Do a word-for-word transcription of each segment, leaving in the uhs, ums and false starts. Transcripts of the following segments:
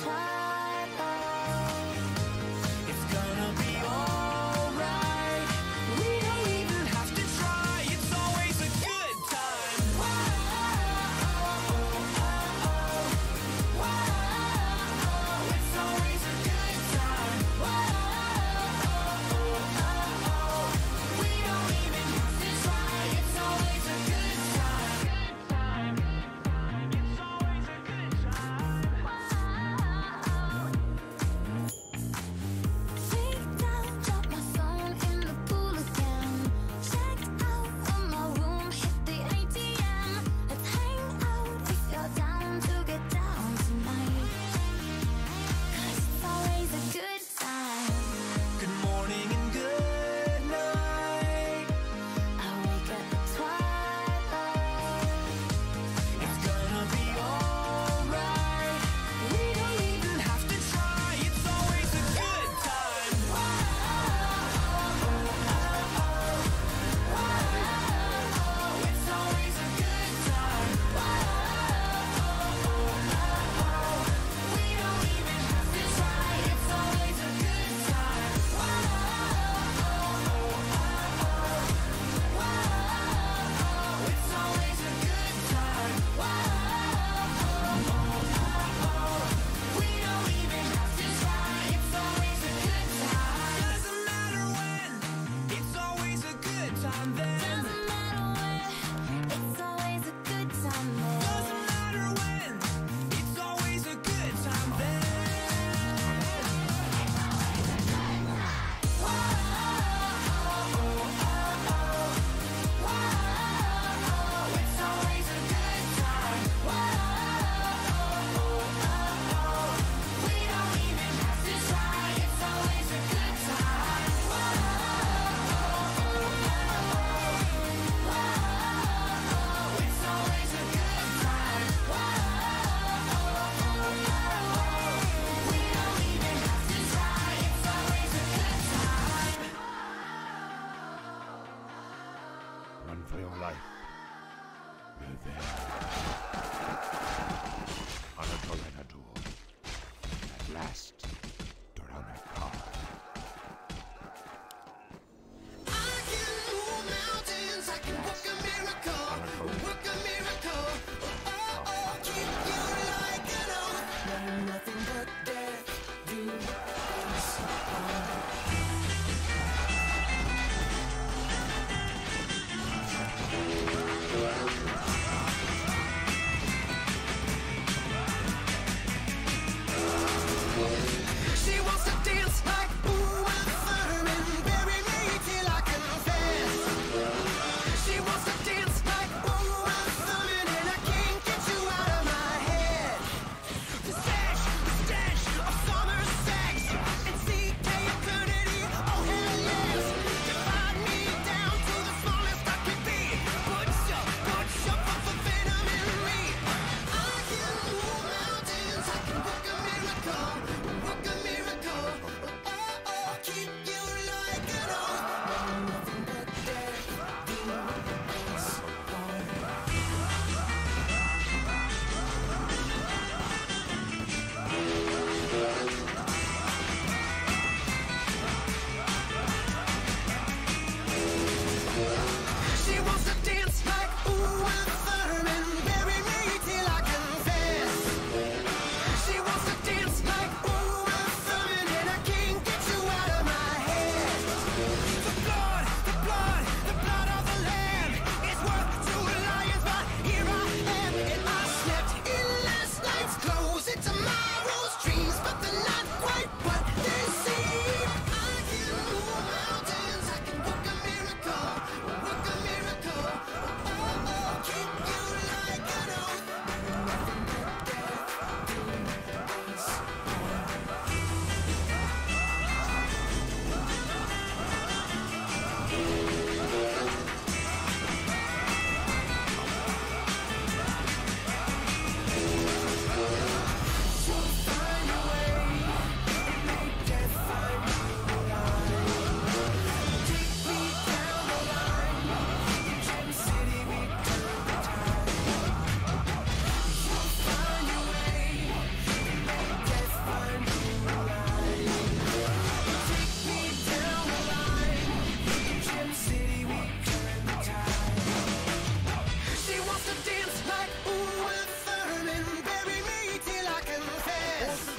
twilight. It's gonna be alright. We don't even have to try. It's always a good time. Whoa, oh, oh, oh. Whoa, it's always a good time. Whoa, oh, oh, oh. We don't even have to try. It's always a good time. Good time. It's always a good time. Freaked out, dropped my phone in the pool again. Checked out of my room, hit the A T M. Let's hang out if you're down to get down tonight. 'Cause it's always a good time. Good morning and good night. I wake up at twilight. It's gonna be alright. We don't even have to try. It's always a good time. Whoa, oh, oh, oh. Whoa, it's always a good time. Whoa, oh, oh, oh. We don't even have to try. It's always a good time. Whoa, oh, oh, oh. Whoa, it's always a good time. Whoa, oh, oh. We don't even have to try. It's always a good time. Doesn't matter when. It's always a good time then. Doesn't matter when. It's always a good time then. Doesn't matter when. It's always a good time then. Whoa, oh, oh, oh. Whoa, it's always a good time. Whoa, oh, oh. We don't even have to try. It's always a good time. Whoa, oh, oh. Whoa, it's always a good time. Whoa, oh, oh. We don't even have to try. It's always a good time. Run for your life. You're there. On a Tornado. At last, you're on a car. I can move mountains, I can work a miracle, work a miracle. Oh, oh, keep you like an oath. No, nothing but death do us part. Yeah.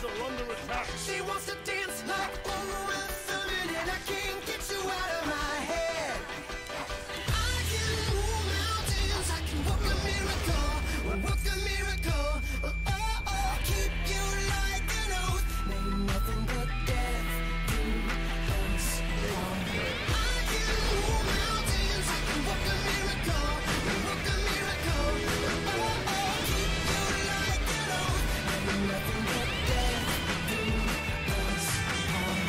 are under attack. She wants to dance like oh, it's a minute. I can't get you out of my head. I can move mountains. I can work a miracle. Work a miracle. Oh, oh, oh. Keep you like an oath. May nothing but death do us wrong. I can move mountains. I can work a miracle. Work a miracle. Oh, oh, oh. Keep you like an oath. May nothing but death do us wrong.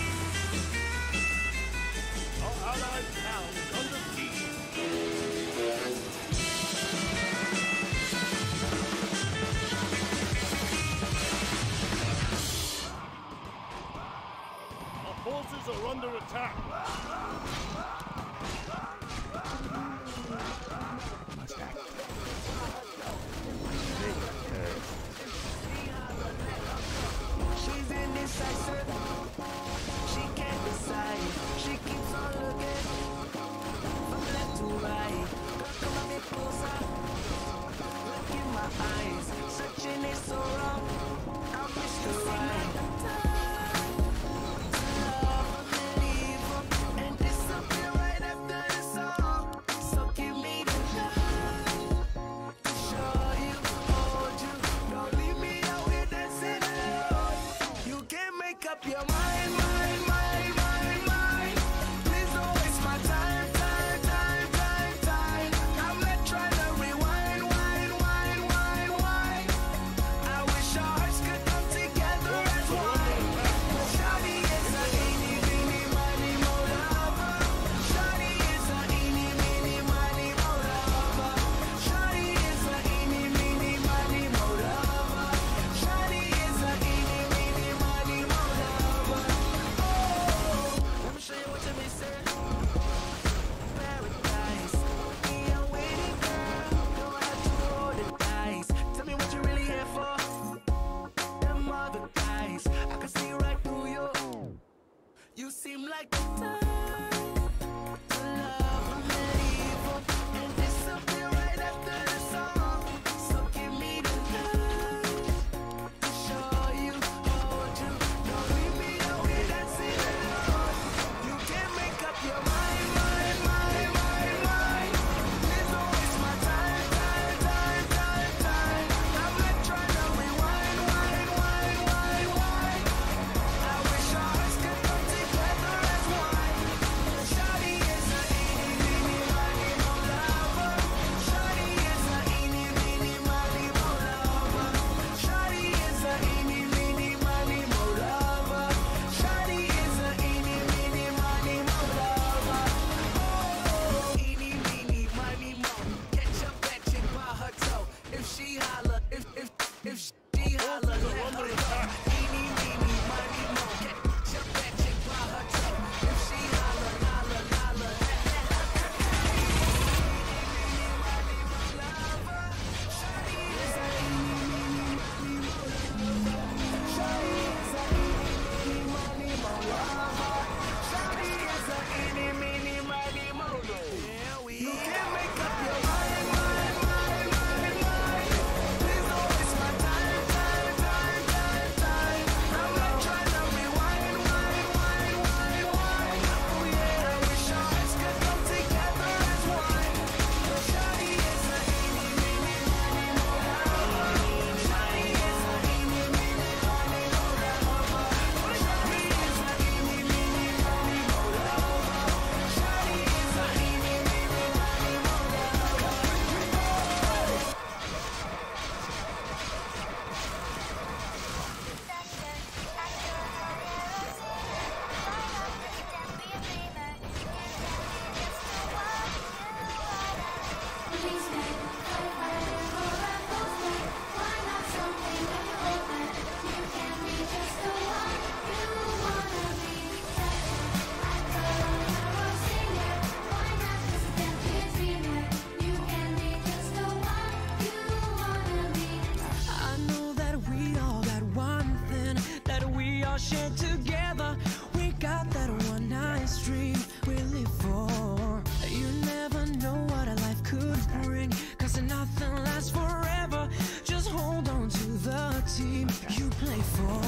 Our allied town is under siege. Our forces are under attack. Must act. She's indecisive. She can't decide. She keeps on looking from left to right. Girl, come on, me closer. Look in my eyes. Searching is so wrong. I miss the right. Love and leave and disappear right after the song. So give me the love to show you, hold you. Don't leave me out here dancing alone. You can't make up your mind, mind, mind, mind, mind. Please don't waste my time, time, time, time, time. I'm not trying to rewind, wind, wind, wind, wind. I wish our hearts could come together as one. Shawty is a eeny, meeny, miny, mo lover. Shawty is a eeny, meeny, miny, mo lover. Shawty is a eeny, meeny, miny, mo lover. Shawty is a eeny, meeny, miny, mo lover. Oh, let me show you what you missing. Paradise, be a waiting girl. Don't have to roll the dice. Tell me what you really here for. Them other guys, I can see right through you. You seem like the type to love and leave and disappear right after the song. So give me the love to show you, hold you. Don't leave me out here dancing alone. You can't make up your mind, mind, mind, mind, mind. Please don't waste my time, time, time, time, time. I'm not trying to rewind, wind, wind, wind, wind. I wish our hearts could come together as one. Shawty is a eeny, meeny, miny, mo lover. Shawty is a eeny, meeny, miny, mo lover. Shawty is a eeny, meeny, miny, mo lover. Shawty is a eeny, meeny, miny, mo lover. Oh, eeny, meeny, miny, mo. Catch a fat chick by her toe. If she holler, if if if she holler, let her go. Eeny, meeny, miny, mo. Catch a fat chick by her toe. If she holler, holler, holler, let her go. Eeny, meeny, miny, mo lover. Shawty is a eeny, meeny, miny, mo lover. Shawty is a eeny, meeny, miny, mo lover. Shawty is a eeny, meeny, miny, mo lover. You can't make up your mind, mind, mind, mind, mind. Please don't waste my time, time, time, time, time. I'm not trying to rewind, wind, wind, wind, wind. Oh yeah, I wish our hearts could come together as one. Shawty is a eeny, meeny, miny, mo lover. Shawty is a eeny, meeny, miny, mo lover. Shawty is a eeny, meeny, miny, mo lover. Shawty is a eeny, meeny, miny, mo lover. I know that we all got one thing that we all share together. We got that one nice dream we live for. You never know what a life could bring, cause nothing lasts forever. Just hold on to the team you play for.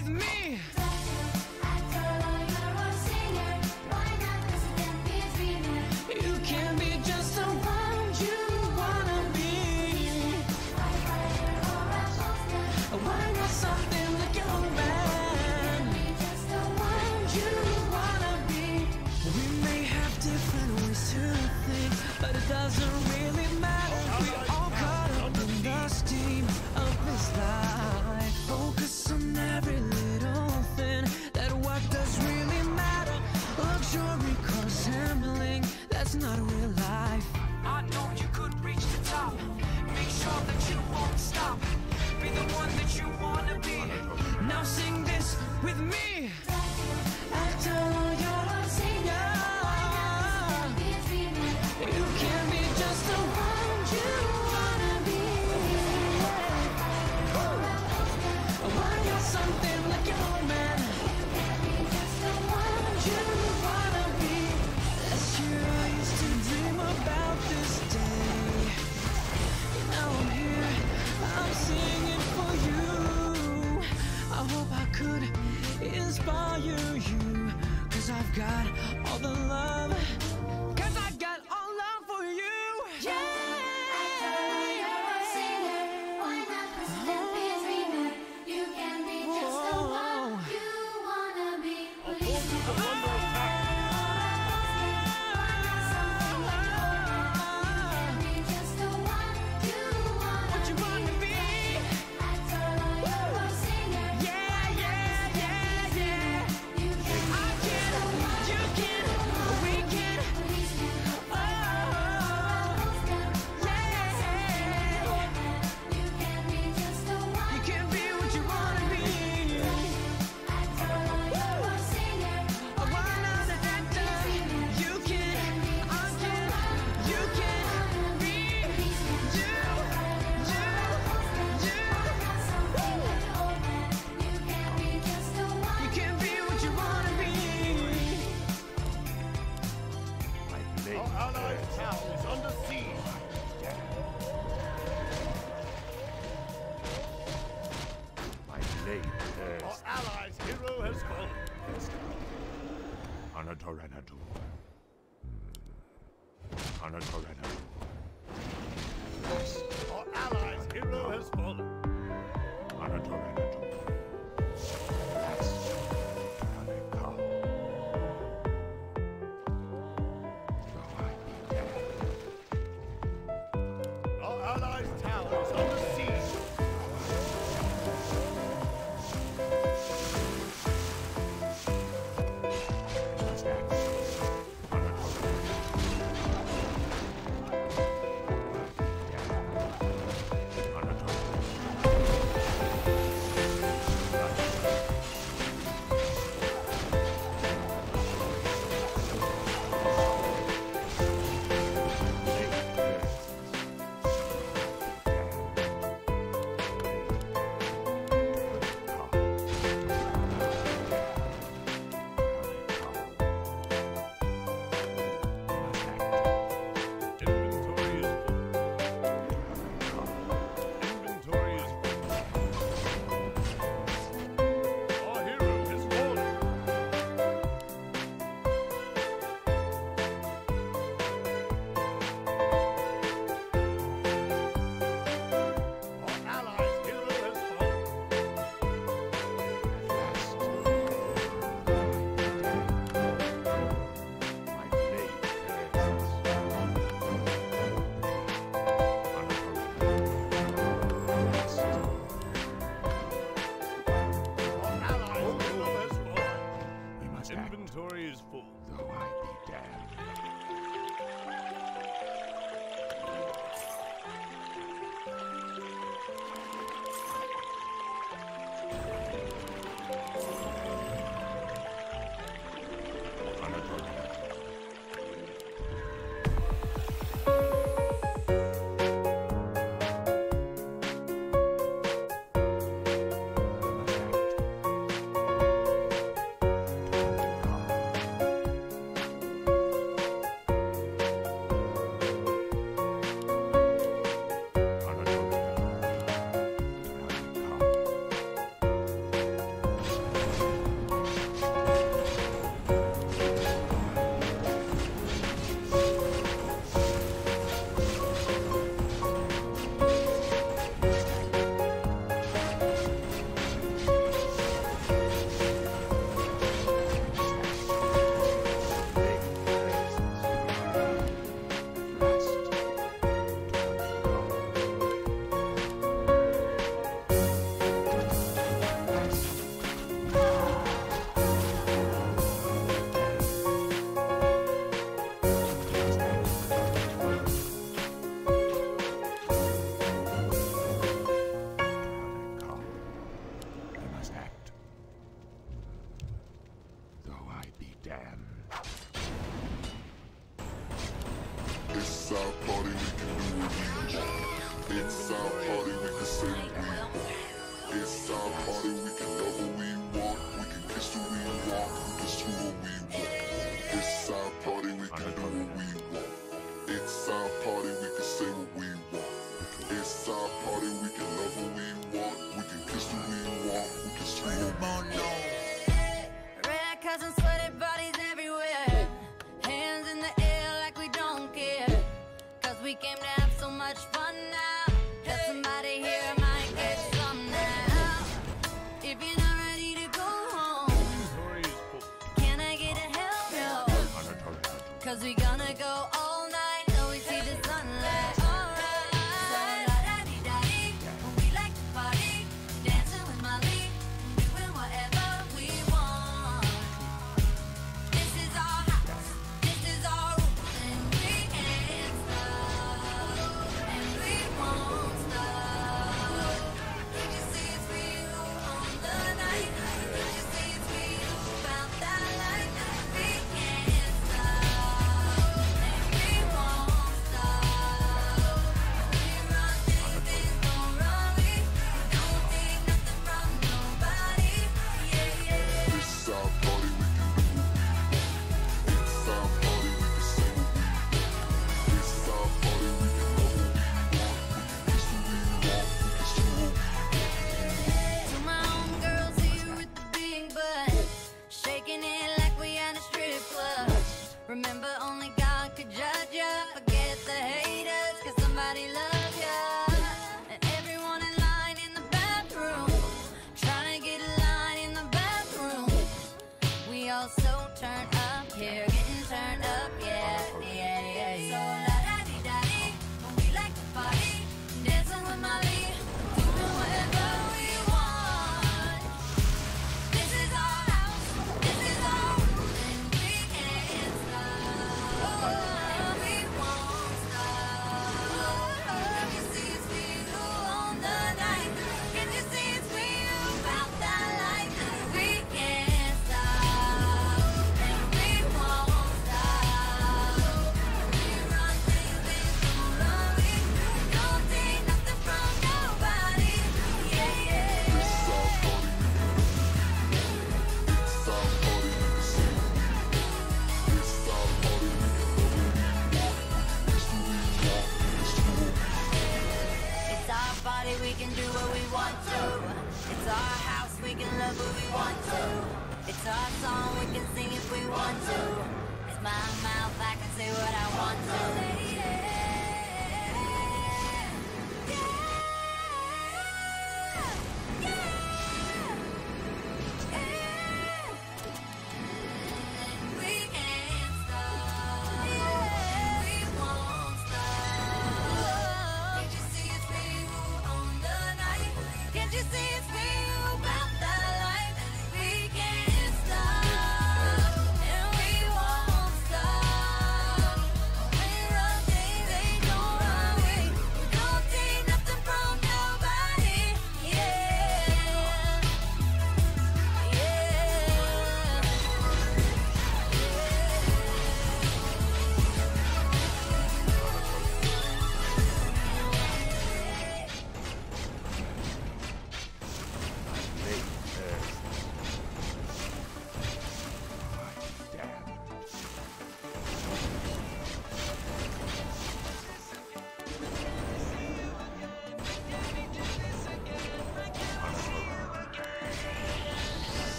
with me. You can be just the one you wanna be. Why not something like your own man? Just the one you wanna be. We may have different ways to think, but it doesn't really matter. We all caught up in the steam of this life. Focus on every little thing. That what does really matter? Luxury cars assembling, that's not real life. I know you could reach the top. Make sure that you won't stop. Be the one that you wanna be. Now sing this with me. After all you're a singer, you can be just the one you wanna be. Why not something like your own man? Just the one you wanna be. Last year I used to dream about this day. Now I'm here, I'm singing for you. I hope I could inspire you, cause I've got all the love, cause I got all love for you. Yeah. I'll pull you the wondrous tower. What you wanna be? Yeah, yeah, yeah, yeah. I can, you can, we can. Oh, yeah. You can be what you wanna be. I wanna that you can, I can, you can be you, you, you. You can be what you wanna be. My blade Our allied burns. town is under siege. My blade Our burns. allies' hero has fallen. On a Toranator. On a Toranator. Our allies' hero has fallen. On a Toranator. On a cow. Though I be dead. Our allies' town is under siege. What's that? On a Toranator. It's our party, we can do what we want. It's our party, we can say what we want. It's our party, we can love what we want. We can kiss who we want, we can screw what we want. It's our party, we can do what we want. It's our party, we can say what we want. It's our party, we can love what we want. We can kiss who we want, we can screw what we want. Red cousins, sweaty bodies everywhere. Hands in the air like we don't care. Cause we came to have so much fun now. That somebody here might get some now. If you're not ready to go home, can I get a hell no? Cause we gonna go all night till we see the sunlight. Alright. So la-da-dee-da-dee, we like to party, dancing with Molly, doing whatever we want. This is our house, this is our rules, and we can't stop, and we won't stop. Can't you see it's real on the night? Can't you see it's real about that life? We can't stop, and we won't stop. We run things, things don't run. We don't take nothing from nobody. Yeah, yeah. It's our party, we can do what we want. It's our party, we can say what we want. It's our party, we can love what we want. We can kiss who we want, we can screw what we want. To my own girls here with the big butt, shaking it like we at a strip club. Remember, only God could judge ya. Forget the haters, cause somebody loves ya. And everyone in line in the bathroom, trying to get a line in the bathroom. We all so turned up here, getting turned up, yeah, yeah, yeah, yeah. So la-da-dee-da-dee, we like to party, dancing with Molly, doing whatever we want. This is our house, this is our rules, and we can't stop, and we won't stop. Can't you see it's real on the night? Can't you see it's real about that life? We can't stop, and we won't stop. We run things, things don't run. We don't take nothing from nobody. Yeah, yeah. It's our party, we can do what we want. It's our party, we can say what we want. It's our party, we can love what we want. We can kiss who we want, we can screw what we want. It's our body, we can do what we want to. It's our house, we can love what we want to. It's our song, we can sing if we want to. It's my mouth, I can say what I want to. Yeah. Yeah. Yeah. We can't stop. We won't stop. Can't you see it's real on the night? Can't you see it's real about that life? We can't stop, and we won't stop. We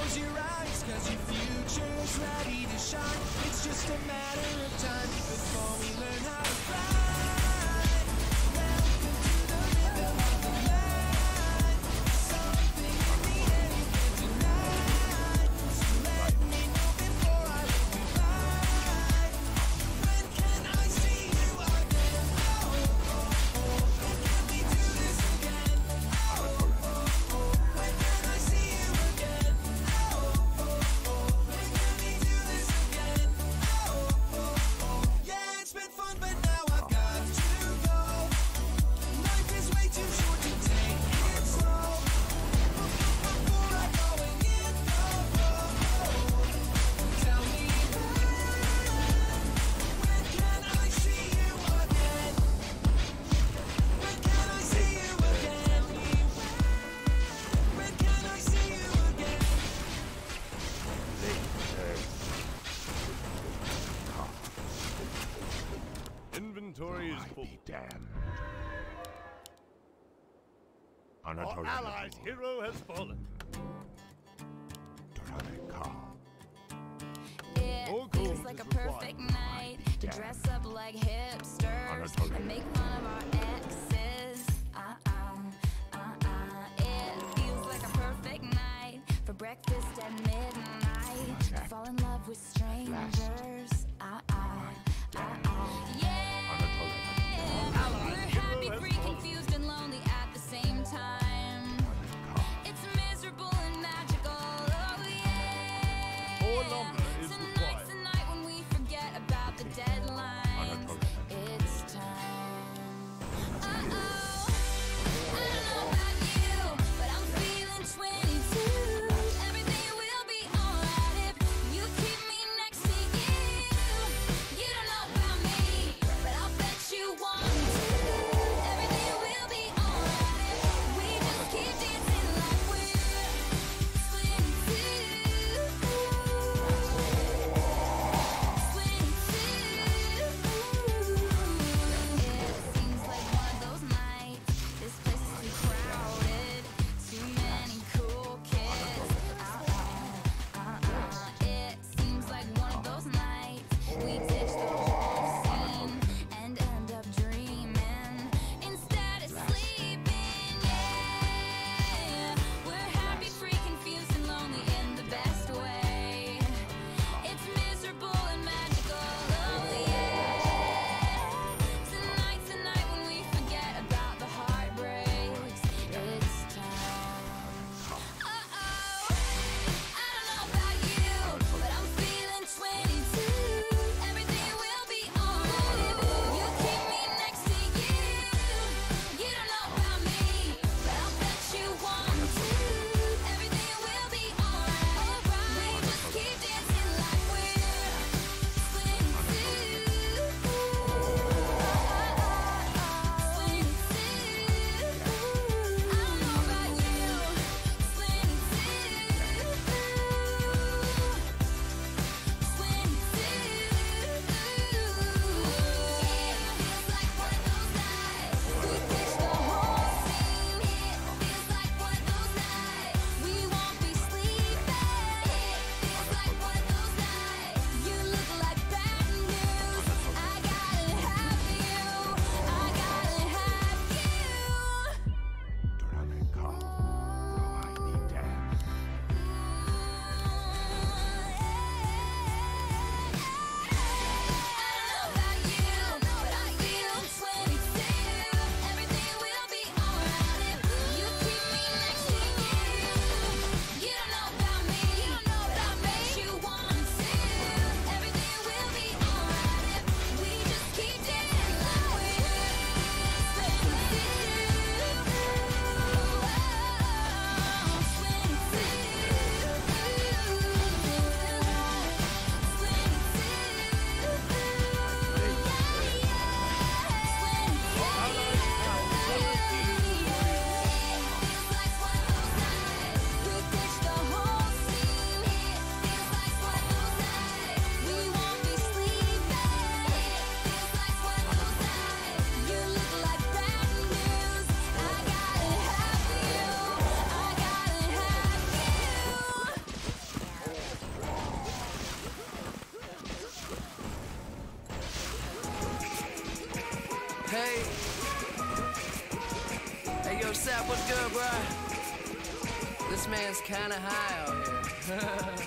close your eyes, cause your future's ready to shine. It's just a matter of time before we learn how to fly. Welcome to the rhythm of the night. Something in the air you can't deny. So let me know before I leave goodbye. When can I see you again? Oh, oh, oh. When can we do this again? Oh, oh, oh. When can I see you again? Oh, oh, oh. When can we do this again? Oh, oh, oh. Yeah, it's been fun, but now I've got to go. Life is way too short to take it slow. Before I go and get the road, tell me when can I see you again? When can I see you again? When can I see you again? Inventory is I full. be damned. Our Anatolia allies' hero has fallen. It More feels gold like a is required. perfect night to Damn. dress up like hipsters Anatolia. and make fun of our exes. Uh-uh, uh-uh. It feels like a perfect night for breakfast at midnight to fall in love with strangers. Uh-uh, uh-uh. Yeah, we're happy, free, confused, and lonely at the same time. It's miserable and magical. Oh yeah. More lumber is Tonight's required. the night when we forget about the deadlines. It's time. Othermap, what's good, bro? This man's kinda high out here.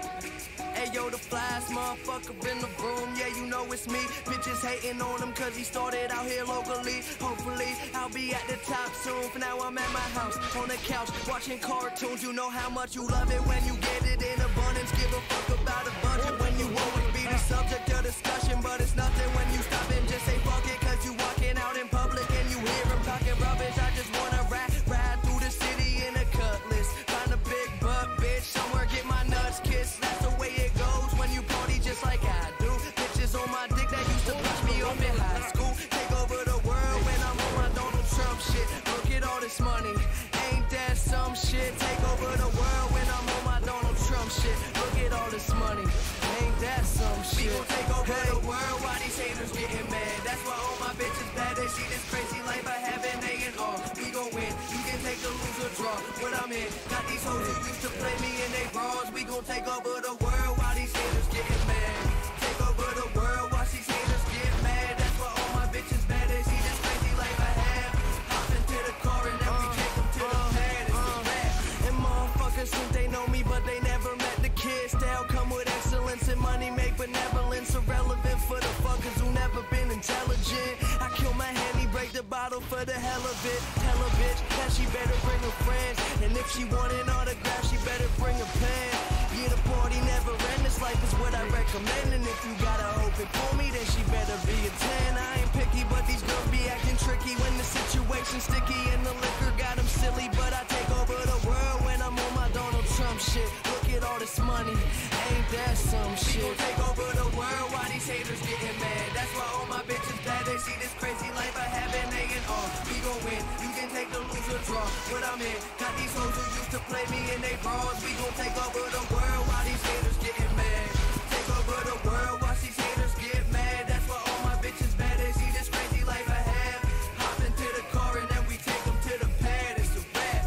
Hey yo, the flyest motherfucker in the room, yeah, you know it's me. Bitches hating on him cause he started out here locally. Hopefully, I'll be at the top soon. For now, I'm at my house, on the couch, watching cartoons. You know how much you love it when you get it in abundance. Give a fuck about a budget when you always be the subject of discussion. But it's nothing when you stop and just say fuck it. Cause you walking out in public and you hear him talking rubbish. I just wanna ride, ride through the city in a cutlass. Find a big butt, bitch, somewhere get my nuts kissed. That's the way it goes when you party just like I do. Bitches on my dick that used to push me up in high school. Take over the world when I'm on my Donald Trump shit. Look at all this money, ain't that some shit? Take over the world when I'm on my Donald Trump shit. Look at all this money, ain't that some shit? We gon' take over hey. the world while these haters getting mad. That's why all my bitches bad. They see this crazy life I have and they in awe. We gon' win, you can take the lose or draw. What I'm in, got these hoes who used to play me in they bras. We gon' take over the world while these haters getting mad. Take over the world while these haters get mad. That's why all my bitches bad. They see this crazy life I have. Hop into the car and then we take them to the pad. It's the rap. And motherfuckers think they know me, but they never met the kid. Style come with excellence and money make benevolence irrelevant for the fuckers who never been intelligent. I kill my handy, break the bottle for the hell of it. Tell a bitch that she better bring her friends. And if she want an autograph, she better bring a pen. Yeah, the party never end. This life is what I recommend. And if you gotta hope it for me, then she better be a ten. I ain't picky, but these girls be acting tricky when the situation's sticky and the liquor got them silly. But I take over the world when I'm on my Donald Trump shit. Look at all this money, ain't that some shit? We gon' take over the world while these haters getting mad. That's why all my bitches bad. They see this crazy life I have and they in awe. We gon' win, you can take the lose or draw. What I'm in, got these hoes who used to play me in they bras. We gon' take over the world while these haters getting mad. Take over the world while these haters get mad. That's why all my bitches bad. They see this crazy life I have. Hop into the car and then we take them to the pad. It's a wrap.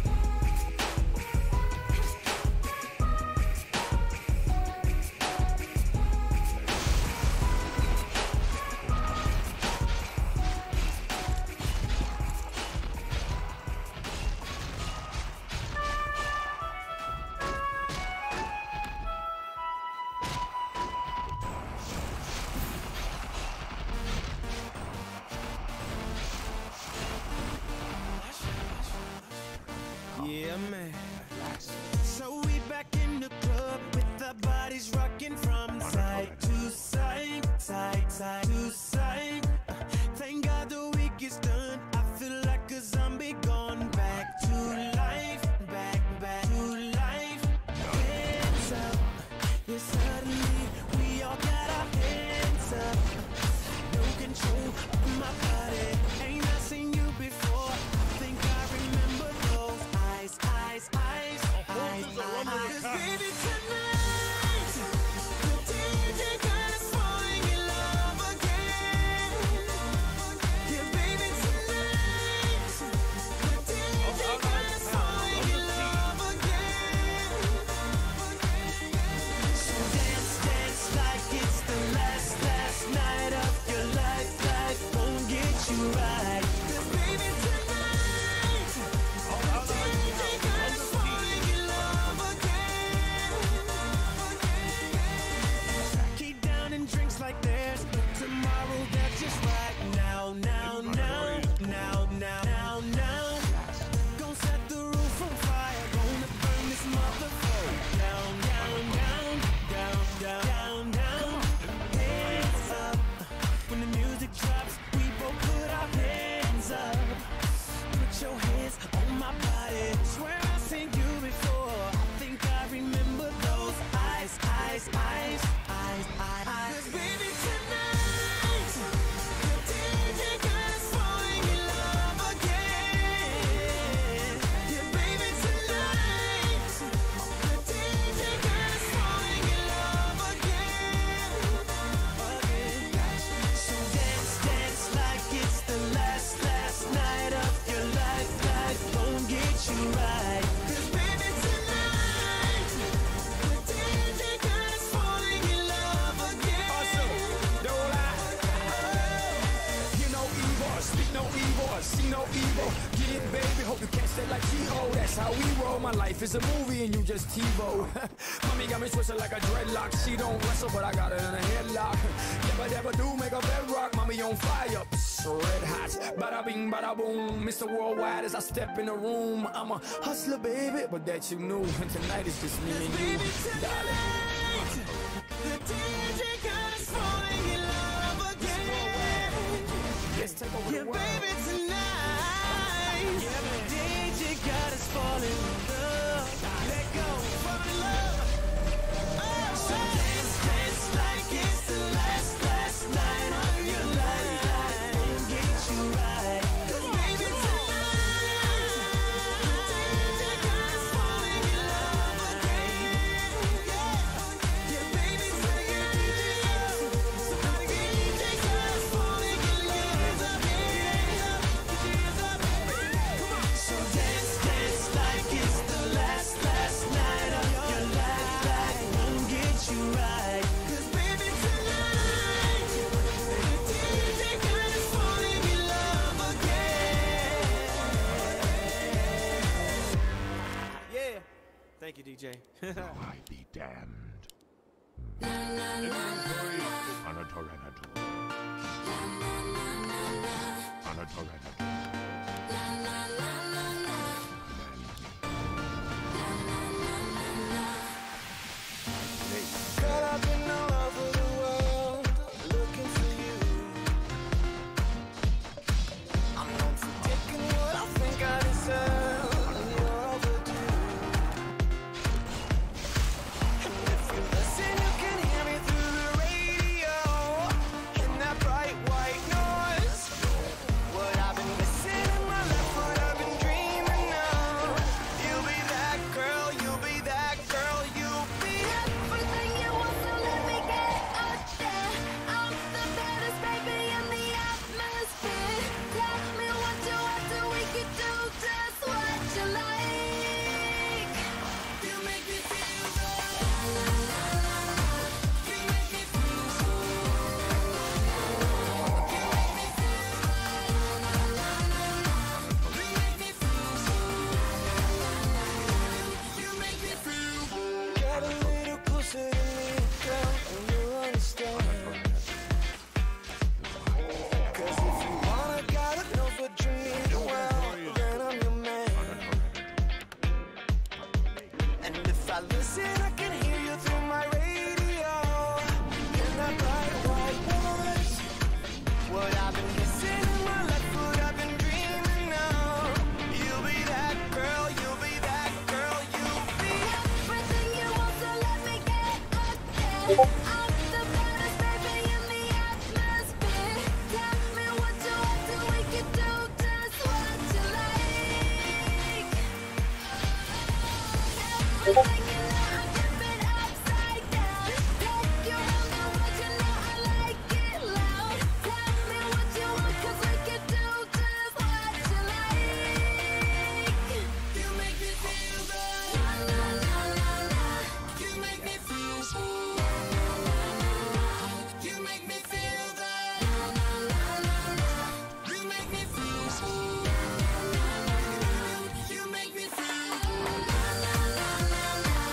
Yeah, man. So we back in the club with our bodies rocking from side to side, side, side to side. Uh, Thank God the week is done. I feel like a zombie gone back to life, back, back to life. Hands up, yeah, suddenly we all got our hands up. No control of my body. Ain't I seen you before? Think I remember those eyes, eyes, evil, I see no evil. Get it, baby, hope you catch that like T-O. That's how we roll. My life is a movie and you just TiVo. Mommy got me twisted like a dreadlock. She don't wrestle, but I got her in a headlock. Never, never do make a bedrock. Mommy on fire, psst, red hot. Bada bing, bada boom. Mister Worldwide as I step in the room. I'm a hustler, baby, but that you knew. And tonight is just me and you, darling. The D J got us falling in love again. Let's take over Yeah, the world. baby, tonight. Yeah, the D J got us falling in love. Let go, fall in love. Oh, so dance, dance like it's the last, last night of your life. Won't get you right. 'Cause baby, tonight, the D J got us falling in love again. Yeah, yeah, baby, somebody get D J up. Somebody get D J got us falling in love again. Come on. So dance, dance like it's the last, last night of your life. Won't get you right. 'Cause baby, tonight, the D J got us falling in love again. Yeah. Thank you, D J. I be damned. On a Torrential. On a Torrential. Caught up in all over the world, looking for you. I'm known for taking what I think I deserve, and you're overdue. And if you listen, you can hear me through the radio, in that bright white noise. What I've been missing in my life, what I've been dreaming of. You'll be that girl, you'll be that girl, you'll be Everything you want, so let me get up there. I'm the baddest baby in the atmosphere. Tell me what you want, so we can do just what you like. You make me feel good. La, la, la, la. You make me feel good. You make me feel good. La, la, la, la. You make me feel good. You make me feel good. Get a little closer to me, girl, and you'll understand. 'Cause if you wanna, God knows what you need, well, then I'm your man. And if I listen, I can hear you through my radio. In that bright white noise. What I've been missing in my life, what I've been dreaming of. You'll be that girl, you'll be that girl, you'll be. Everything you want, so let me get up there. I'm the baddest baby in the atmosphere. Tell me what you want, so we can do just what you like. Everything you know, I flip it upside down. Take you around the world, you know I like it loud. Tell me what you want, 'cause we can do just what you like. You make me feel good. La, la, la, la, la. You make me feel good. La, la, la, la. You make me feel good. La, la, la, la, la. You make me feel good. La, la, la, la, la. You make me feel good. La, la, la, la, la.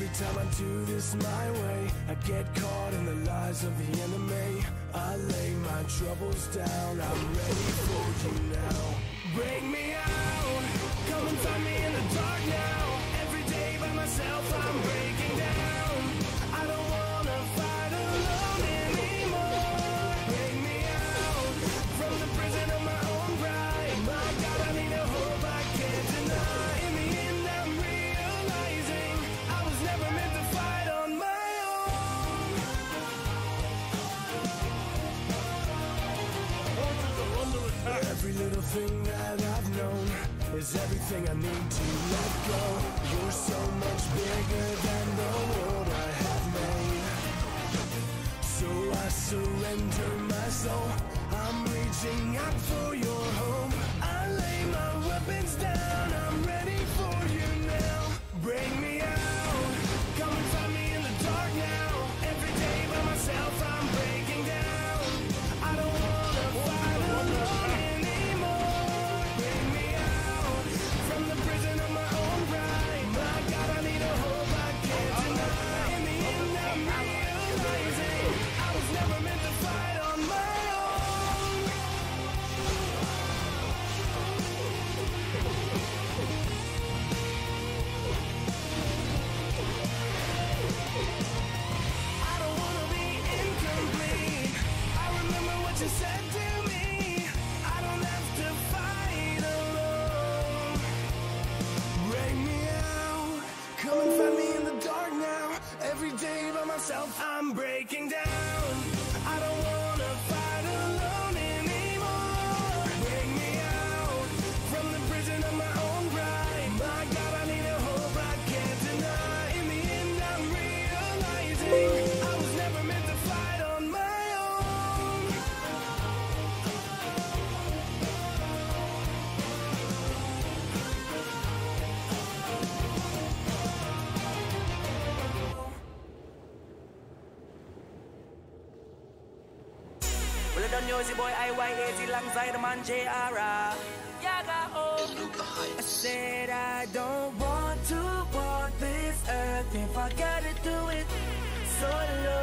Every time I do this my way, I get caught in the lies of the enemy. I lay my troubles down, I'm ready for you now. Break me out, come and find me in the dark now. Every day by myself I'm breaking down. I don't wanna fight alone anymore. Break me out from the prison of my own pride. My God, I need a hope I can't deny. In the end I'm realizing I was never meant to fight on my own. Forces are under attack. Every little thing that I've known is everything I need to let go. You're so much bigger than the world I have made. So I surrender my soul. I'm reaching out for your hope. I lay my weapons down. I'm ready for you now. Bring me out. Come and find me in the dark now. Every day by myself I'm breaking down. I don't wanna fight alone anymore. Bring me out from the prison of my own pride. My God, I need a hope I can't deny. In the end I'm realizing I was never meant to fight on my own. I don't wanna be incomplete. I remember what you said to me. I don't have to fight alone. Break me out. Come and find me in the dark now. Every day by myself I'm breaking down. I don't wanna fight alone anymore. Break me out from the prison of my own pride. My God, I need a hope I can't deny. In the end I'm realizing I was never meant to fight on my own. Well, I done use the boy I Y A Z alongside the man J R. Yaga, oh. I said I don't want to walk this earth if I gotta do it solo.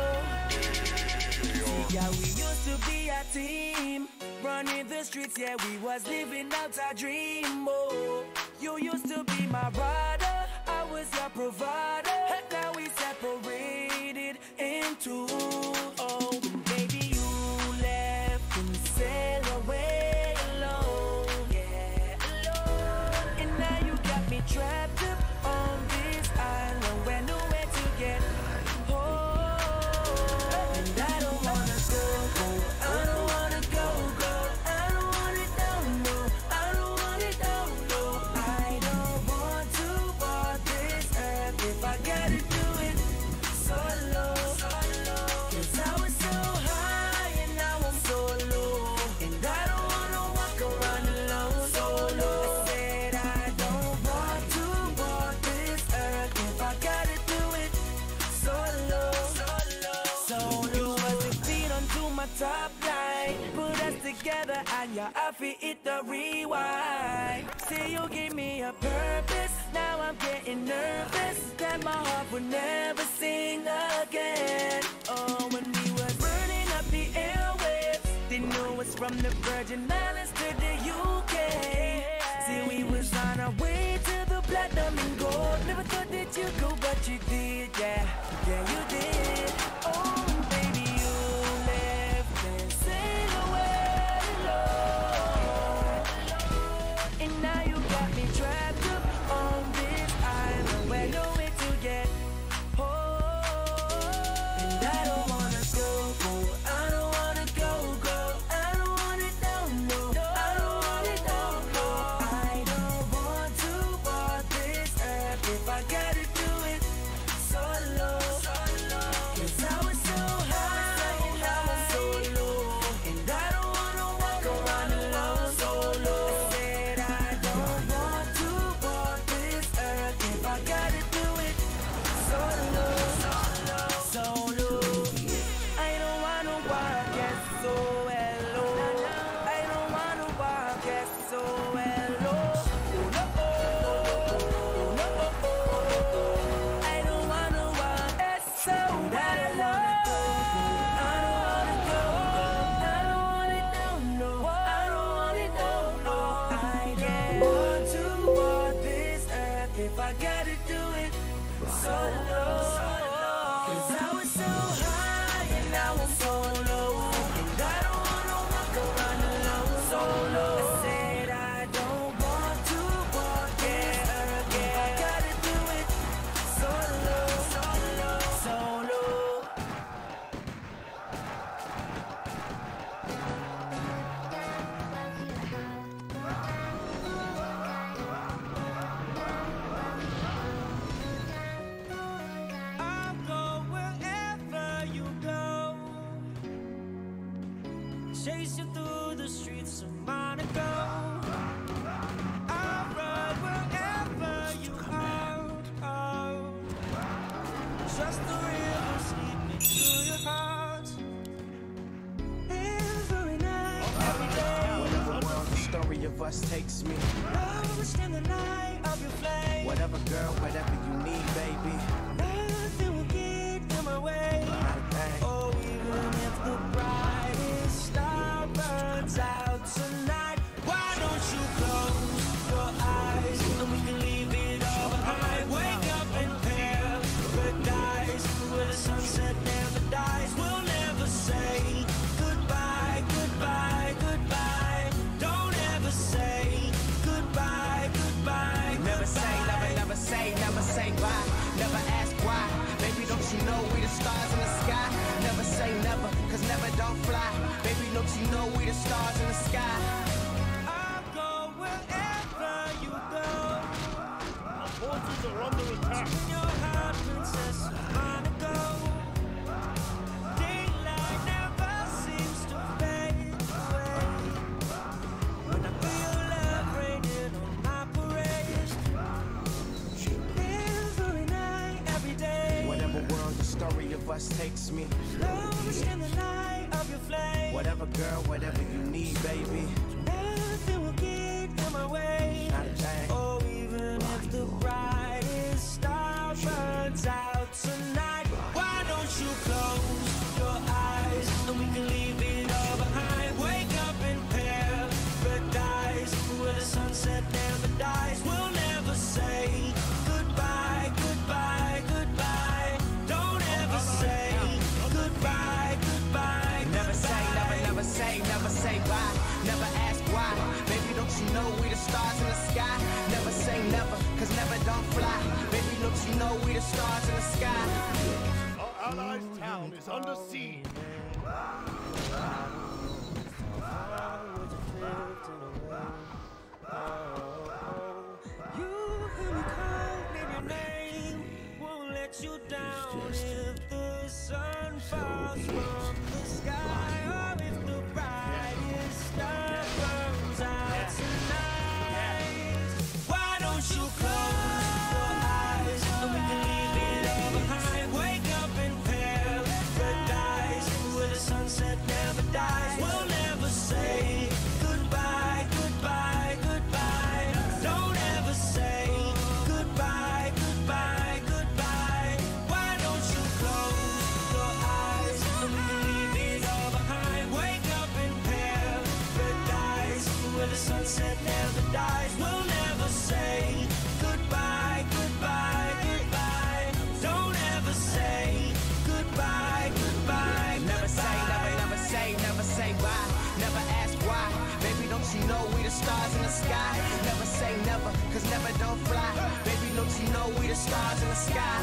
Yeah, we used to be a team, running the streets, yeah, we was living out our dream, oh. You used to be my brother, I was your provider, now we separated in two, oh. Baby, you left and sailed away alone, yeah, alone. And now you got me trapped up on this island where nowhere to get home. And I don't wanna go, go, I don't wanna go, go, I don't want it down, no, I don't want it down, no. I don't want to walk this earth if I gotta do it solo, solo. Cause I was so high and now I'm so low, and I don't wanna walk around alone solo. I said I don't want to walk this earth if I gotta do it solo, solo, solo. You was the feet onto my top line, put us together and your outfit hit the rewind. Say you gave me a purpose, now I'm getting nervous that my heart would never sing again. Oh, when we was burning up the airwaves, they knew us from the Virgin Islands to the U K. See, we was on our way to the platinum and gold. Never thought that you'd go, but you did, yeah, yeah, you did. Oh, baby, you left and sailed away alone. And now you got me trapped up on this island where nowhere to get home. And I don't wanna go, go, I don't wanna go, go, I don't want it down, no, I don't want it down, no. I don't want to walk this earth if I gotta do it solo, solo. Cause I was so high and now I'm so low, and I don't wanna walk around alone solo. I said I don't want to walk this earth if I gotta do it solo, solo, solo. I don't wanna walk it so alone. I don't wanna walk it so alone. Oh, no, oh, no, oh, oh. if I gotta do it solo. Cause I was so high and now I'm so low, and I don't wanna walk around alone solo. I said I don't want to walk it again. I gotta do it solo, solo, solo. I'll go wherever you go, chase you through the streets of Monaco. I'll run wherever you are. Oh, trust the river sleeping through your heart. Every night, every day. Whatever world the story of us takes me. Lost in the night of your flame. Whatever girl, whatever you need, baby. Nothing will get in my way. Not a thing. Oh, even if the brightest star burns out tonight, why don't you close your eyes and we can leave it all behind? Wake up in paradise where the sunset never dies. We'll never say goodbye, goodbye, goodbye. Don't ever say goodbye, goodbye. Never say, never, never say, never say bye. Never ask why. Baby, don't you know we the stars in the sky? Never say never, cause never don't fly. Baby, don't you know we the stars in the sky? I'll go wherever you go. Our forces are under attack. Your heart, princess, wanna go. Daylight never seems to fade away. When I feel love raining on my parade. Every night, every day. Whatever world the story of us takes me. Lost in the night of your flame. Whatever girl, whatever you need, baby. Nothing will get in my way. Not a thing. Oh, even if the brightest star burns out tonight, why don't you close your eyes and we can leave it all behind? Wake up in paradise where the sunset never dies. We'll never say goodbye, goodbye, goodbye. Don't ever say goodbye, goodbye. Never say, never, never say, never say bye. Never ask why. Baby, don't you know we the stars in the sky? Never say never, cause never don't fly. Baby, don't you know we the stars in the sky? Our allies' town is under siege. You hear me calling your name, won't let you down if the sun falls from the sky, or if the brightest star burns out tonight. Why don't you close your eyes and we can leave it all behind? Wake up in paradise where the sunset never dies. We'll never say goodbye, goodbye, goodbye. Don't ever say goodbye, goodbye, goodbye. Why don't you close your eyes and we can leave it all behind? Wake up in paradise where the sunset never dies. We'll never say goodbye, goodbye, goodbye. Don't ever say goodbye, goodbye, Never say, never, goodbye. never say, never say bye. Never ask why. Baby, don't you know we the stars in the sky? Never say never, cause never don't fly. Baby, don't you know we the stars in the sky?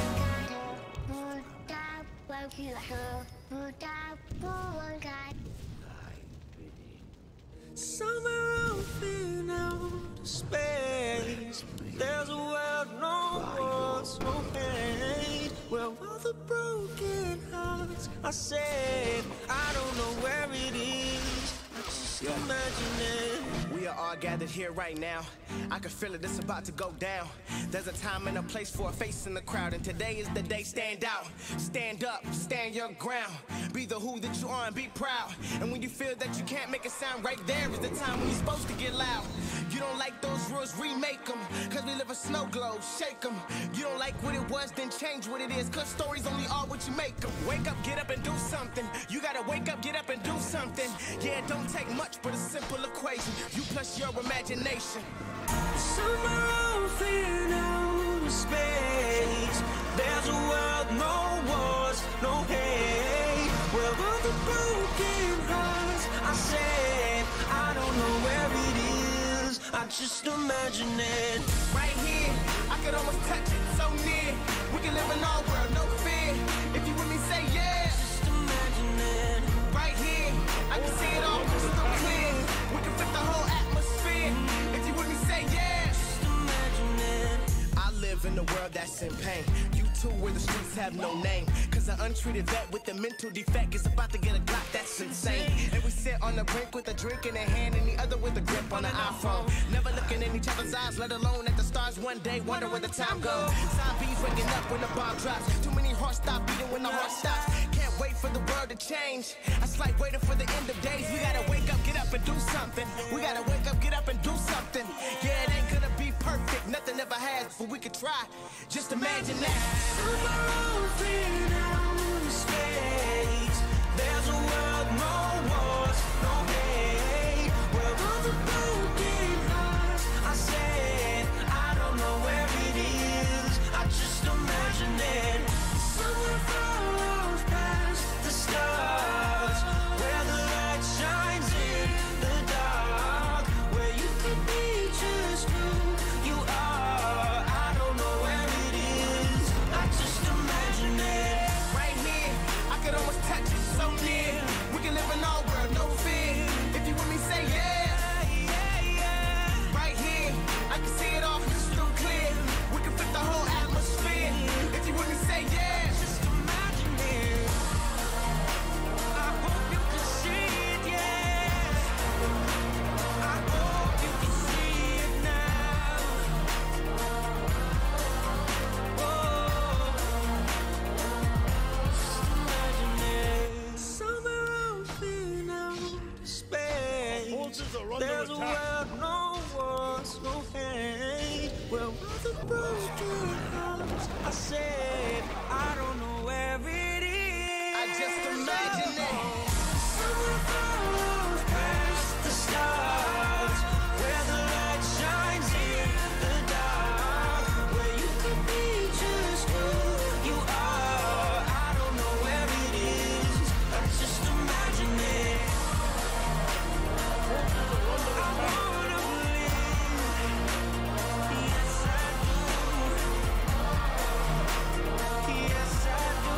Somewhere off in outer space, there's a world no wars, no pain, where all the broken hearts are safe. I don't know where it is, I just imagine it. We are all gathered here right now. I can feel it, it's about to go down. There's a time and a place for a face in the crowd, and today is the day. Stand out, stand up, stand your ground. Be the who that you are and be proud. And when you feel that you can't make it sound right, there is the time when you're supposed to get loud. You don't like those rules, remake them, cause we live a snow globe, shake them. You don't like what it was, then change what it is, cause stories only are what you make them. Wake up, get up and do something. You gotta wake up, get up and do something. Yeah, it don't take much but a simple equation. You plus your imagination. Somewhere off in outer space, there's a world, no wars, no hate. Where all the broken hearts are safe. I don't know where it is, I just imagine it. Right here, I could almost touch it, so near. We can live in our world, no fear. If you with me, say yeah. Just imagine it. Right here, I can see it all crystal clear. We can fit the whole atmosphere. If you with me, say yeah. Just imagine it. I live in a world that's in pain. You too, where the streets have no name. Cause an untreated vet with a mental defect is about to get a Glock, that's insane. And we sit on the brink with a drink in a hand and the other with a grip on an iPhone. Never looking in each other's eyes, let alone at the stars one day, wonder where the time goes. Zombies waking up when the bomb drops. Too many hearts stop beating when the heart stops. Can't wait for the world to change. It's like waiting for the end of days. We gotta wake up, get up and do something. We gotta wake up, get up and do something. Yeah, it ain't gonna be perfect, nothing ever has, but we could try. Just imagine that. Somewhere off in outer space, there's a world, no wars, no hate. Where all the broken hearts are safe. I don't know where it is, I just imagine it. Somewhere far off past the stars, where the light shines in the dark. Where you can be just who you are. I don't know where it is, I just imagine it. Right here, I could almost touch it, so near. We can live in our world, no fear. If you with me, say yeah. Right here, I can see it all crystal clear. We can fit the whole atmosphere. If you with me, say yeah. Just imagine it. I hope you can see it, yeah. I hope you can see it now. Oh, just imagine it. Somewhere off in outer space, Forces are under there's a attack. world, no wars, no hate. Where all the broken hearts are safe. I don't know where it is. I just imagine it. Somewhere far off past the stars, where the light shines in the dark. Where you can be just who you are. I don't know where it is, I just imagine it. I wanna believe, yes I do. Yes I do.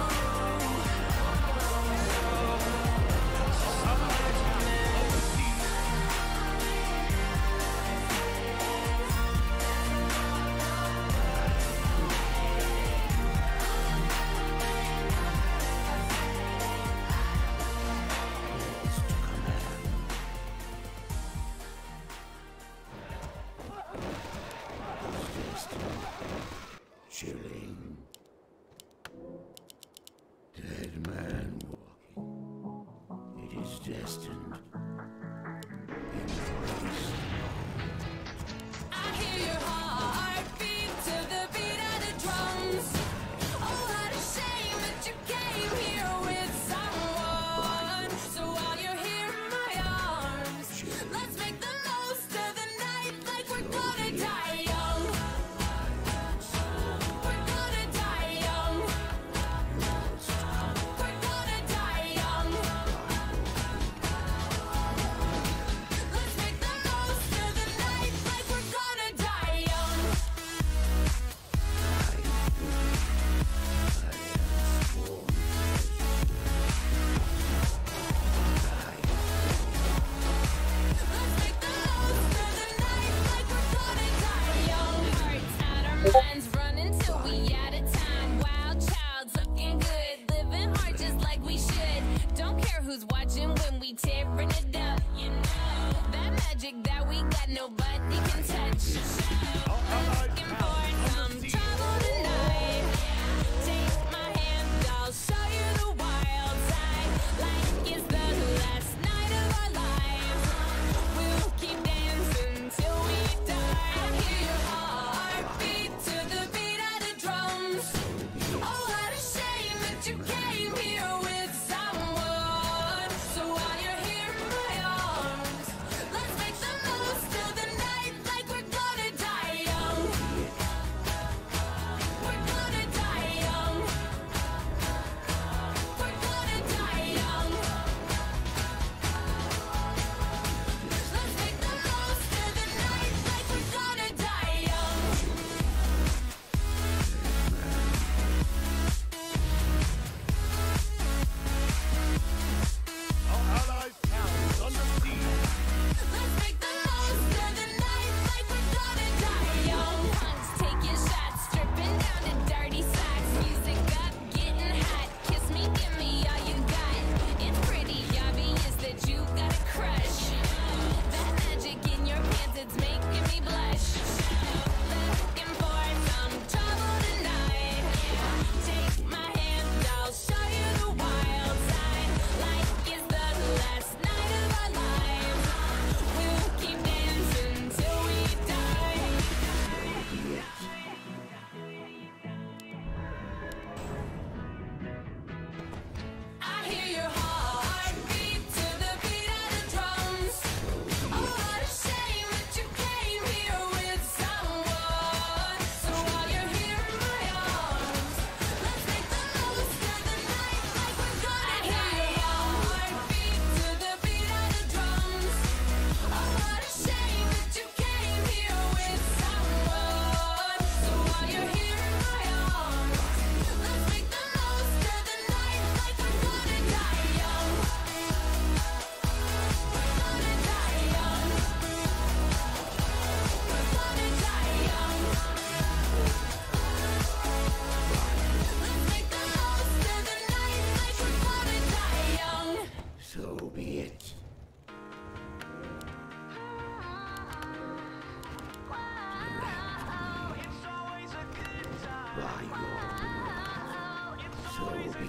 Chilling. Dead man walking. It is destined. Embraced. I hear your heart beat to the beat of the drums. Oh, what a shame that you came here with someone. So while you're here in my arms, let's make the most of the night like we're gonna die young. We're gonna die young. We're gonna die young.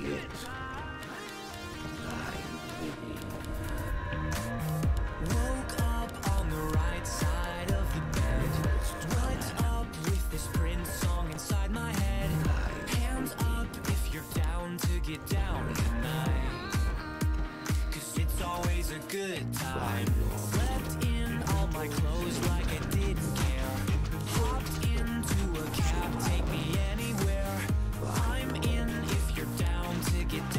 it. I'm winning. Woke up on the right side of the bed. What's up with this Prince song inside my head? Hands up if you're down to get down tonight. Cause it's always a good time. Slept in all my clothes like I didn't care. Hopped into a cab, take me anywhere. I'm in if you're down to get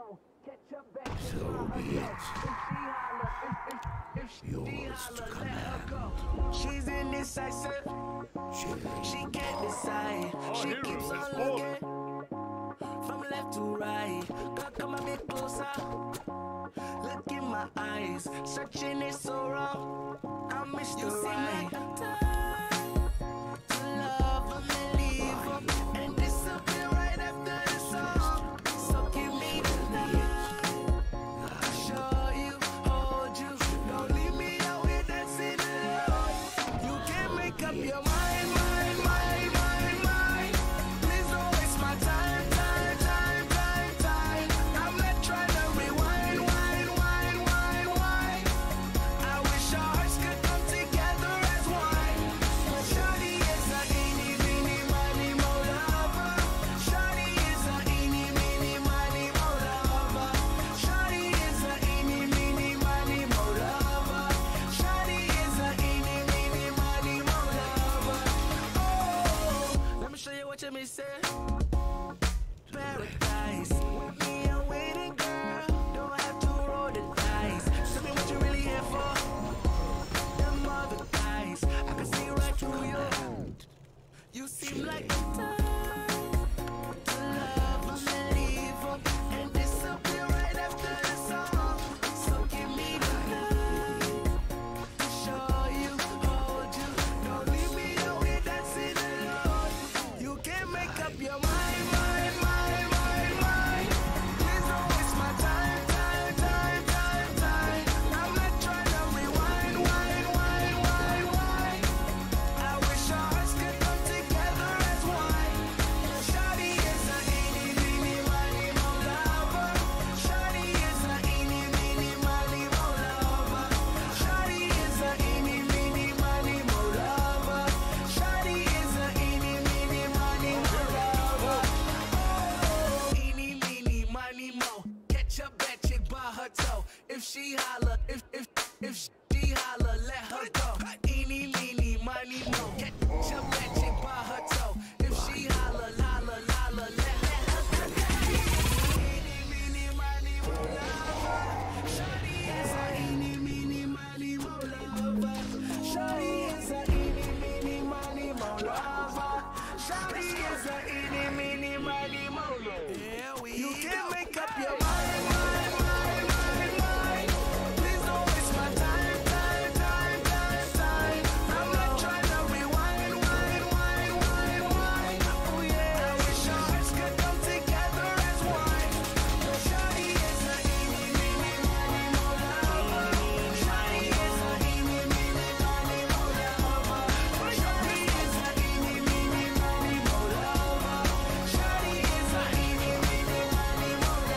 So be it. Yours to command. She's indecisive. She can't decide. She keeps on looking from left to right. Girl, come a bit closer. Look in my eyes. Searching is so wrong. I miss the right time to love and leave them and disappear right after the song. So give me the night. Show you, hold you. Don't leave me out here dancing alone. You can't make up your mind, mind, mind, mind, mind. Please don't waste my time, time, time, time, time. I'm not trying to rewind, wind, wind, wind, wind. I wish our hearts could come together as one. But Shawty is a eeny, meeny, miny, mo lover. Shawty is a eeny, meeny, miny, mo lover. Shawty is a eeny, meeny, miny, mo lover. Shawty is a eeny, meeny, miny, mo lover. Oh, let me show you what you missing. Paradise, with me I'm waiting, girl. Don't have to roll the dice. Tell me what you really here for. Them other guys, I can see right through you. You seem like the type to love them and leave them and disappear right after the song. So give me the night to show you, hold you. Don't leave me out here dancing alone. You can't make up your mind, mind, mind, mind, mind. Please don't waste my time, time, time, time, time. I'm not trying to rewind, wind, wind, wind, wind. I wish our hearts could come together as one. Shawty is a eeny, meeny, miny, mo lover. Shawty is a eeny, meeny, miny, mo lover. Shawty is a eeny, meeny, miny, mo lover. Shawty is a eeny, meeny, miny, mo lover. Oh, eeny, meeny, miny, mo. Catch a bad chick by her toe. If she holler, if if if she holler, let her go. Eeny, meeny, miny, mo. Catch a bad chick by her toe. If she holler, holler, holler, let let her go. Eeny, meeny, miny, mo lover. Shawty is a eeny, meeny, miny, mo lover. Shawty is a eeny, meeny, miny, mo lover. Shawty is a eeny, meeny, miny, mo lover. You can't make up your mind, mind, mind, mind, mind. Please don't waste my time, time, time, time, time. I'm not trying to rewind, wind, wind, wind, wind. Oh yeah, I wish our hearts could come together as one. Shawty is a eeny, meeny, miny, mo lover. Shawty is a eeny, meeny, miny, mo lover. Shawty is a eeny, meeny, miny, mo lover. Shawty is a eeny, meeny, miny, mo lover.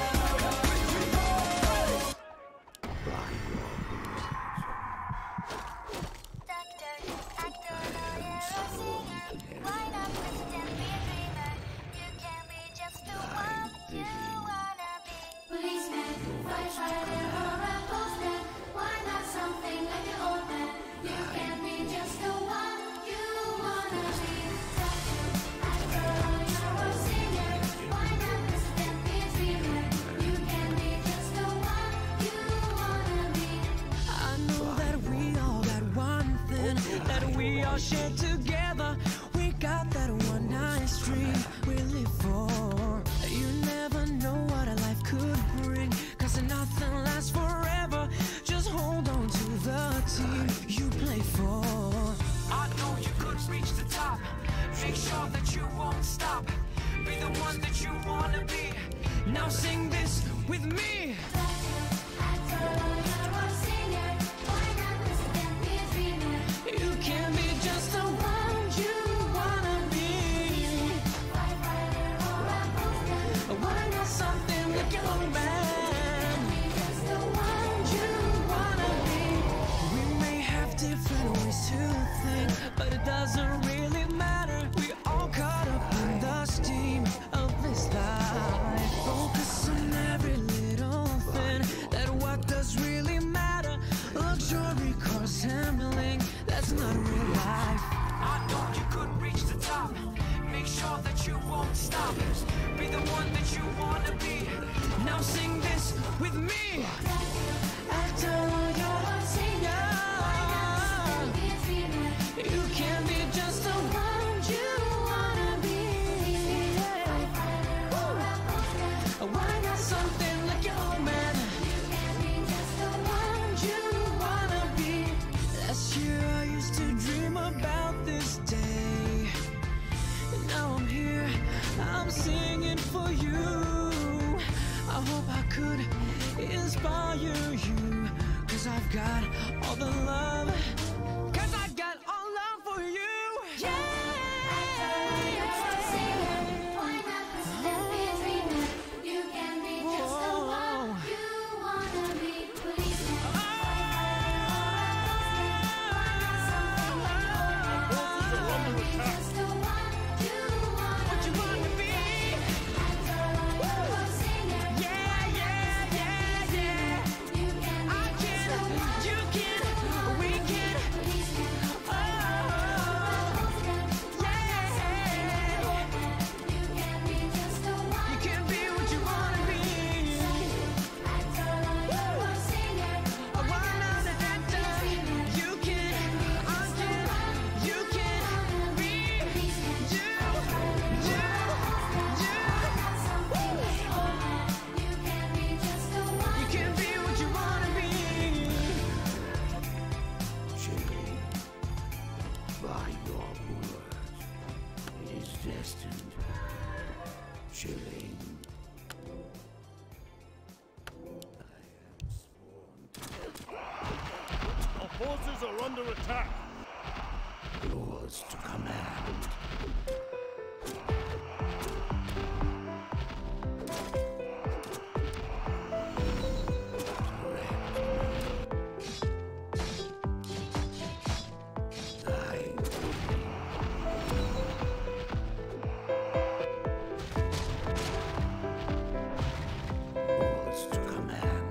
Doctor, actor, lawyer, or singer. Why not pretend be a dreamer? You can be just the one you wanna be. Policeman, firefighter, or a postman. Why not something like an old man? You can be just the one you wanna be. Doctor, actor, lawyer, or singer. Why not pretend be a dreamer? You can be just the one you wanna be. I know that we all got one thing that we all share together. We got that one nice dream we live for. You never know what a life could bring, cause nothing lasts forever. Just hold on to the team you play for. I know you could reach the top. Make sure that you won't stop. Be the one that you wanna be. Now sing this with me. Actor, lawyer, or singer. Why not pretend be a dreamer? You can be just the one you wanna be. Firefighter or a postman. Why not something like your own man? Be just the one you Wanna be. We may have different ways to think, but it doesn't really matter. We all caught up in the steam of this life. Focus on every little thing. That what does really matter? Luxury cars and bling, that's not real life. I know you could reach the top. make sure that you won't stop. Be the one that you wanna be. Now sing this with me. After all your singing, you can be just the one you wanna be. Why not something like your old man? You can be just the one you wanna be. Last year I used to dream about this day, and now I'm here, I'm singing for you. I hope I could inspire you, cause I've got all the love, cause I got all love for you. Yeah. Why not pretend be dreaming? You can be just the one you wanna be. Please why not something like your be just the one you wanna What you wanna be? After all your singing, Yeah, yeah, yeah, yeah. you can I be just the can, one you can, we can. Please Oh, yeah. you can be just the one. You can be what you wanna be. After all your singing, I wanna actor. You can, I can, you can be you, you, you. you can be just the one. You can be what you wanna be. Chilling by your word, it is destined. Chilling. I am sworn Our forces are under attack. yours to command. Thy yours to command.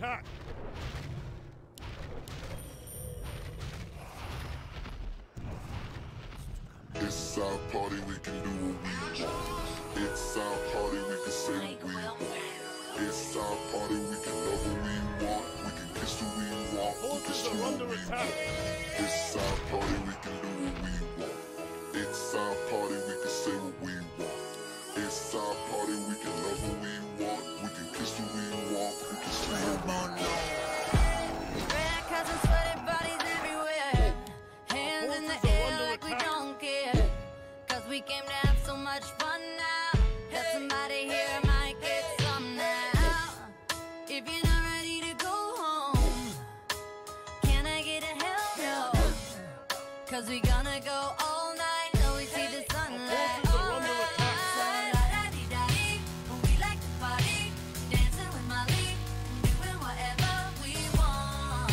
attack! It's our party, we can do what we want. It's our party, we can say what we want. It's our party, we can love what we want. We can kiss who we want. We can Forces do are what under we attack! want. It's our party, we can do what we want. It's our party, we can say what we want. It's our party, we can love what we want. We can kiss who we want. We can do what we want. Red cousins, sweaty bodies everywhere. Hands in the air like we don't care. Cause we came to have so much fun now. That somebody here might get some now. If you're not ready to go home, can I get a hell no? Cause we gonna go all night till we see the sunlight. Forces are under attack! So la-da-dee-da-dee, we like to party, dancing with Molly, doing whatever we want.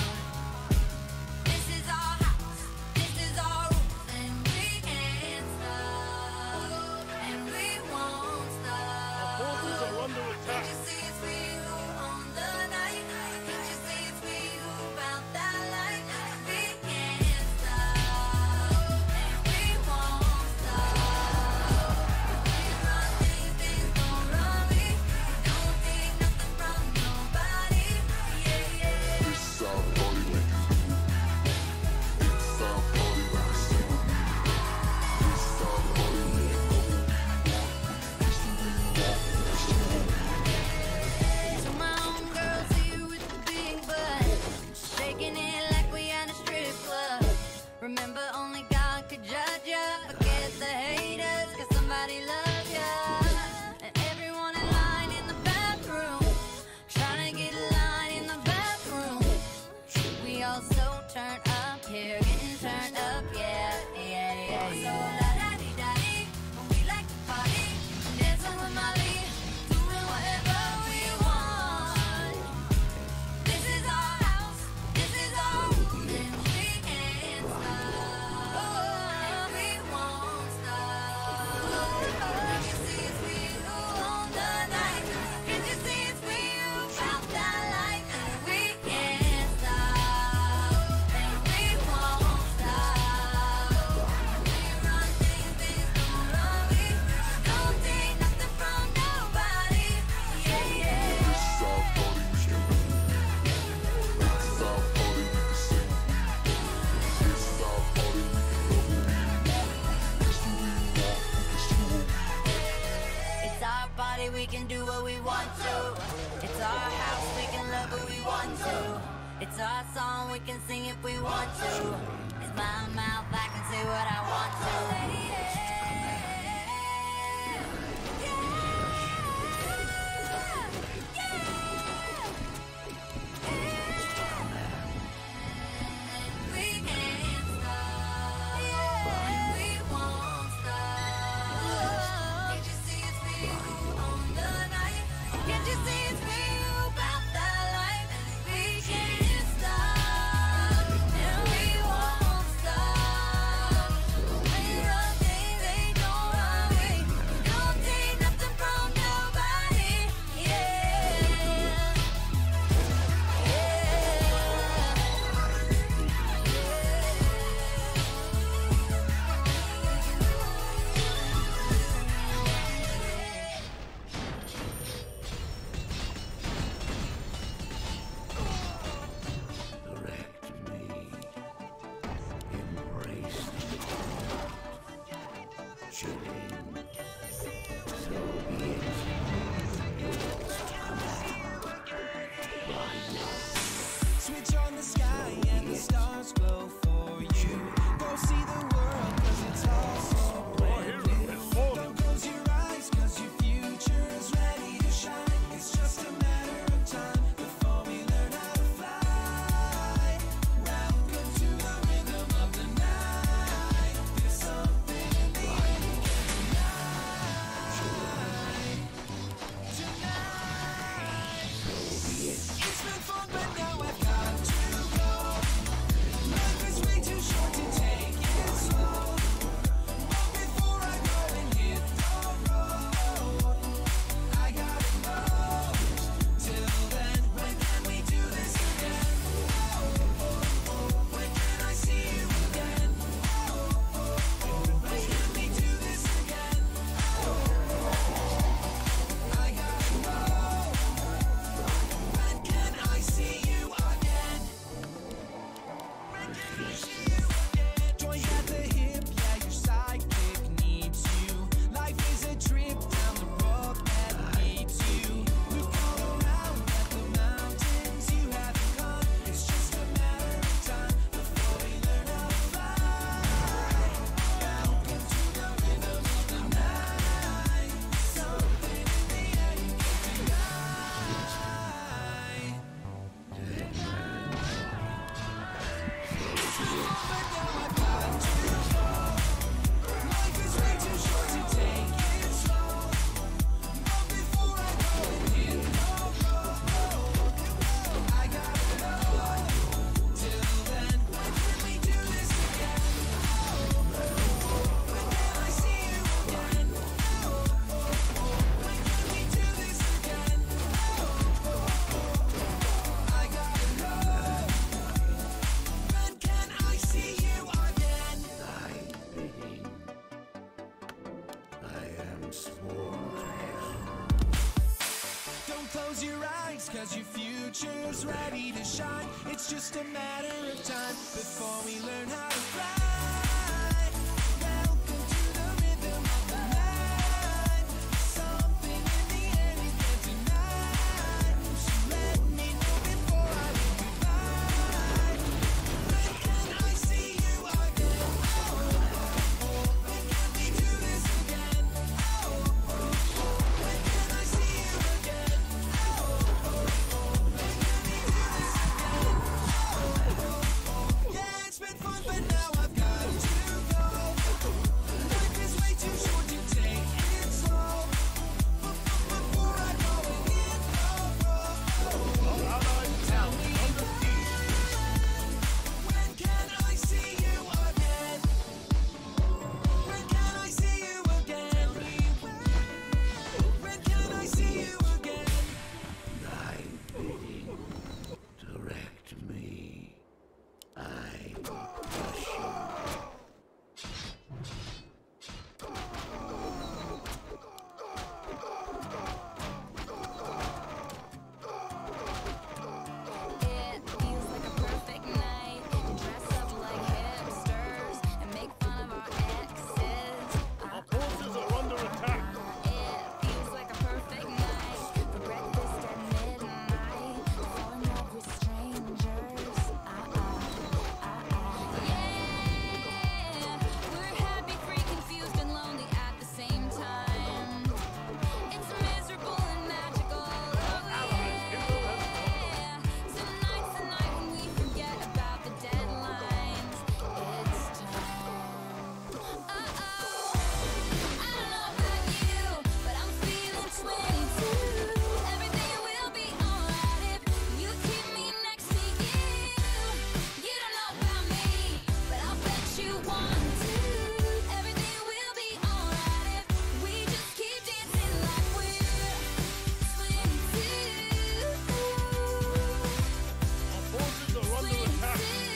This is our house, this is our rules, and we can't stop, and we won't stop. Forces are under Can't attack! you see it's we who own the night? Can't you see it's we who found that light? We can't stop, and we won't stop. We run things, things don't run me. Don't take nothing from nobody. Yeah, yeah. It's our party, we can do what we want. It's our party, we can say what we want. It's our party, we can love what we want. We can kiss who we want. We can do what we want. So my homegirl see you with the big butt, shaking it like we at a strip club. Remember, only God could judge ya. Forget the haters, cause somebody loves ya. And everyone in line in the bathroom, trying to get a line in the bathroom. We all so turned up here, getting turned up, yeah, yeah, yeah. So la-da-dee-da-dee, we like to party, dancing with Molly, doing whatever we want. This is our house, this is our room, and we can't stop, and we won't stop. Can't you see it's we who own the night? Can't you see it's we who found that light? We can't stop, and we won't stop. We run things, things don't run we. Don't take nothing from nobody. Yeah, yeah. It's our party, we can do what we want. It's our party, we can say what we want. It's our party, we can love what we want. We can kiss who we want. We can do what we want. It's our party, we can do what we want to. It's our house, we can love who we want to. It's our song, we can sing if we want to. It's my mouth, I can say what I want to. We can't stop, and we won't stop. Can't you see it's we who own the night? Can't you see it's we who found that light? We can't stop, and we won't stop. We run things, they don't run we. Don't take nothing from nobody. Yeah, yeah. Direct me. Embrace the heart. Chilling. So be it. Yours to command. Right now. Switch on the sky and the stars glow for you. Go see the world cause it's all so Our brand hero new. has fallen! Don't close your eyes cause your future is ready to shine. It's just a matter of time before we learn how to fly. Welcome to the rhythm of the night. There's something in the air. Don't close your eyes, cause your future's ready to shine. It's just a matter of time before we learn how to fly. Welcome to the rhythm of the night. Something in the air you can't deny. So let me know before I leave goodbye. When can I see you again? Oh, oh, oh. When can we do this again? Oh, oh, oh. When can I see you again? Yeah, it's been fun, but now I've got to go. Life is way too short to take it slow. Before I go and hit the road, tell me when can I see you again? When can I see you again? When can I see you again? Thy bidding, direct me. I crush you. It feels like a perfect night to dress up like hipsters and make fun of our exes. Our forces are under attack. It feels like a perfect night for breakfast at midnight. Fall in love with strangers. Uh-uh, uh-uh. Yeah, we're happy, free, confused, and lonely at the same time. It's miserable and magical. Oh yeah. Tonight's the night when we forget about the deadlines. It's time. Uh-oh. I don't know about you, but I'm feeling twenty-two. Everything will be alright if you keep me next to you. You don't know about me, but I'll bet you want to. Everything will be alright if we just keep dancing like we're twenty-two. Our forces are under attack.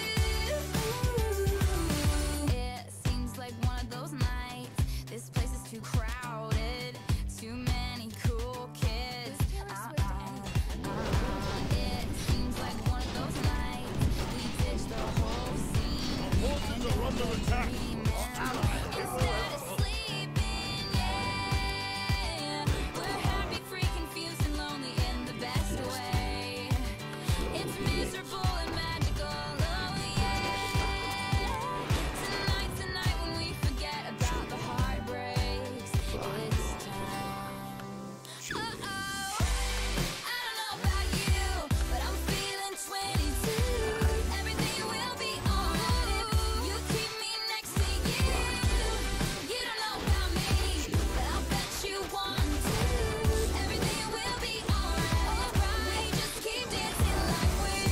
It seems like one of those nights. This place is too crowded. Too many cool kids. Uh-uh, uh-uh. It seems like one of those nights. We ditch the whole scene. Our forces are under attack. Instead of sleeping, yeah. We're happy, free, confused, and lonely in the best way. It's miserable and magical, oh yeah. Tonight's the night when we forget about the heartbreaks. It's time. Uh-oh. I don't know about you, but I'm feeling twenty-two. Everything will be alright if you keep me next to you. You don't know about me, but I'll bet you want to. Everything will be alright if we just keep dancing like we're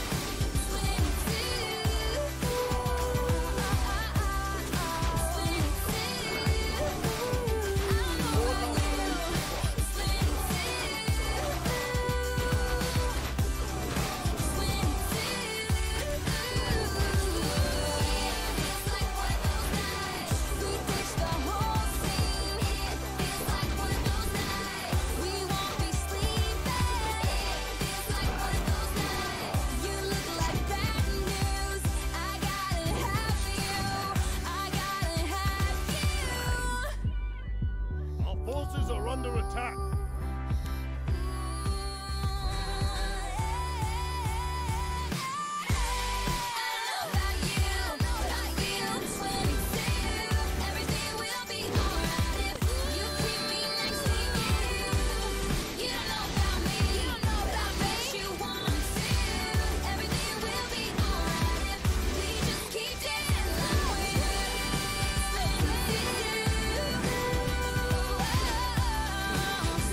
Our forces are under attack. Keep dancing like we're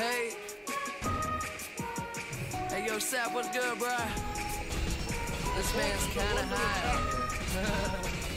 Hey. Hey, yo, Sap, what's good, bro? This man's kinda high.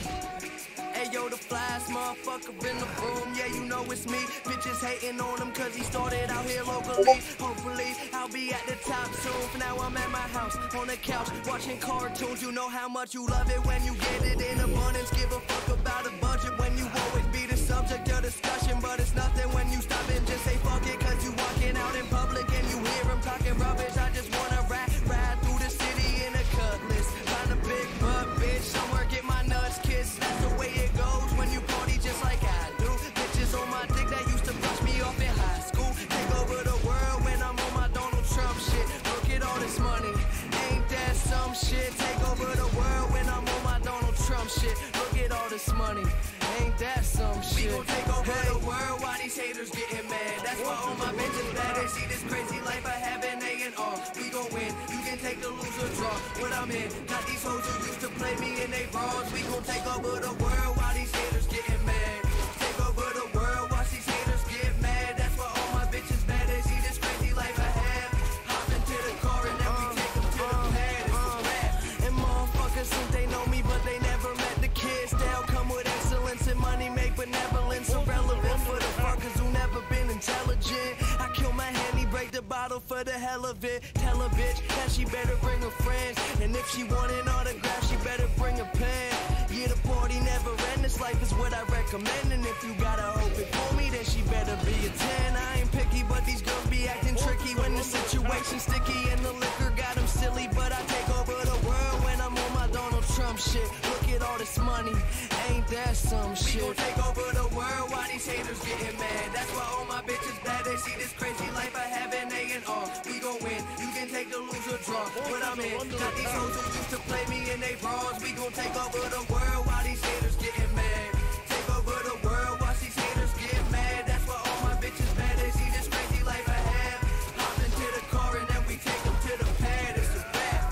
Hey, yo, the flyest motherfucker in the room. Yeah, you know it's me. Bitches hating on him cause he started out here locally. Hopefully, I'll be at the top soon. For now, I'm at my house, on the couch, watching cartoons. You know how much you love it when you get it in abundance. Give a fuck about a budget when you always be the subject of discussion. But it's nothing when you stop and just say fuck it. Cause you walking out in public and you hear him talking rubbish. I just wanna ride, ride through the city in a cutlass. Find a big butt, bitch, somewhere get my nuts kissed. That's the way it goes when you party just like I do. Bitches on my dick that used to brush me off in high school. Take over the world when I'm on my Donald Trump shit. Look at all this money, ain't that some shit? Take over the world when I'm on my Donald Trump shit. Look at all this money, ain't that some shit? We gon' take over hey. the world while these haters getting mad. That's why all my bitches bad. They see this crazy life I have in A and R. We gon' win, you can take the loser draw. What I'm in, got these hoes who used to play me in they bras. We gon' take over the world while these haters getting mad. Take over the world while these haters get mad. That's why all my bitches bad. They see this crazy life I have. Hop into the car and then we take them to the pad. It's a rap. And motherfuckers think they know me, but they never met the kids. They'll come with excellence and money make benevolence irrelevant for the fuckers who never been intelligent. I kill my handy, break the bottle for the hell of it. Tell a bitch that she better bring her friends. And if she want an autograph, she better bring a pen. Yeah, the party never end. This life is what I recommend. And if you gotta hope it for me, then she better be a ten. I ain't picky, but these girls be acting tricky when the situation's sticky and the liquor got them silly. But I take over the world when I'm on my Donald Trump shit. Look at all this money, ain't that some shit? We gon' take over the world while these haters getting mad. That's why all my bitches bad. They see this crazy life I have in A and R. We gon' win, you can take the loser draw. What I'm in, got these hoes who used to play me in they bras. We gon' take over the world while these haters getting mad. Take over the world while these haters get mad. That's why all my bitches bad. They see this crazy life I have. Hop into the car and then we take them to the pad. It's a wrap.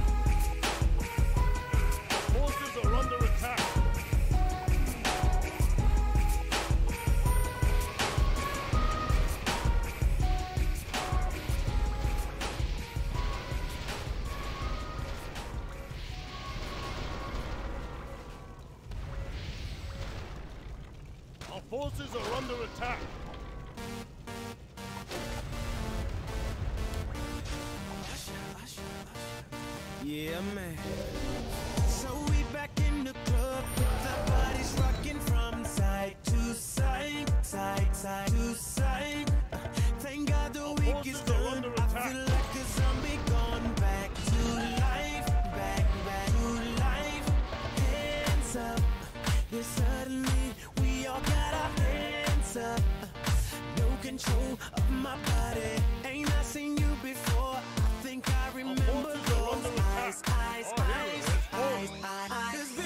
Forces are under attack. Our forces are under attack. Yeah, man. So we back in the club with our bodies rocking from side to side, side, side to side. Uh, Thank God the week is done. I feel like a zombie gone back to life, back, back to life. Hands up, yeah, suddenly we all got our hands up. Uh, No control of my body. Ain't I seen you before? I think I remember those eyes, eyes, eyes, eyes, eyes.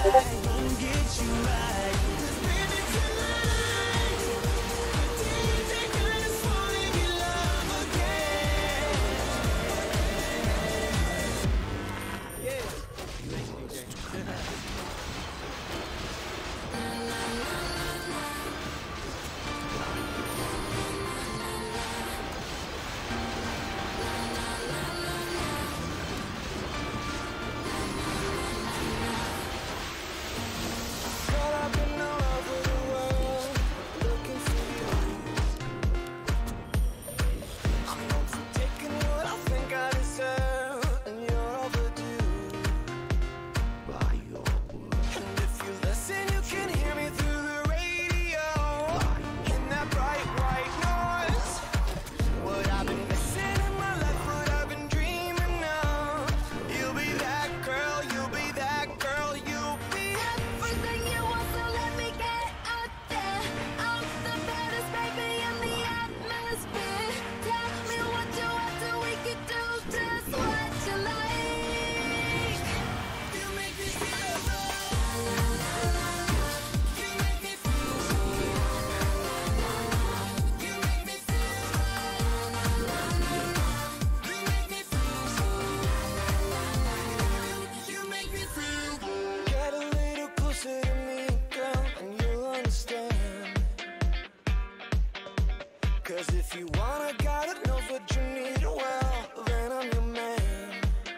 won't get you right. 'Cause baby tonight, the D J gonna fall in love again. Yeah. Caught up in all over the world, looking for you. I'm known for taking what I think I deserve, and you're overdue. By your word. And if you listen, you can hear me through the radio. In that bright white noise. What I've been missing in my life, what I've been dreaming of. You'll be that girl, you'll be that girl, you'll be Everything you want, so let me get out there. I'm the baddest baby in the atmosphere. Tell me what you want, so we can do just what you like. You make me feel good. You make me feel good. You make me feel good. You make me feel good. You make me feel good. Get a little closer to me, girl, and you'll understand. 'Cause if you wanna, God knows what you need, well, then I'm your man.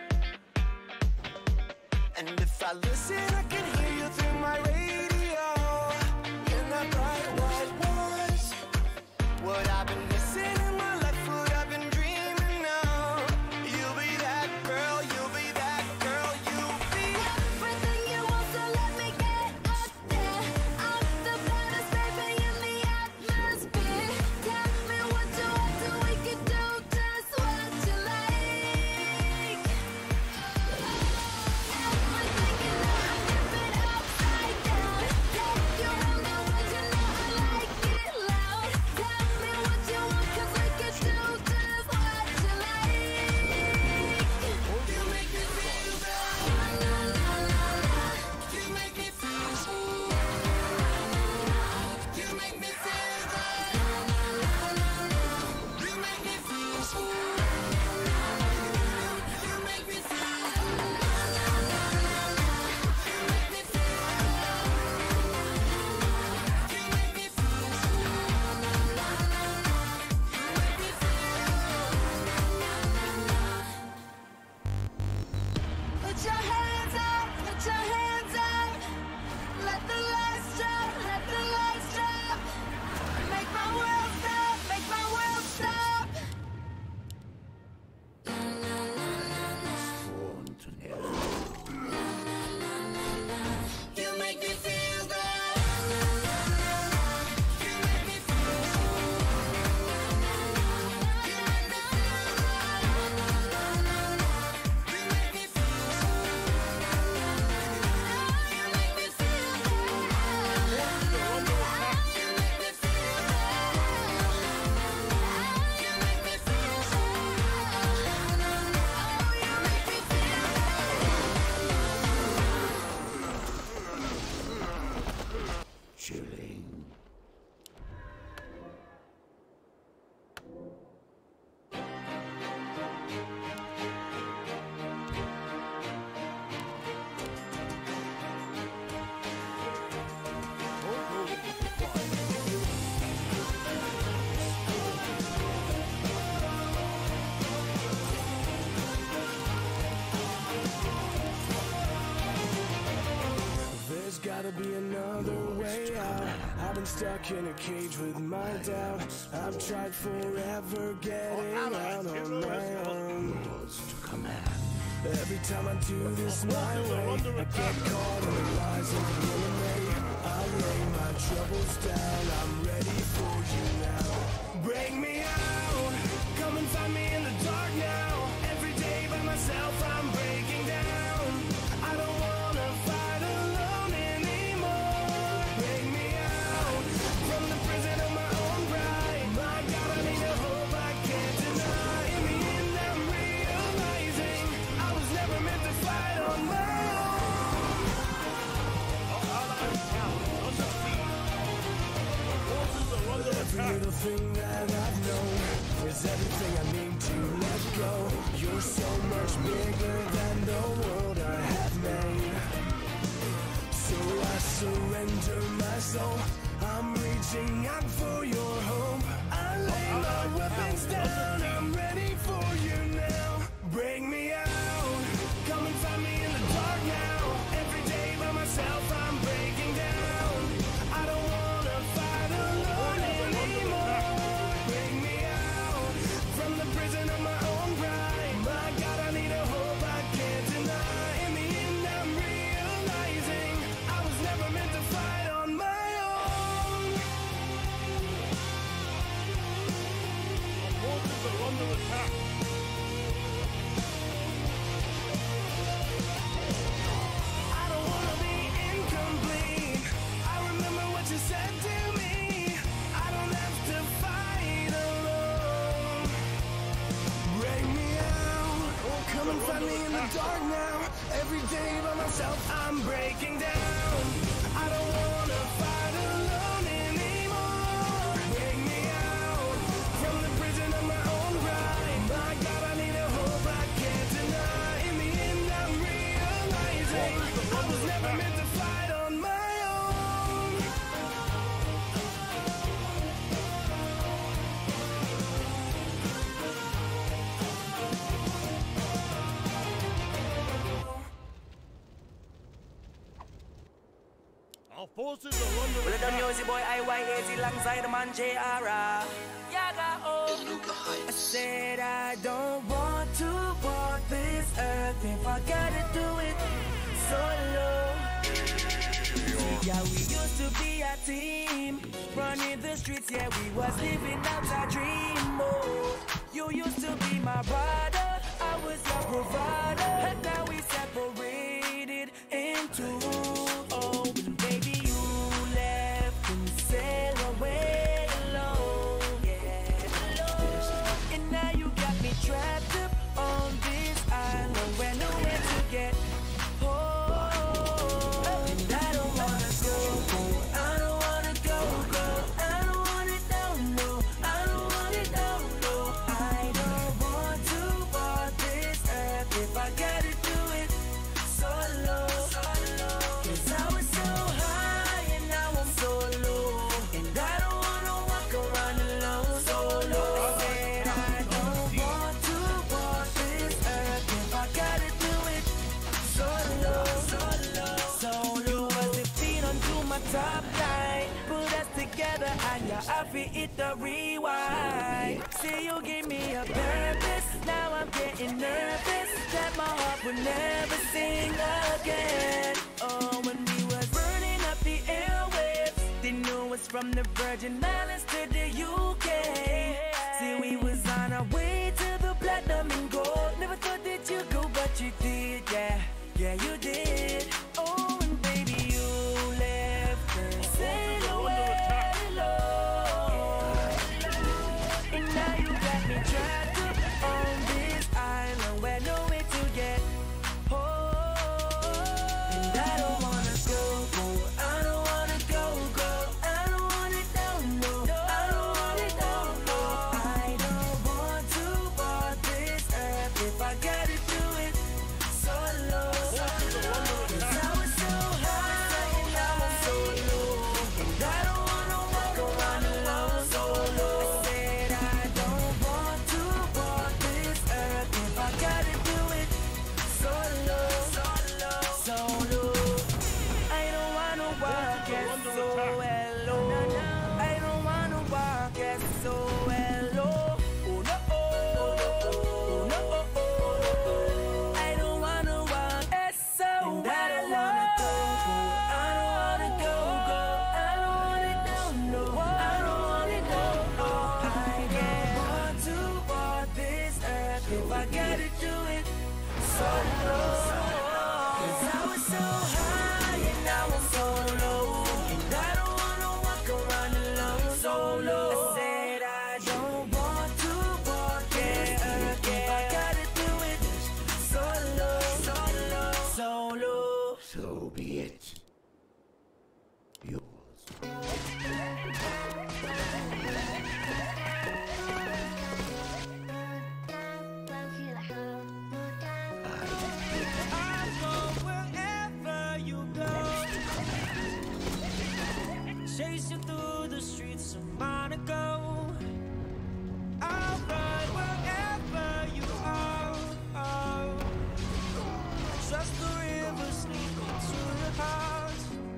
And if I listen, I can hear you through my radio. In that bright white noise. What I've been missing in my life, what I've been dreaming of. You'll be that girl, you'll be that girl, you'll be Everything you want, so let me get out there. I'm the baddest baby in the atmosphere. Tell me what you want, so we can do just what you like. Everything you know, I flip it upside down. Take you around the world, you know I like it loud. Tell me what you want, 'cause we can do just what you like. You make me feel bad. You make me feel good. You make me feel bad. You make me feel good. You make me feel Put your hands up, put your hands up. Let the lights drop, let the lights drop. Make my world stop, make my world stop. Sworn to never. You make me feel good. You make me feel good. You make me feel good. You make me feel good. You make me feel Chilling. There's gotta be another way out. I've been stuck in a cage with my doubt. I've tried forever getting out on my own. Words to command. Every time I do this my way, I get caught in the lies of the enemy. I lay my troubles down, I'm ready for you now. Break me out, come and find me in the dark now. Every day by myself I'm breaking down. I don't wanna fight alone anymore. Break me out from the prison of my own pride. My God, I need a hope I can't deny. Me and I'm realizing I was never meant to fight on my own. Everything that I've known is everything I need to let go. You're so much bigger than the world I have made. So I surrender my soul. I'm reaching out for your hope. I lay my weapons down. I'm ready for you now. Bring me out. Come and find me in the dark now. Every day by myself I'm breaking down. I don't wanna fight alone anymore. Bring me out from the prison of my own pride. My God, I need a hope I can't deny. In the end I'm realizing I was never meant to fight on my own. Our forces are under attack. I don't wanna be incomplete. I remember what you said to me. I don't have to fight alone. Bring me out. Oh, come and find me in the dark now. Every day by myself I'm breaking down. I don't wanna fight alone anymore. Bring me out from the prison of my own pride. My God, I need a hope I can't deny. In the end I'm realizing I was never meant to fight on my own. Our forces are under Well, the attack. music boy I Y A Z alongside the man J R. Yaga, oh. I said I don't want to walk this earth if I gotta do it solo. Yeah, we used to be a team, running the streets, yeah, we was living out our dream, oh. You used to be my brother, I was your provider, and now we separated into, oh, baby, you left and sailed away alone, yeah, alone. And now you got me trapped up on this island where nowhere to get home. And I don't wanna go, go, I don't wanna go, go, I don't want it down, no, I don't want it down, no. I don't want to walk this earth if I gotta do it solo, solo. Cause I was so high and now I'm so low, and I don't wanna walk around alone solo. I said I don't want to walk this earth if I gotta do it solo, solo, solo. Was the feet onto my top line, put us together and your outfit hit the rewind. See, you gave me a purpose, now I'm getting nervous that my heart will never sing again. Oh, when we was burning up the airwaves, they knew us from the Virgin Islands to the U K. See, we was on our way to the platinum and gold. Never thought that you'd go, but you did, yeah, yeah, you did. Oh, and baby, you left and sailed away alone. And now you got me trapped up on this island where no way to get home. And I don't wanna go, go, I don't wanna go, go, I don't want it down, no, I don't want it down, no. I don't want to walk this earth if I gotta do it solo, solo. Cause I was so high and now I'm so low, and I don't wanna walk around alone solo. I said I don't want to walk this earth if I gotta do it solo, solo, solo. I don't wanna walk it so alone. I don't wanna walk it so alone. Oh no, oh no, oh, oh. I don't wanna walk it so alone. I don't wanna go, go. I don't wanna go, go. I don't want it down, no. I don't want it down, no. I don't want to walk this earth if I gotta do it solo. Cause I was so high and now I'm so low, and I don't wanna walk around alone solo. I said I don't want to walk this earth if I gotta do it solo, solo, solo. So be it. Yours. chase you through the streets of Monaco. I'll run wherever you are. Oh. Trust the river sneaking to your heart.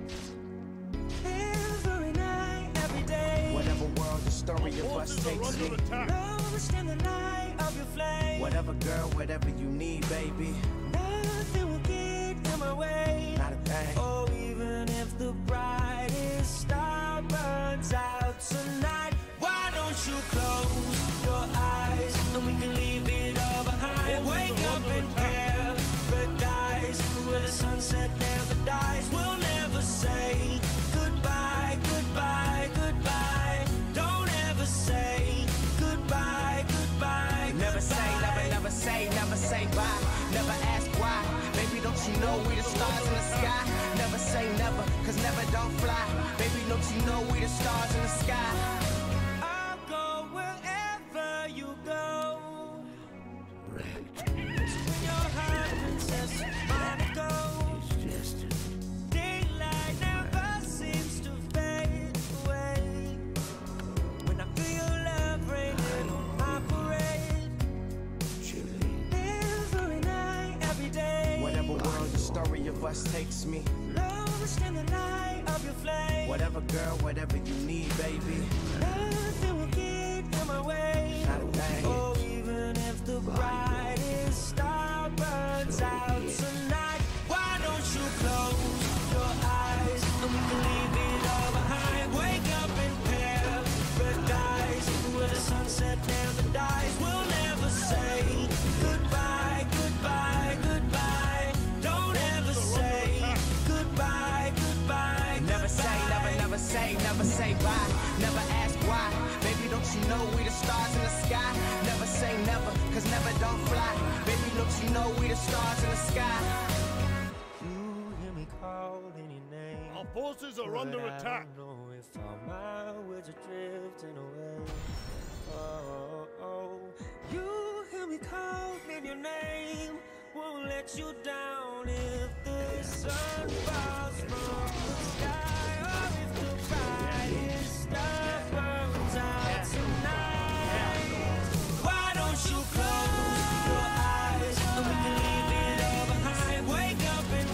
Every night, every day. Whatever world the story of us takes me. Love is in the light of your flame. Whatever girl, whatever you need, baby. Nothing will get in my way. Not a thing. Oh, even if the brightest star burns out tonight, why don't you close your eyes and we can leave it all behind? Wake up in paradise where the sunset never dies. We'll never say goodbye, goodbye, goodbye. Don't ever say goodbye, goodbye. Never say, never, never say, never say bye. Never ask why. Baby, don't you know we the stars in the sky? Never say never, cause never don't fly. Baby, don't you know we the stars in the sky? I'll go wherever you go. Your heart, princess Monaco. Daylight never seems to fade away. When I feel your love raining on my parade. Every night, every day. Whatever world the story of us takes me. Love is in the light of your flame. Whatever girl, whatever you need, baby. Nothing will get in my way. Not a thing. Oh, even if the brightest star burns out tonight, why don't you close your eyes and we can leave it all behind? Wake up in paradise where the sunset never dies. We'll never say goodbye, goodbye, goodbye. Don't ever say goodbye, goodbye. Never say, never, never say, never say bye. Never ask why. Baby, don't you know we the stars in the sky? Never say never, cause never don't fly. Baby, don't you know we the stars in the sky? You hear me calling your name. Our forces are under But attack. I don't know if all my words are drifting away. Oh, oh, oh. You hear me calling your name. Won't let you down if the sun falls from the sky, or if the brightest star burns out tonight. Why don't you close your eyes and we can leave it all behind? Wake up in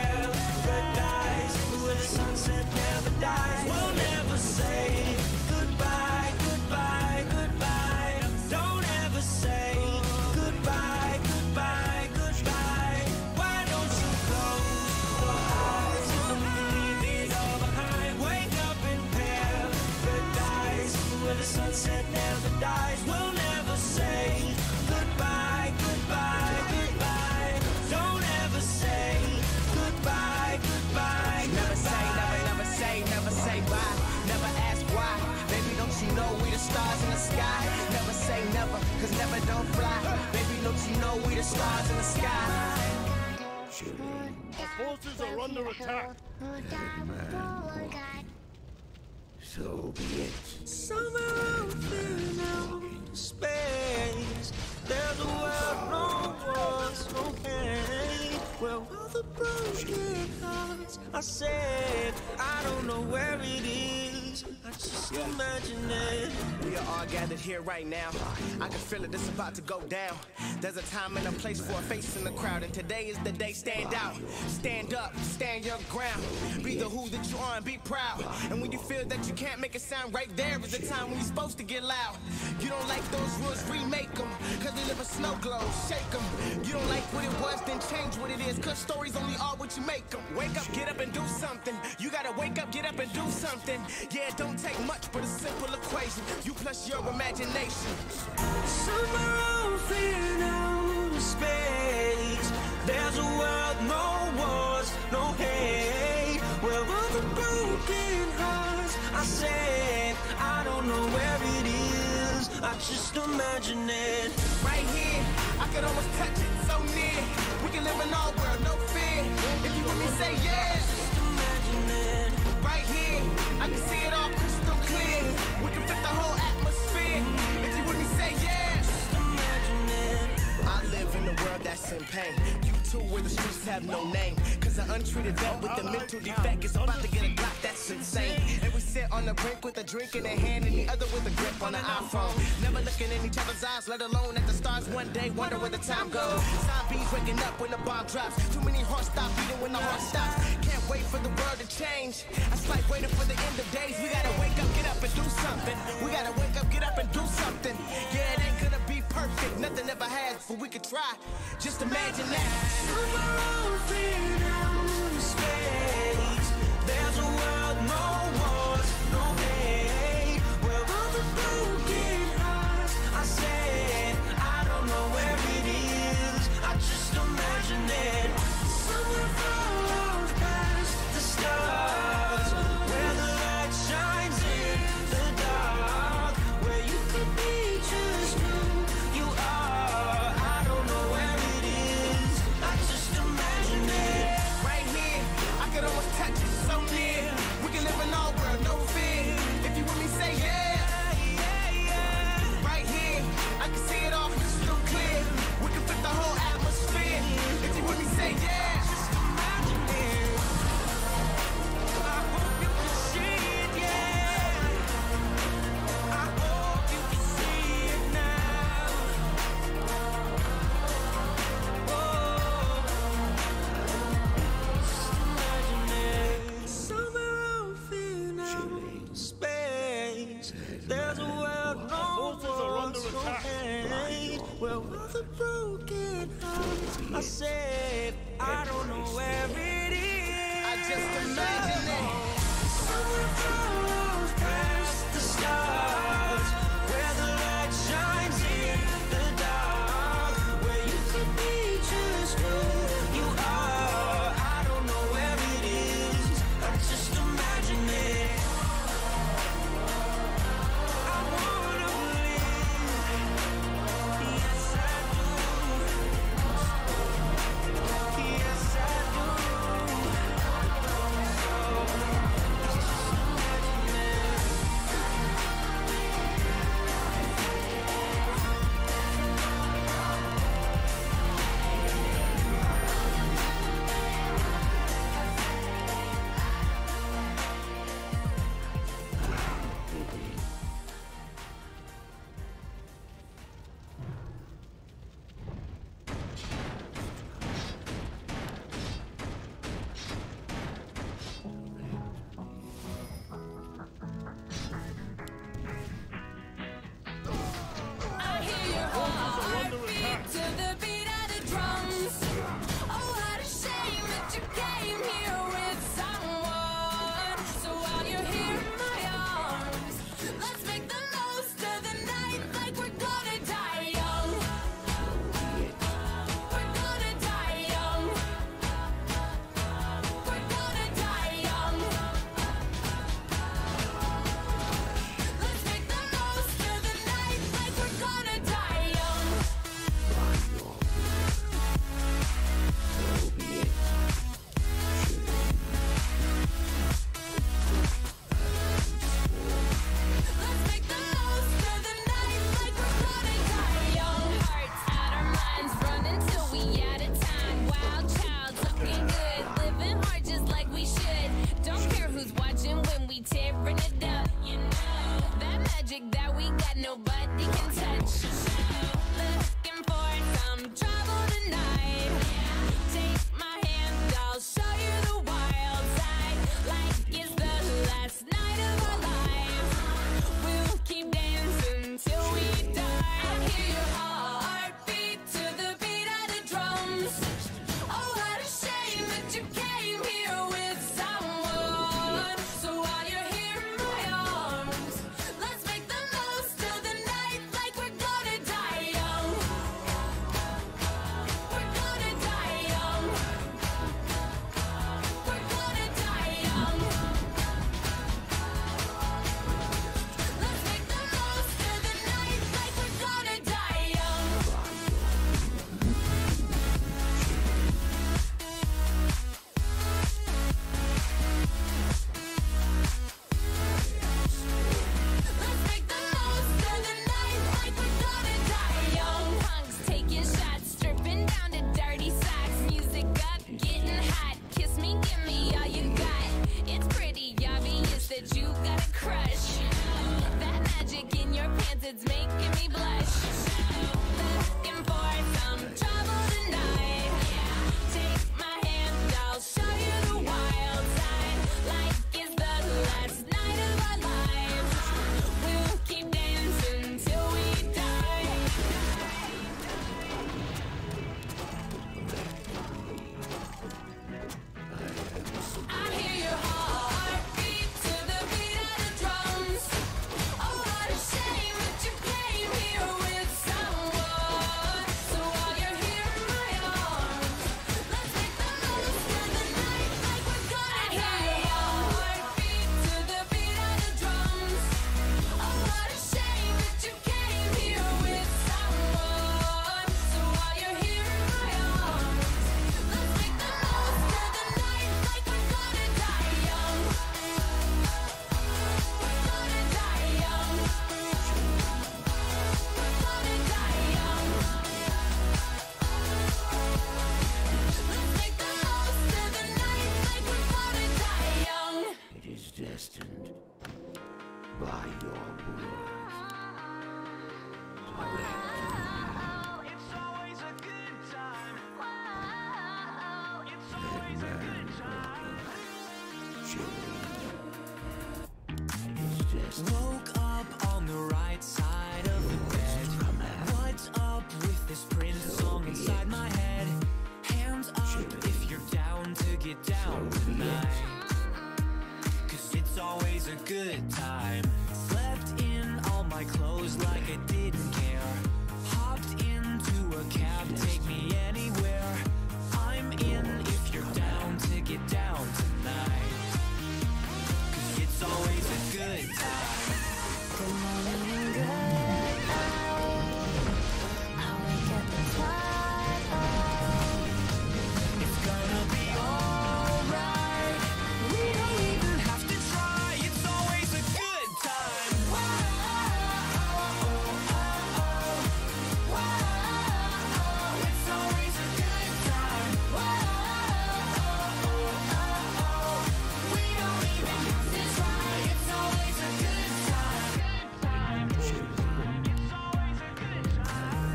paradise where the sunset never dies. We'll never say goodbye, goodbye, goodbye. Don't ever say goodbye, goodbye, goodbye. Why don't you close your eyes and we can leave it all behind? Wake up in paradise where the sunset never dies. We'll never say goodbye, goodbye, goodbye. Don't ever say goodbye, goodbye. Never say, never, never say, never say bye. Never ask why. Baby, don't you know we the stars in the sky? Never say never, cause never don't fly. Baby, don't you know we the stars in the sky? Our forces are under attack. So be it. Somewhere out there in space, there's a world no wars, no pain. Where all the broken hearts are said. I don't know where it is, I just imagine it. We are all gathered here right now. I can feel it, it's about to go down. There's a time and a place for a face in the crowd, and today is the day. Stand out, stand up, stand your ground. Be the who that you are and be proud. And when you feel that you can't make it sound right, there is a time when you're supposed to get loud. You don't like those rules, remake them, cause they live in snow globes, shake them. You don't like what it was, then change what it is, cause stories only are what you make them. Wake up, get up and do something. You gotta wake up, get up and do something. Yeah, it don't take much but a simple equation. You plus your imagination. Somewhere out in outer space, there's a world, no wars, no hate. Where all the broken hearts are said. I don't know where it is, I just imagine it. Right here, I could almost touch it, so near. We can live in our world, no fear. If you with me, say yes. Just imagine it. Right here, I can see it all crystal clear. We can fit the whole atmosphere. If you with me, say yes. Just imagine it. I live in a world that's in pain. You too, where the streets have no name. Cause an untreated vet with a mental defect is about to get a Glock that's it's insane. And we sit on the brink with a drink in their hand and the other with a grip on the iPhone. Never looking in each other's eyes, let alone at the stars one day, wonder where the time goes. Zombies waking up when the bomb drops. Too many hearts stop beating when the heart stops. Can't wait for the world to change. It's like waiting for the end of days. We gotta wake up, get up and do something. We gotta wake up, get up and do something. Yeah, it ain't gonna be perfect, nothing ever has, but we could try. Just imagine that. Space. There's a world, no wars, no hate. Where all the broken hearts are said. I don't know where it is, I just imagine it. Somewhere far past the stars, where the light shines in the dark, where you could be just who you are. I don't know where it is, I just imagine it. Right here, I could almost touch it, so near. We can live in our world, no fear. If you with me, say yeah, yeah, yeah. Right here, I can see it all crystal clear. We can fit the whole atmosphere. If you with me, say yeah. Just imagine it. I hope you can see it, yeah. I hope you can see it now. Oh, just imagine it. Somewhere out there now, space. There's a world, no Forces are under wars, no attack. hate. Where all the broken hearts are safe. I don't know where it is. I just imagine it. Somewhere far past the stars, where the light shines in the dark, where you could be just who you are. I don't know where it is, I just imagine it. I wanna believe, yes I do, yes I do. Woke up on the right side of the bed. What's up with this Prince song inside my head? Hands up if you're down to get down tonight. Cause it's always a good time. Slept in all my clothes like I didn't care. Hopped into a cab, take me anywhere. I'm in if you're down to get down tonight. Cause it's always a good time. Good morning and good night. I wake at the twilight. It's gonna be alright. We don't even have to try. It's always a good time. Whoa, oh, oh, whoa. It's always a good time. Whoa, oh, we don't even have to try. It's always a good time. It's always a good time.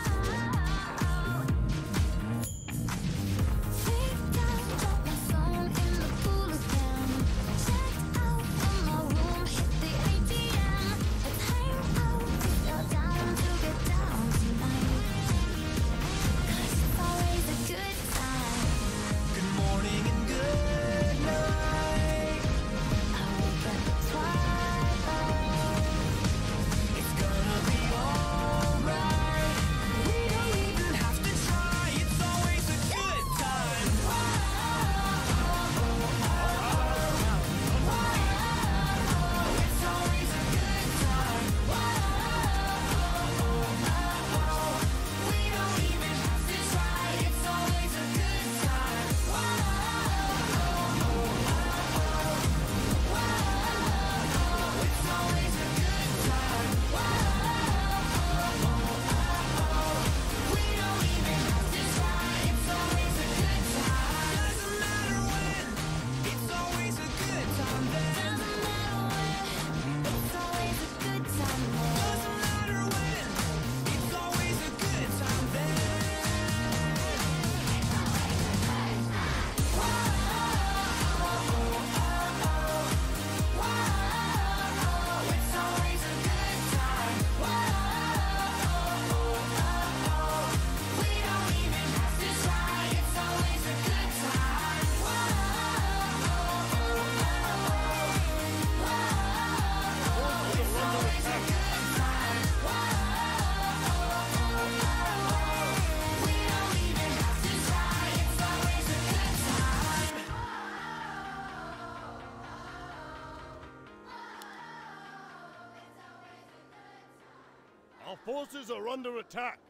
Freaked out, dropped my phone in the pool again. Checked out from my room, hit the A T M. Let's hang out if you're down to get down tonight. Cause it's always a good time. Good morning and good night. I wake at the twilight. It's gonna be alright. We don't even have to try. It's always a good time. It's always a good time. We don't even have to try. It's always a good time. It's always a good time. We don't even have to try. It's always a good time. Doesn't matter when. It's always a good time then. Doesn't matter when, it's always a good time then. Doesn't matter when. It's always a good time then. It's always a good time. We don't even have to try. It's always a good time. It's always a good time. We don't even have to try. It's always a good time. Our forces are under attack.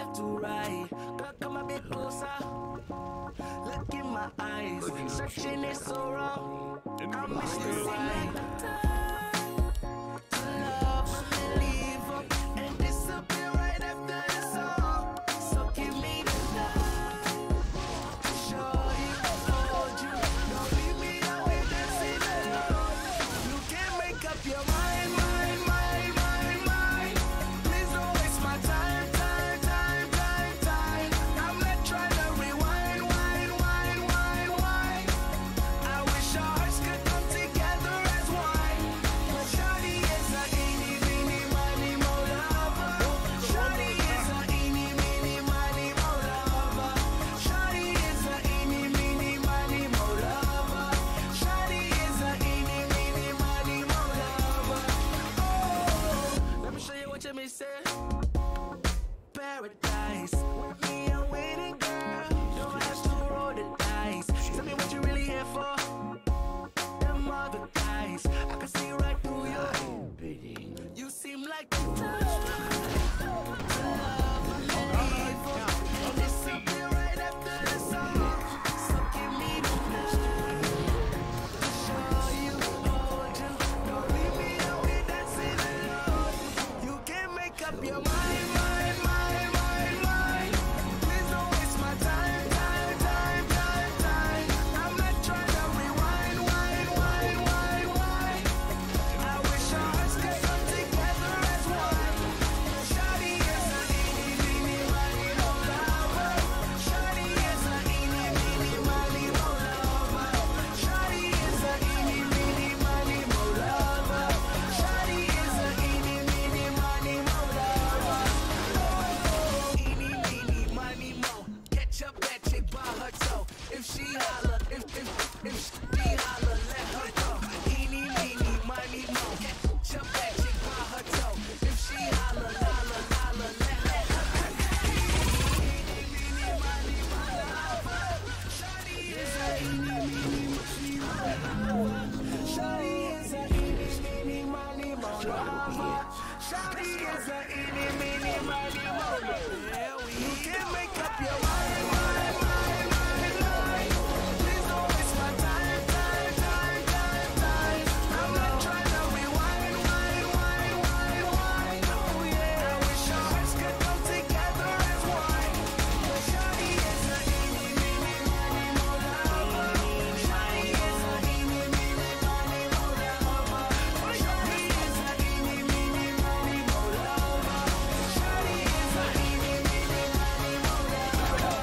left to right. Girl, come a bit closer. Look in my eyes. Searching is so wrong. I miss the right time to love and leave up and disappear right after the song. So give me the love to show you, hold you. Don't leave me out with dancing alone. You can't make up your mind, mind, mind, mind, mind. Please don't waste my time, time, time, time, time. I'm not trying to rewind, wind, wind, wind, wind. I wish our hearts could come together as one. But Shawty is a eeny, meeny, miny, mo lover. Shawty is a eeny, meeny, miny, mo lover. Shawty is a eeny, meeny, miny, mo lover. Shawty is a eeny, meeny, miny, mo lover. Oh, let me show you what you missing. Paradise. With me, I'm waiting, girl. Don't have to roll the dice. Tell me what you really here for. Them other guys, I can see right through you. Bidding. You seem like the type to love and leave up and disappear right after the song. So give me the love to show you, hold you. Don't leave me out here dancing alone. You can't make up your mind, mind, mind, mind, mind. Please don't waste my time, time, time, time, time. I'm not trying to rewind, wind, wind, wind, wind. I wish our hearts could come together as one. Shawty is a eeny, meeny, miny, mo lover. Shawty is a eeny, meeny, miny, mo lover. Shawty is a eeny, meeny, miny, mo lover. Shawty is a eeny, meeny, miny, mo lover. Oh, eeny, meeny, miny, mo. Catch up that chick by her toe. If she holler, if if if she holler, let her go. Eeny, meeny, miny, mo. Catch up that chick by her toe. If she holler, holler, holler, let her go. Eeny, meeny, miny, mo lover. Shawty is a eeny, meeny, miny, mo lover. Shawty is a eeny, meeny, miny, mo lover. Shawty is a eeny, meeny, miny, mo lover. You can't make up your mind, mind, mind, mind, mind. Please don't waste my time, time, time, time, time. I'm not trying to rewind, wind, wind, wind, wind. Oh yeah, I wish our hearts could come together as one. But Shawty is a eeny, meeny, miny, mo lover. Shawty is a eeny, meeny, miny, mo lover. Shawty is a eeny, meeny, miny, mo lover. Shawty is a eeny, meeny, miny, mo lover.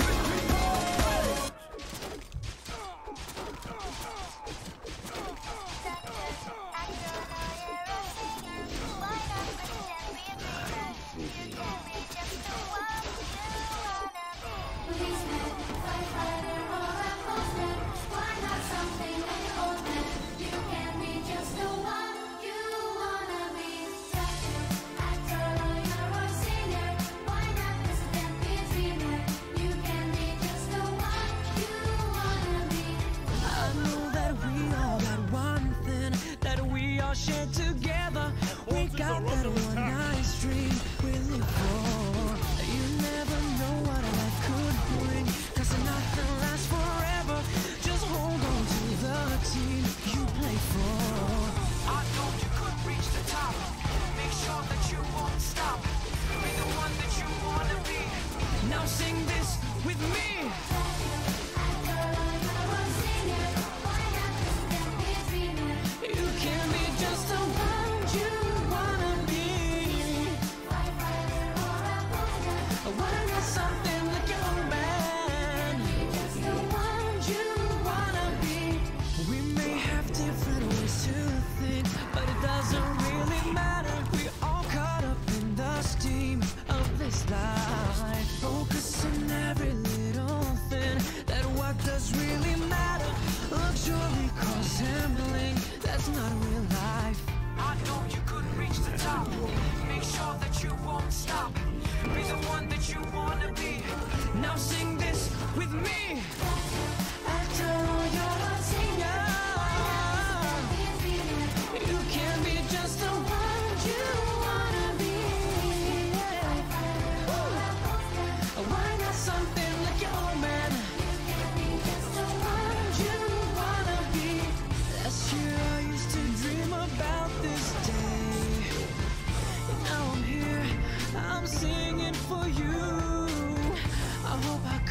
Policeman, firefighter, or a postman. Why not something like an old man? You can be just the one you wanna be. Doctor, actor, lawyer, or singer. Why not president, be a dreamer? You can be just the one you wanna be. I know that we all got one thing that we all share together. We got that one nice dream we live for. You never know what life could bring, 'cause nothing lasts forever. Just hold on to the team you play for. I know you could reach the top. Make sure that you won't stop. Be the one that you wanna be. Now sing this with me. Actor, lawyer, or singer. Why not president, be a dreamer? You can be just the one you wanna be. Firefighter, or a postman. Why not something like your own man? Just the one you Wanna be. We may have different ways to think, but it doesn't really matter. We all caught up in the steam of this life. Focus on every little thing.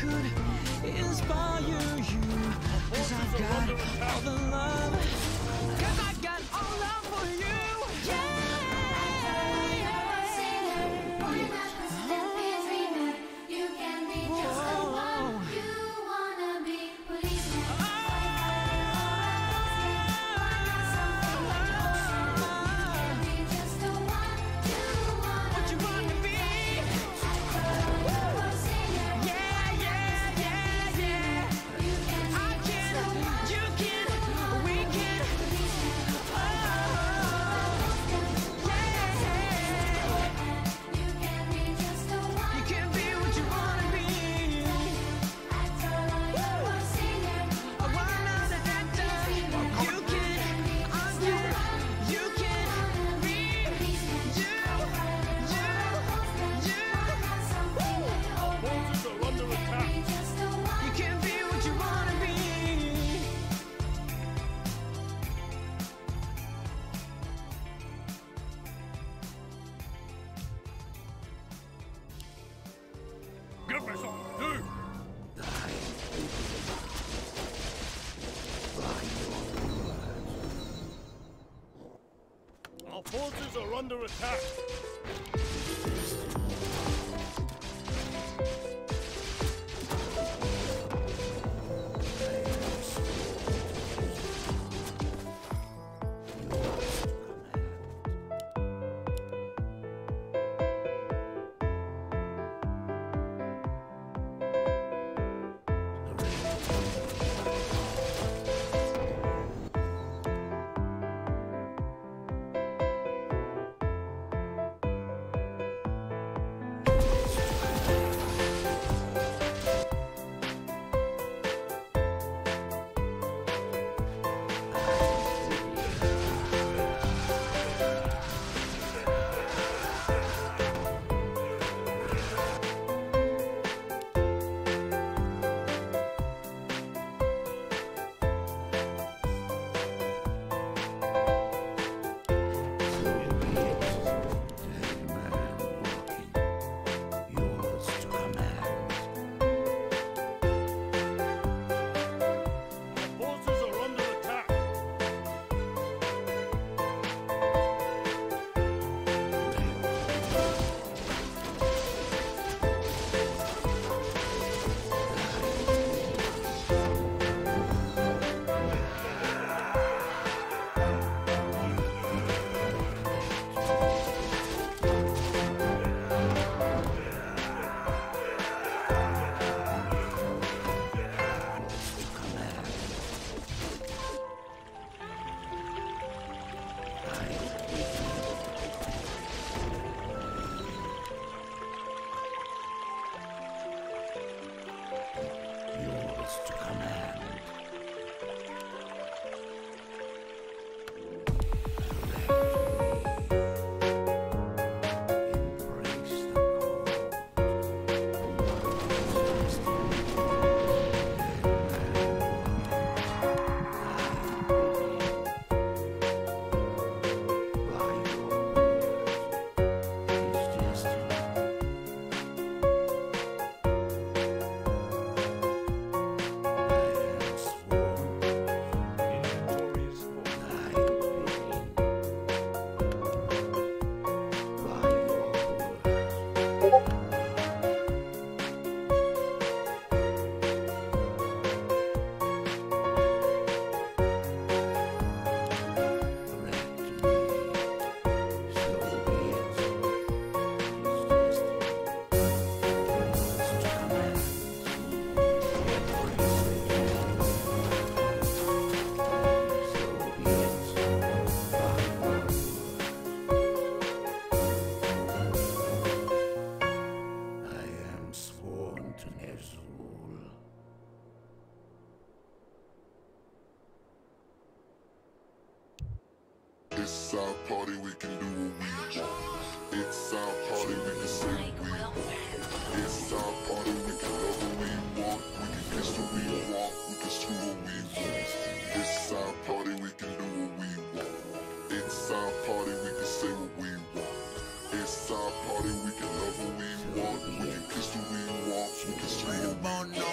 could inspire you. Cause I've got all the love. Cause I got all love for you. Yeah. You can be just the one you wanna be. Policeman, just the one you wanna What you wanna be? Yeah, yeah, yeah, yeah. I can, you can, we can. Oh, yeah. You can be just the one. You can be what you wanna be. Actor, lawyer, or singer. I wanna the actor. You can, I'm you. You can be you, you, you. Our forces are under attack. You can be what you wanna be. Give me something to do. Our forces are under attack. Our forces are under attack. Yours to command. Embrace the It's our party, we can do what we want. It's our party, we can say what we want. It's our party, we can love what we want. We can kiss what we want, we can screw what we want. It's our party, we can do what we want. It's our party, we can say what we want. It's our party, we can love what we want. We can kiss what we want, we can screw what we want.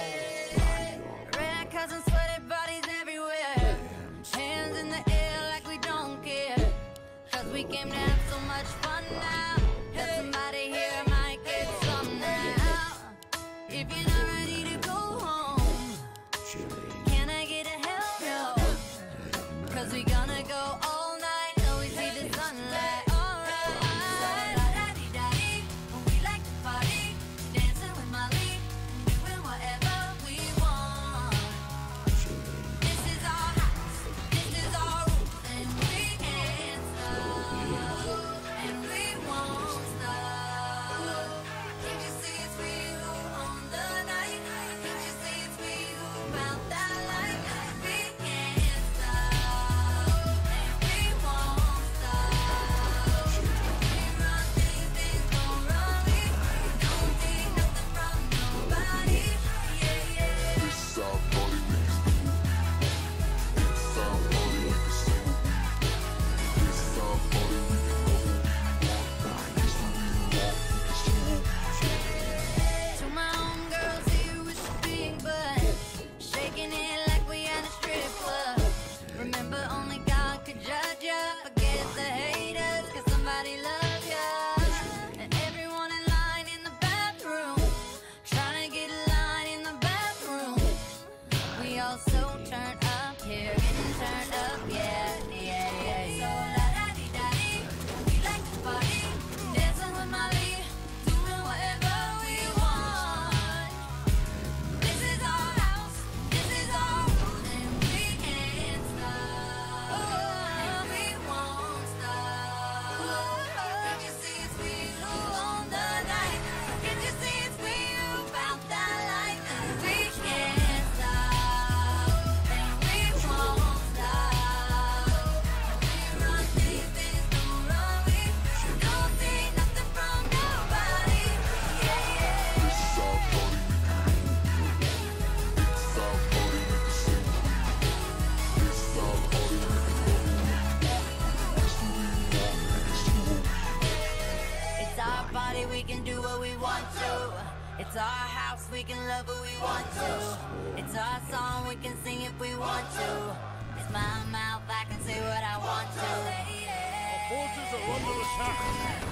we want to. It's our house, we can love who we want to. It's our song, we can sing if we want to. It's my mouth, I can say what I want to. Our forces are under attack.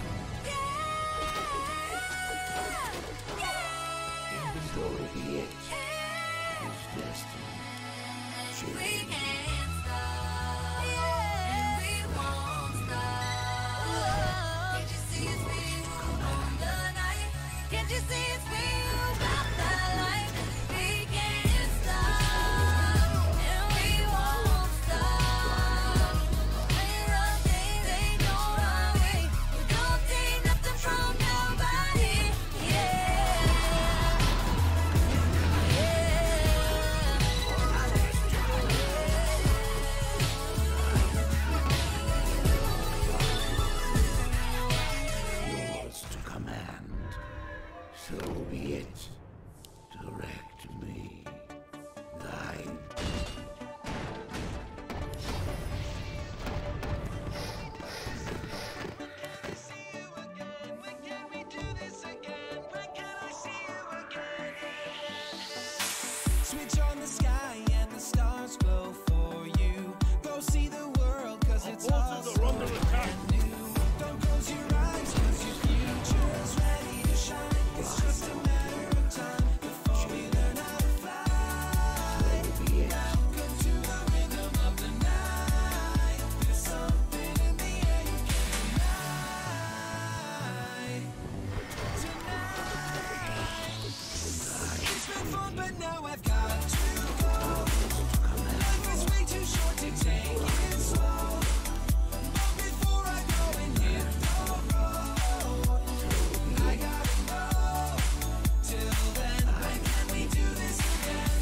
So be it. It's destiny. We can't stop, and we won't stop. Can't you see it's we who own the night? Can't you see it's we who got the light? We can't stop, and we won't stop. When rough days ain't no hurry, we don't take nothing from nobody. Yeah. Yours to command. So be it. Direct me. Thine. Switch on the sky and the stars glow for you. Go see the world, cause Our it's all forces are under attack. new. Don't close your eyes, cause your future's ready to shine. It's just a matter of time before we learn how to fly. Welcome to the rhythm of the night. There's something in the air you can't deny. Tonight, it's been fun, but now I've got to go. Life is way too short to take it slow. But before I go and hit the road, I gotta know. Till then, when can we do this again?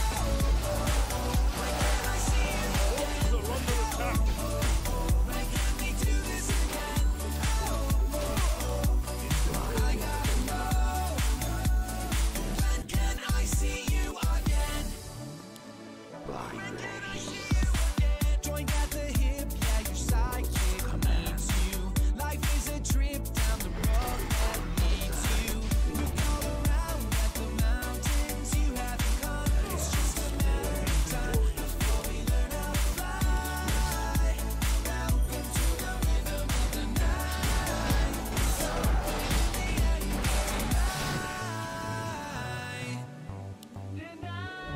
When can I see you again? Forces are under attack. When can we do this again? I gotta know. When can I see you again? When can I see you again? Joined at the hip, yeah, your sidekick needs you. Life is a trip down the road that leads you. Look all around at the mountains you haven't come. It's just a matter of time before we learn how to fly. Welcome to the rhythm of the night. Something in the air you can't deny.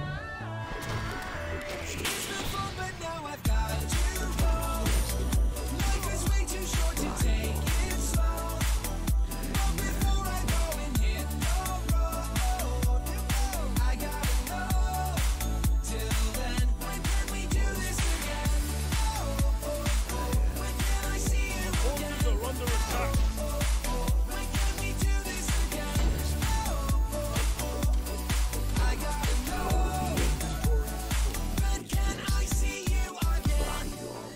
It's been fun, but now I've got to go. Life is way too short to take it slow. But before I go and hit the road, I gotta know. Till then, when can we do this again? When can I see you Forces again? are under attack. When can we do this again? I gotta know. When can I see you again?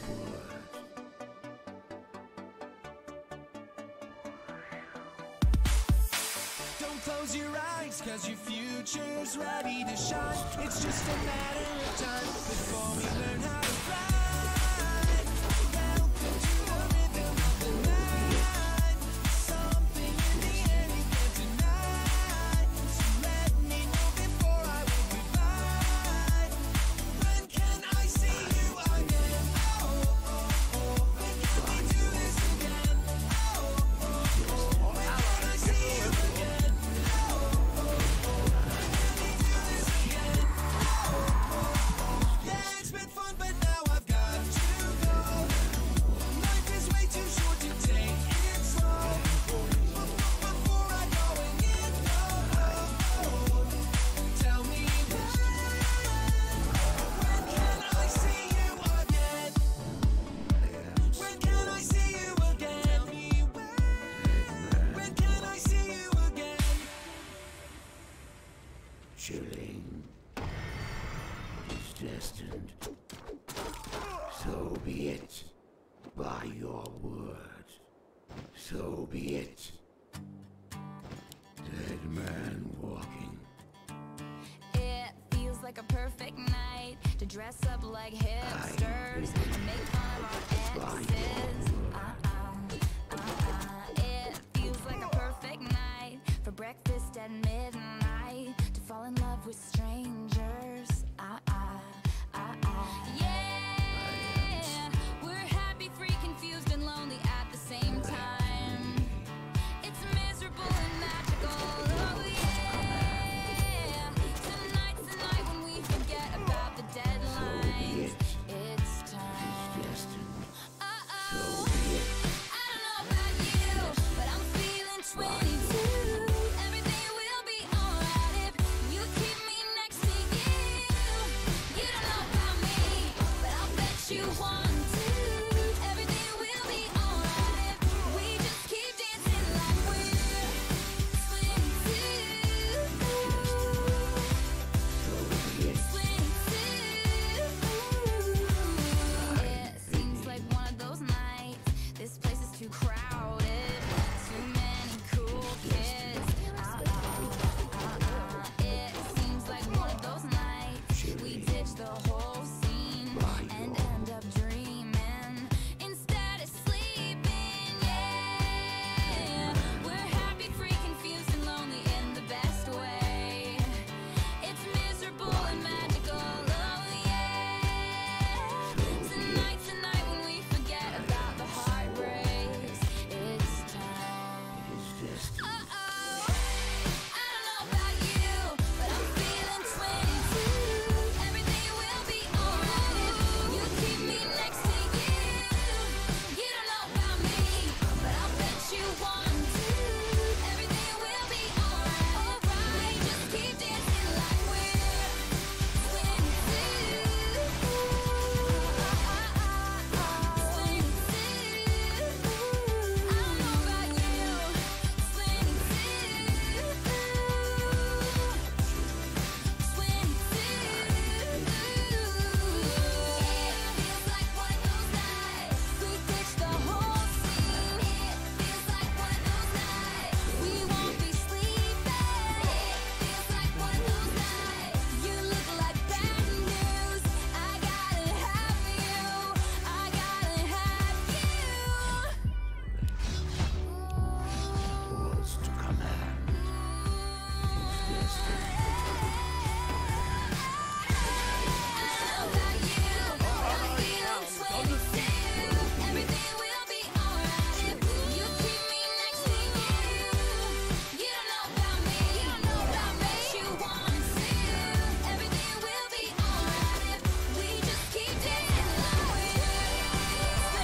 Don't close your eyes, cause your future's ready to shine. It's just a matter of time before we learn how to fly. Welcome to the rhythm of the night. Something in the air you can't deny. So let me know before I wave goodbye. When can I see you again? Oh, oh, oh. When can we do this again? Oh, oh, oh. When can I see you again? Oh, oh, oh. When can we do this again? Oh, oh, oh. Yeah, it's been fun, but now I've got to go. Life is way too short to take it slow. Before I go and get the road, tell me when. When can I see you again? When can I see you again? Tell me when. When can I see you again? Chilling. It's destined. So be it. By your word. So be it. Dead man walking. It feels like a perfect night to dress up like hipsters and make fun of our exes. Uh-uh, uh-uh. It feels like a perfect night at midnight to fall in love with strangers. Ah, ah, ah, ah. Yeah, we're happy, free, confused, and lonely at the same time. It's miserable and magical. Oh yeah. Tonight's the night when we forget about the deadlines. It's time. Uh-oh. I don't know about you, but I'm feeling twenty-two. Everything will be alright if you keep me next to you. You don't know about me, but I'll bet you want to. Everything will be alright if we just keep dancing like we're twenty-two. It seems like one of those nights. This place is too crowded. Too many cool kids. Uh-uh, uh-uh. It seems like one of those nights. We ditch the whole scene and end up dreaming instead of sleeping. Yeah, we're happy, free, confused, and lonely in the best way. It's miserable and magical. Oh yeah. Tonight's the night when we forget about the heartbreaks. It's time. Uh-oh. I don't know about you, but I'm feeling twenty-two. Everything will be alright if you keep me next to you. You don't know about me, but I'll bet you want to. Everything will be alright. Alright, just keep dancing like we're twenty-two. I don't know about you, feels like one of those nights. We ditch the whole scene. It feels like one of those nights. We won't be sleeping. It feels like one of those nights. You look like bad news. I gotta have you. I gotta have you. Worlds to command. Everything will be alright if you keep me next to you. You don't know about me, but I bet you want to. Everything will be alright if we just keep dancing like we're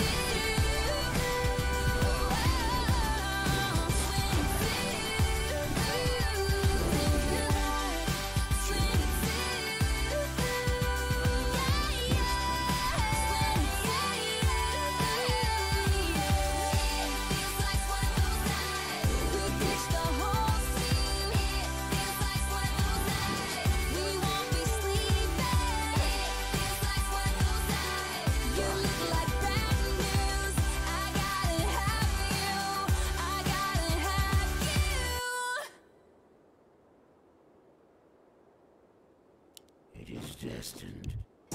It is destined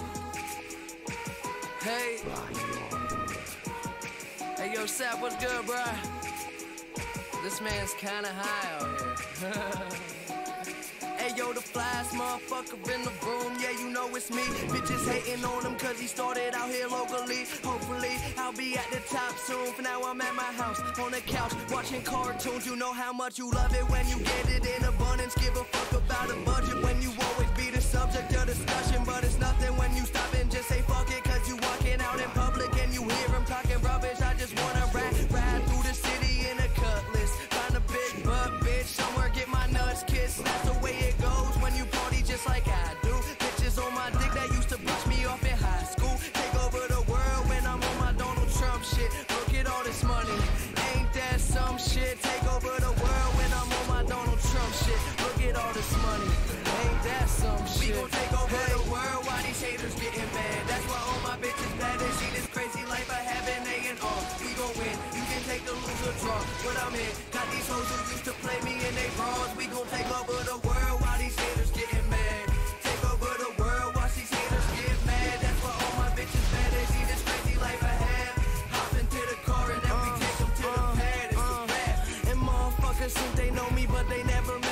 Hey, by your word. hey, yo, Sap, what's good, bruh? This man's kinda high out here. Hey, yo, the flyest motherfucker in the room, yeah, you know it's me. Bitches hating on him cause he started out here locally. Hopefully, I'll be at the top soon. For now, I'm at my house, on the couch, watching cartoons. You know how much you love it when you get it in abundance. Give a fuck about a budget when you always be the subject of discussion. But it's nothing when you stop and just say fuck it. Cause you walking out in public and you hear him talking rubbish. I just wanna ride, ride through the city in a cutlass. Find a big butt bitch, somewhere get my nuts kissed. That's the way it goes when you party just like I do. Bitches on my dick that used to brush me off in high school. Take over the world when I'm on my Donald Trump shit. Look at all this money, ain't that some shit? Take over the world when I'm on my Donald Trump shit. Look at all this money, ain't that some shit? We gon' take over the world while these haters getting mad. That's why all my bitches bad and see this crazy life I have in A and R. We gon' win, you can take the loser draw. What I'm in, got these hoes who used to play me in they bras. We gon' take over the world while these haters getting mad. Take over the world while these haters get mad. That's why all my bitches bad and see this crazy life I have. Hop into the car and then we take them to the pad. It's the pad. And motherfuckers think they know me but they never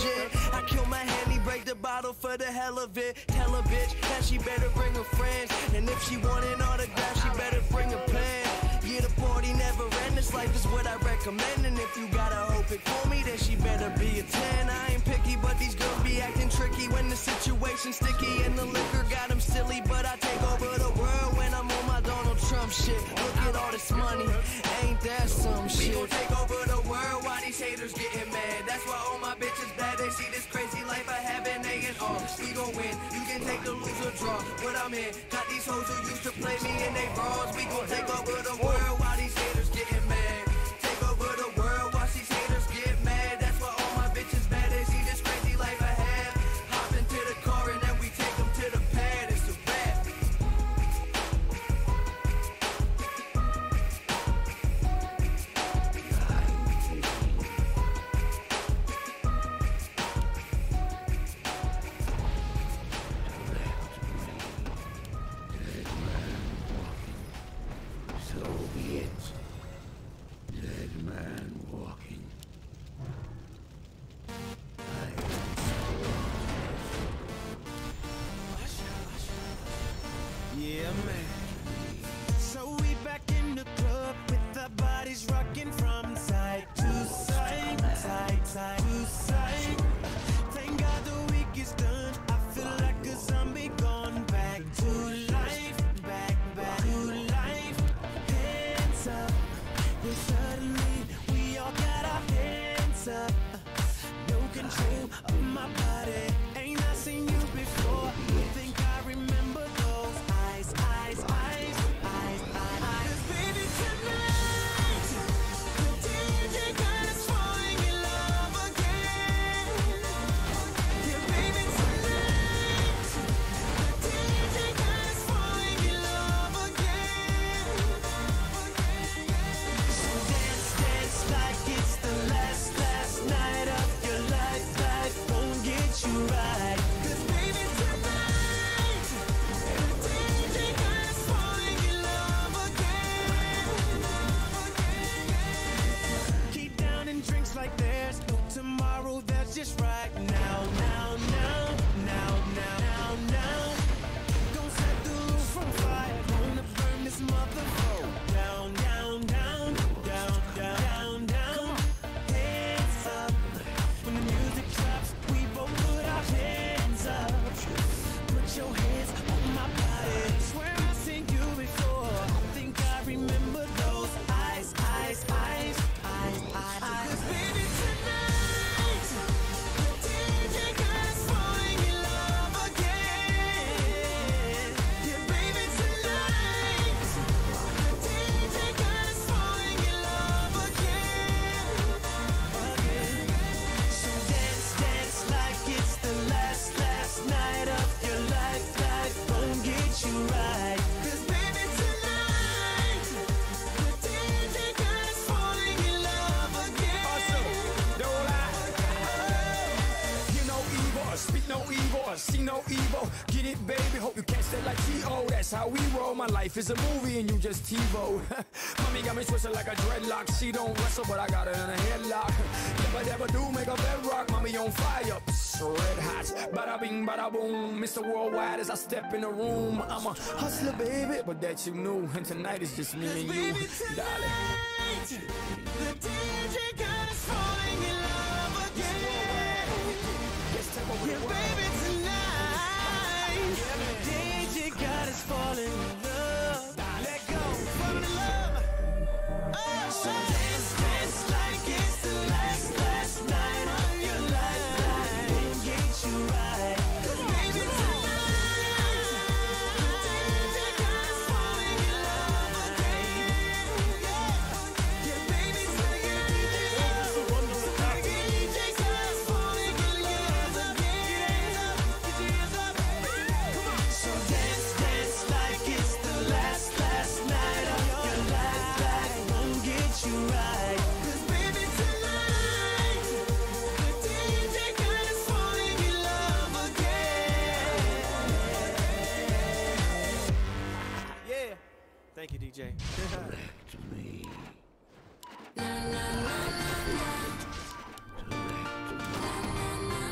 shit. I kill my handy, break the bottle for the hell of it. Tell a bitch that she better bring her friends, and if she want an autograph, she better bring a pen. Yeah, the party never end, this life is what I recommend. And if you gotta hope it for me, then she better be a ten. I ain't picky, but these girls be acting tricky when the situation's sticky and the liquor got them silly. But I take over the world when I'm on my Donald Trump shit. Look at all this money, ain't that some shit? We gon' take over the world while these haters getting mad. That's why all my bitches bad, they see this crazy life I have and they get on. We gon' win, you can take the lose or draw. What I'm in, got these hoes who used to play me in they bras. We gon' take over the world while these haters getting mad. Take over the world while these haters get mad. That's why all my bitches bad, they see this crazy life I have. Hop into the car and then we take them to the pad. It's a wrap. So be it. Dead man walking. Yeah, man. So we back in the club with our bodies rocking from side to side, side, side to side. Thank God the week is done. I feel like a zombie gone back to life, back, back to life. Hands up, yeah, suddenly we all got our hands up. No control of my body. Ain't I seen you before? You think I remember those eyes, eyes, eyes, eyes, eyes, eyes. 'Cause baby, tonight the D J got us falling in love again. Yeah, baby, tonight the D J got us falling in love again. So dance, dance like it's the last, last night of your life. Life won't get you right. 'Cause baby, tonight the D J got us falling in love again. Keep down and drinks like there's no tomorrow. That's just right now, now, now, now, now, now, now. Don't set the roof on fire. Gonna burn this motherfucker down, down, down, down, down, down, down. Hands up. When the music drops, we both put our hands up. Put your hands on my body. Swear I've seen you before. Think I remember those eyes, eyes, eyes, eyes, eyes. 'Cause baby, tonight the D J got us falling in love again. Yeah, baby, tonight the D J got us falling in love again. Again. So dance, dance like it's the last, last night of your life. Life won't get you right. 'Cause baby, tonight the D J got us falling in love again. Don't lie. Hear no evil, speak no evil, see no evil. Get it, baby, hope you catch that like T O. That's how we roll. My life is a movie and you just TiVo. Mommy got me twisted like a dreadlock. She don't wrestle, but I got her in a headlock. Never, never do make a bedrock. Mommy on fire, psst, red hot. Bada bing, bada boom. Mister Worldwide as I step in the room. I'm a hustler, baby, but that you knew. And tonight is just me and you, Baby, darling. tonight the D J got us falling in love again. Let's take over the Yeah, world. baby, tonight the D J got us falling in love. Let go, fall in love. Oh, so dance, dance like it's the last, last night of your life. Life won't get you right. 'Cause baby, tonight the D J got us falling in love again. Yeah, yeah, baby, tonight the D J got us falling in love again. Get your hands up, come on. So dance, dance like it's the last, last night of your life. Life won't get you right. 'Cause baby, tonight the D J got us falling in love again. Yeah, thank you, D J. To me. La la la la la. Direct to me.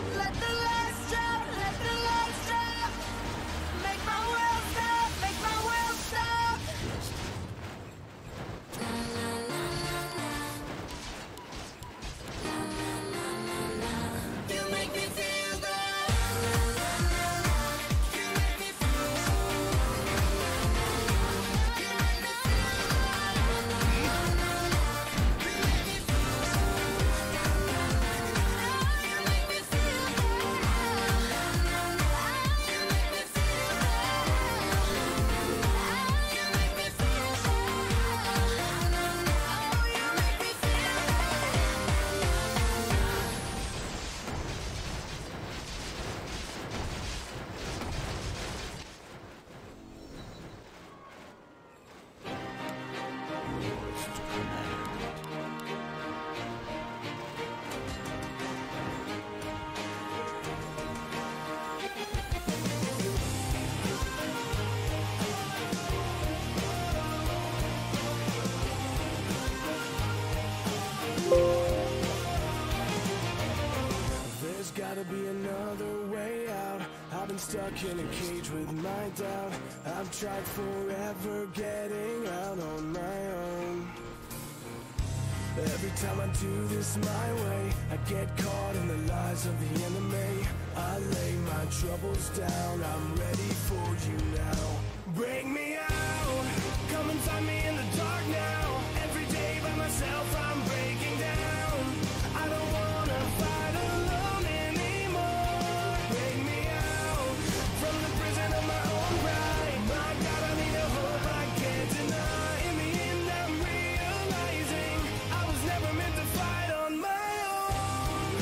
Let the lights drop, let the lights drop. Make my world stop, make my world stop. You make me feel good. You make me feel There's gotta be another way out. I've been stuck in a cage with my doubt. I've tried forever getting out on my own. Every time I do this my way, I get caught in the lies of the enemy. I lay my troubles down, I'm ready for you now. Bring me out, come and find me in the dark now. Every day by myself I'm breaking down. I don't wanna fight alone anymore. Bring me out from the prison of my own pride. My God, I need a hope I can't deny. In the end I'm realizing I was never meant to fight on my own.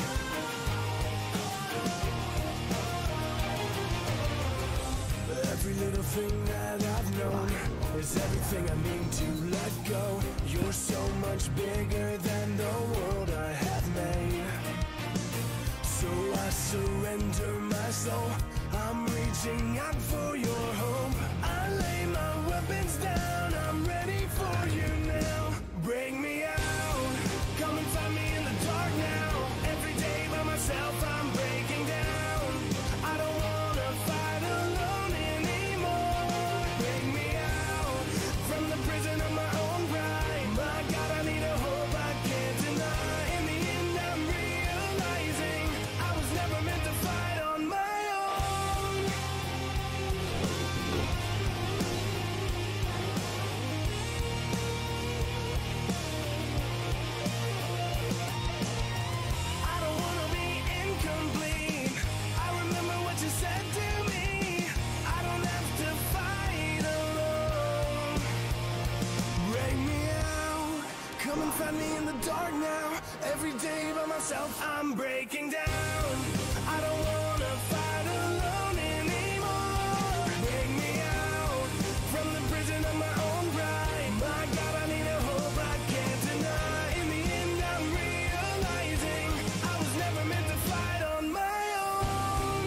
Every little thing that I've known is everything I need to let go. You're so much bigger than the world I have made. So I surrender my soul. I'm reaching out for your hope. I lay my weapons down. I'm ready for you now. Bring me out. Come and find me in the dark now. Every day by myself I'm breaking down. I don't wanna fight alone anymore. Bring me out from the prison of my own pride. My God, I need a hope I can't deny. In the end I'm realizing I was never meant to fight on my own. I don't wanna be incomplete. I remember what you said to me. I don't have to fight alone. Bring me out. Come and find me in the dark now. Every day by myself I'm breaking down. I don't wanna fight alone anymore. Bring me out from the prison of my own pride. My God, I need a hope I can't deny. In the end I'm realizing I was never meant to fight on my own.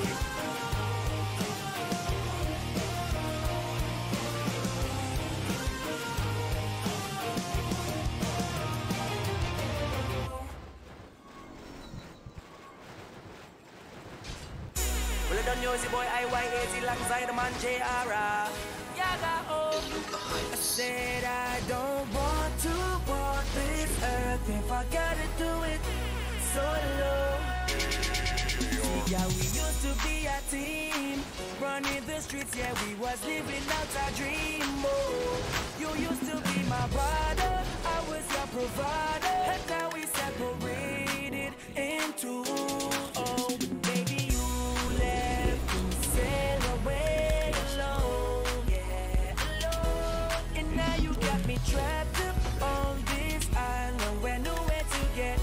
Well, I done know the boy I Y eighty alongside the man J R. Yaga, oh. I said I don't want to walk this earth if I gotta do it solo. Yeah, we used to be a team, running the streets, yeah, we was living out our dream, oh. You used to be my brother, I was your provider, and now we separated into, oh, baby, you left and sail away alone, yeah, alone, and now you got me trapped up on this island, where nowhere to get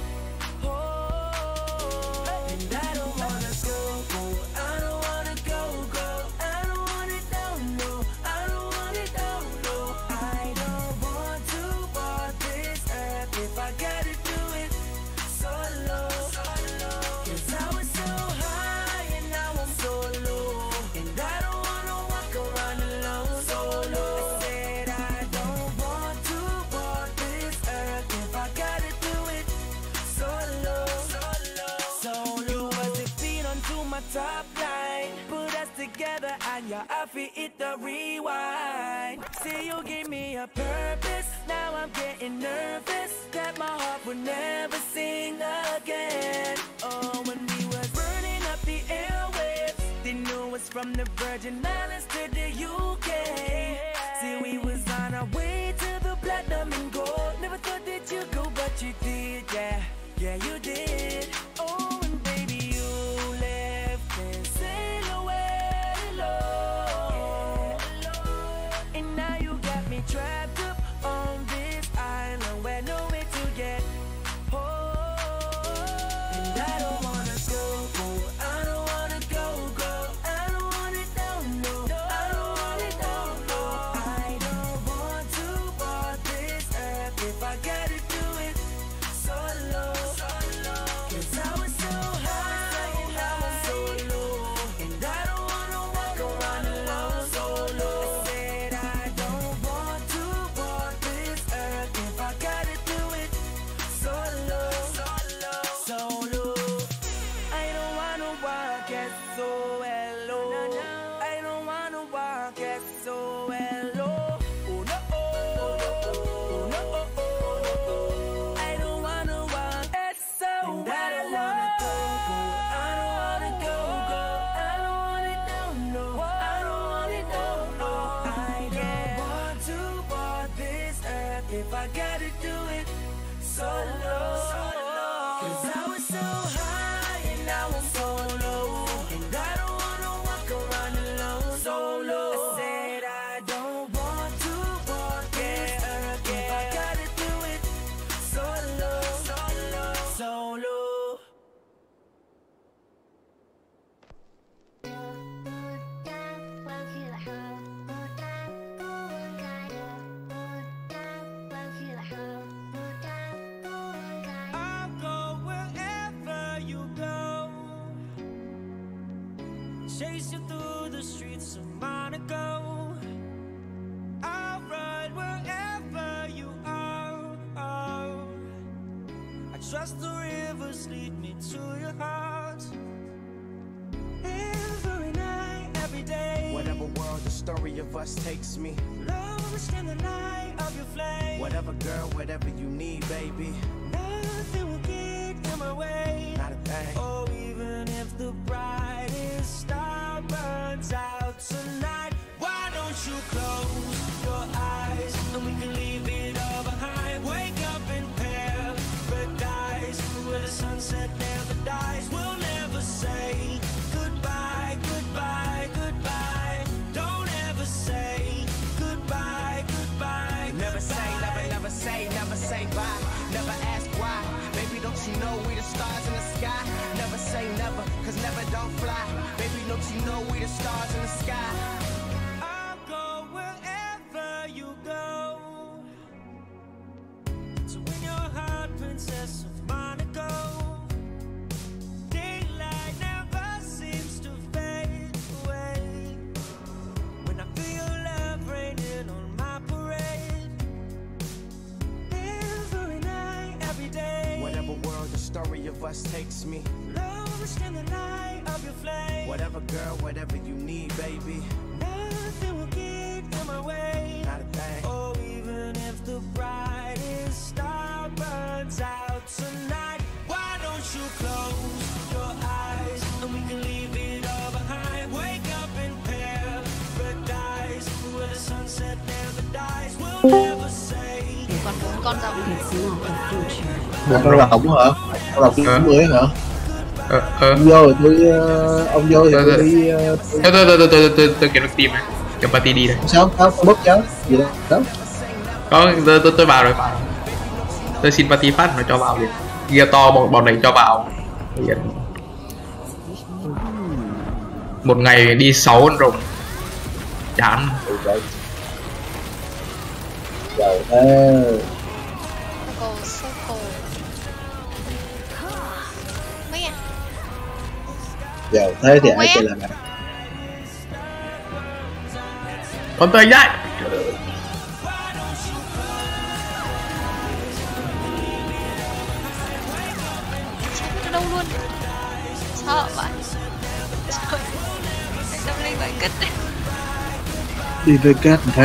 home, and I don't wanna go, go, I don't wanna go, go, I don't want it, no, no, I don't want it, no, no, I don't want to walk this earth if I gotta do it solo, solo, 'cause top line. Put us together and your outfit hit the rewind. See, you give me a purpose, now I'm getting nervous that my heart would never sing again. Oh, when we was burning up the airwaves, they knew us from the Virgin Islands to the U K. See, we was on our way to the platinum and gold. Never thought that you'd go, but you did, yeah, yeah, you did. Oh, and baby, you left and sailed away alone. And now you got me trapped up on this island where no way to get home. And I don't wanna go, go, I don't wanna go, go, I don't want it, no, no, I don't want it, no, no. I don't want to walk this earth if I gotta do it solo, solo. Cause I was so high and I was so low, and I don't wanna walk around alone solo. I said I don't want to walk this earth if I gotta do it solo, solo, solo. I don't wanna walk it so alone. I don't wanna walk it so alone. Oh no, oh no, oh, oh. I don't wanna walk it so alone. I don't wanna go, go. I don't wanna go, go. I don't want it, no, no. I don't want it, no, no. I don't want to walk this earth if I gotta do it solo. Cause I was so high and now I'm so low, and I don't wanna walk around alone solo. I said I don't want to walk this earth if I gotta do it solo, solo, solo. I'll go wherever you go, chase you through the streets of Monaco. I'll ride wherever you are. Oh, I trust the rivers lead me to your heart. Every night, every day. Whatever world the story of us takes me. Lost in the light of your flame. Whatever girl, whatever you need, baby. Nothing will get in my way. Not a thing. Oh, even if the brightest star burns out tonight, why don't you close your eyes and we can leave it all behind? Wake up in paradise where the sunset never dies. We'll never say goodbye, goodbye, goodbye. Don't ever say goodbye, goodbye. Never say, never, never say, never say bye. Never ask why. Baby, don't you know we the stars in the sky? Never say never, cause never don't fly. Baby, don't you know we the stars in the sky? I'll go wherever you go to win your heart, princess of Monaco. Daylight never seems to fade away when I feel love raining on my parade. Every night, every day. Whatever world the story of us takes me. Lost in the light of your flame. Whatever girl, whatever you need, baby. Nothing will get in my way. Not a thing. Oh, even if the brightest star burns out tonight, why don't you close your eyes and we can leave it all behind? Wake up in paradise where the sunset never dies. We'll never say. Còn bốn con rồng. Một con lọc hả? Con lọc Ờ. mới hả? Ờ, ờ. Ông vô rồi tôi ờ, ông vô thì Ờ, tôi ờ. đi ờ, Tôi tôi tôi tôi tôi tôi tôi kiếm được team này, kiếm party đi này. sao sao có bớt cháu gì đâu đó. Có tôi tôi tôi vào rồi. Tôi xin party phát nó cho vào liền. Gia to bọn bọn này cho vào. Một ngày đi sáu con rồng. Chán. Trời ơi. Circle, circle. Mấy à? Giờ thế thì Không ai quen. chơi làm ạ? Con tay nhảy. Nó đâu luôn. Sợ vậy. Tâm linh phải kích. Đi với cát hát.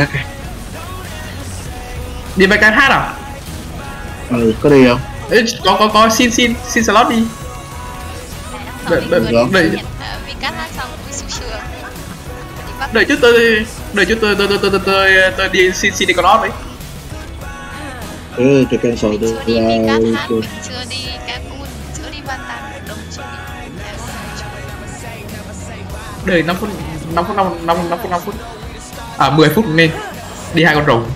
Đi với cái hát à? Ừ, có đi không? Ê, có có có xin xin xin slot đi. Đợi đợi đợi. Vì cắt hát xong mới sủi sure. Đợi chút tôi đợi chút tôi tôi tôi tôi tôi tôi đi xin xin đi con ót đấy. Ừ, tôi cancel tôi chưa đi là cắt hát, mình chưa đi cá cun, chưa đi ban tàn đông, chưa đi. Đợi năm phút năm phút năm năm năm phút năm phút. À mười phút nên đi hai con rồng.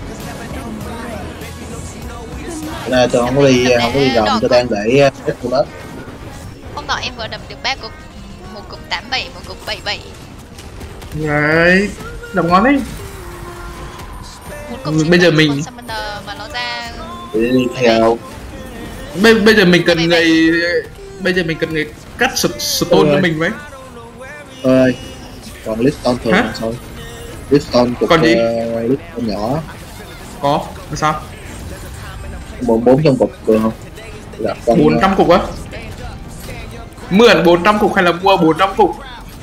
là tôi không có đi không có đi rộng, tôi đang để hết của nó. Hôm nọ em vừa đập được ba cục, một cục tám bảy, một cục bảy bảy. Đấy, đập ngon đấy. Một cục Bây giờ mình mà nó ra đi theo. Bây bây giờ mình cần người bây giờ mình cần người cắt stone cho mình với. Ơi, còn Liston thường là sao? Liston cục uh, Liston nhỏ. Có, sao? Bốn bốn trăm cục được không? Bốn trăm cục á? Mượn bốn trăm cục hay là mua bốn trăm cục?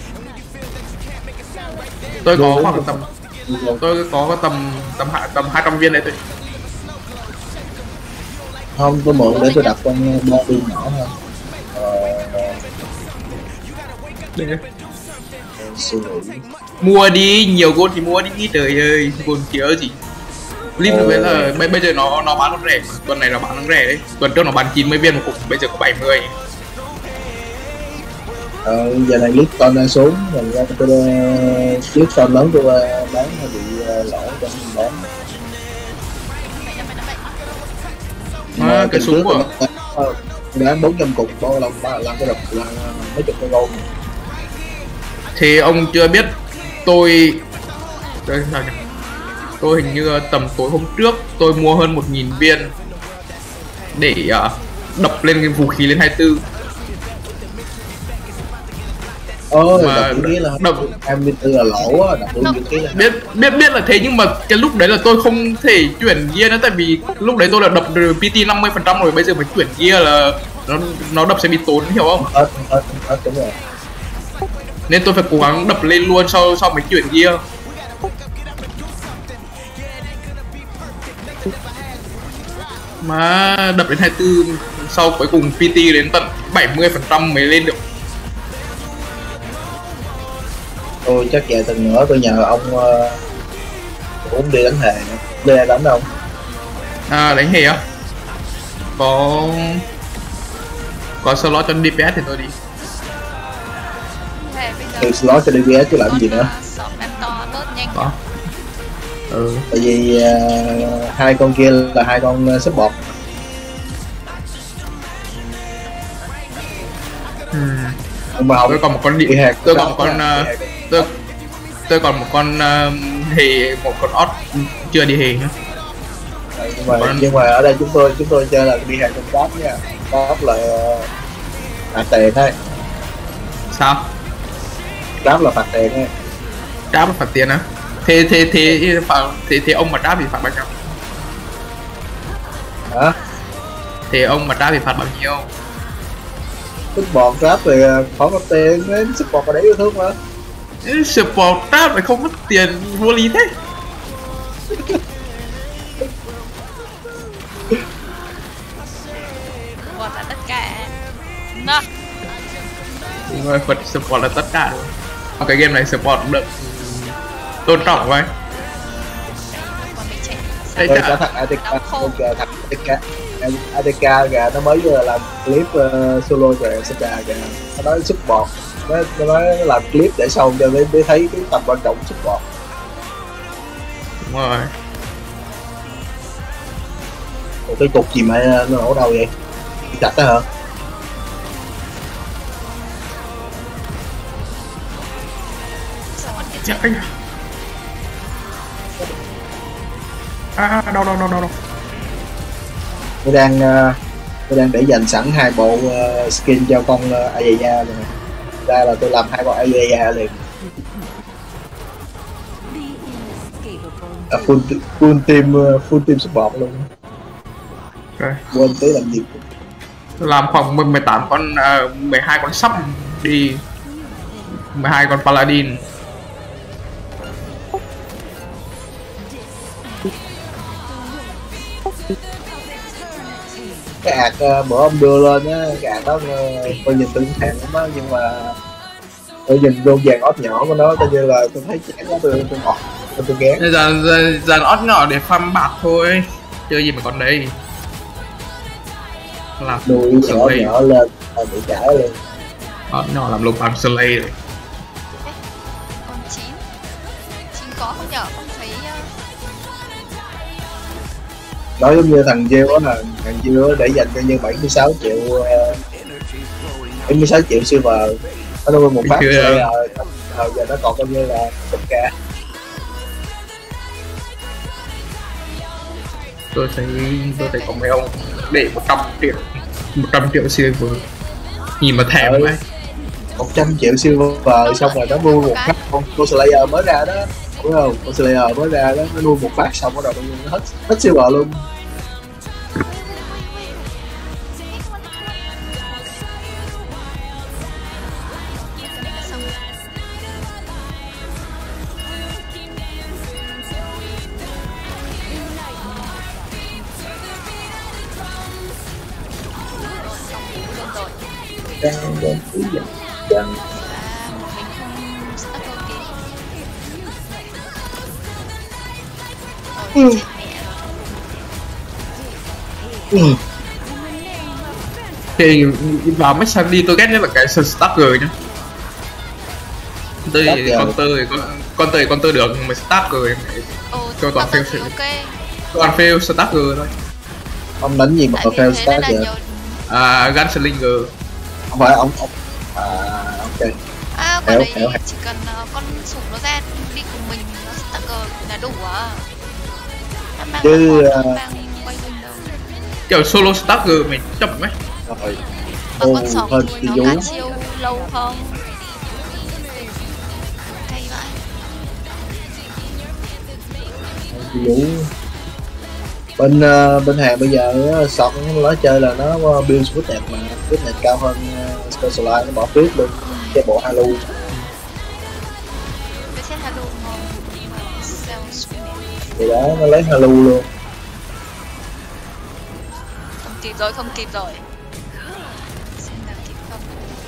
Tôi có khoảng tầm tôi có tầm tầm hạ tầm hai trăm viên đấy thôi. Không, tôi mượn để tôi đặt con ba pin nhỏ thôi. Ờ... Mua đi, nhiều gold thì mua đi, trời ơi, gold kiểu gì. Lim được là bây bây giờ nó nó bán nó rẻ, tuần này nó bán nó rẻ đấy. Tuần trước nó bán chín mươi viên một cục, bây giờ có bảy mươi. Ờ, giờ này Liston đang xuống, mình ra tôi Liston lớn tôi bán nó bị lỗ cho mình bán. À, cái súng của bán bốn trăm cục, bao lần ba lần cái đập là mấy chục cái gold. Thì ông chưa biết tôi đây sao nhỉ? Tôi hình như tầm tối hôm trước tôi mua hơn một nghìn viên để uh, đập lên cái vũ khí lên hai mươi tư. Ồ, mà đập vũ khí là đập hai mươi tư là lỗ á, đập vũ khí là biết biết biết là thế, nhưng mà cái lúc đấy là tôi không thể chuyển gear nữa, tại vì lúc đấy tôi là đập pê tê năm mươi phần trăm rồi, bây giờ mà chuyển gear là nó nó đập sẽ bị tốn, hiểu không? Hết hết hết đúng rồi. Nên tôi phải cố gắng đập lên luôn sau sau mới chuyển gear. Mà đập đến hai mươi tư sau cuối cùng pê tê đến tận bảy mươi phần trăm mới lên được. Tôi chắc vậy tuần nữa tôi nhờ ông uh, cũng đi đánh hề. Đi đánh đâu? À, đánh hề á? Có có slot cho đê pê ét thì tôi đi. Từ slot cho đê pê ét chứ làm gì nữa. Có. Ừ. Tại vì uh, hai con kia là hai con uh, support. Hmm. Mà tôi còn một con điện hạt, tôi còn một con uh, tôi tôi còn một con uh, hề, một con ót chưa đi hề nữa. Nhưng mà, con... nhưng mà ở đây chúng tôi chúng tôi chơi là đi hạt con cáp nha, cáp là phạt tiền thôi. Sao? Cáp là phạt tiền thôi. Cáp là phạt tiền á? Thế thế thế thế thế ông mà tráp thì phạt bao nhiêu? Hả? Thế ông mà tráp thì phạt bao nhiêu? Support trap thì khó có tiền, đến support ở đấy yêu thương mà. Support trap lại không mất tiền, vô lý thế. Support là tất cả. Nó. Đúng rồi, Phật support là tất cả luôn. Cái game này support cũng được tôn trọng vậy. Đây cả thằng a tê ca, thằng a tê ca, a tê ca kìa, nó mới vừa làm clip uh, solo cho em kìa, nó nói support, nó, nó nói nó làm clip để sau cho để, để thấy cái tầm quan trọng support. Đúng rồi. Ủa, cái cục gì mà nó nổ đâu vậy? Chặt đó hả? Chết anh. À, đâu đâu đâu đâu đâu. Tôi đang uh, tôi đang để dành sẵn hai bộ uh, skin cho con uh, Ayaya rồi. Ra là tôi làm hai con Ayaya liền. À, full full team uh, full team support luôn. Okay. Quên tí làm gì. Làm khoảng mười tám con uh, mười hai con sắp đi. mười hai con paladin. Cái ạc uh, bữa ông đưa lên á, cái ạc đó uh, tôi nhìn tôi cũng thèm lắm á, nhưng mà tôi nhìn vô vàng ót nhỏ của nó coi như là tôi thấy chán quá, tôi tôi ngọt tôi, tôi ghét. Dàn dàn dàn ót nhỏ để farm bạc thôi, chơi gì mà còn đây làm nuôi nhỏ nhỏ lên rồi bị trả lên. ót nhỏ làm lục farm slay rồi. Còn chín chín có không nhở, không thấy. Nói giống như thằng Diêu á, thằng Diêu để dành cho như bảy mươi sáu triệu uh, bảy mươi sáu triệu silver nó nuôi một phát rồi, rồi, rồi giờ nó còn coi như là tất cả. Tôi thấy tôi thấy có mấy ông để một trăm triệu một trăm triệu silver nhìn mà thèm ấy. Một trăm triệu silver xong rồi nó nuôi một phát con con Slayer mới ra đó, đúng không? Con Slayer mới ra đó nó nuôi một phát xong rồi nó hết hết silver luôn. Đang đang cứ dần dần Ừ. Ừ. Thì vào mấy sang đi tôi ghét nhất là cái sân stagger nhá. Tôi thì con tơi con con tơi con tơi được mà stagger cho toàn fail Okay. toàn fail stagger thôi. Ông đánh gì mà có fail stagger? À, Gunslinger. Không phải ông, ông... à ok. À, con đấy chỉ cần uh, con sủng nó ra đi cùng mình nó stagger là đủ à. Chứ uh... kiểu solo stagger mình chậm ấy. Rồi. Mà con sòng hơn thì nó cắt chiêu lâu không? Hay vậy. Vũ bên uh, bên hàng bây giờ sọt nó chơi là nó build switch đẹp mà switch đẹp cao hơn uh, specialize, nó bỏ tuyết luôn cái bộ halo. Cái set halo ngon thì đó nó lấy halo luôn. Không kịp rồi, không kịp rồi. Xem nào kịp không.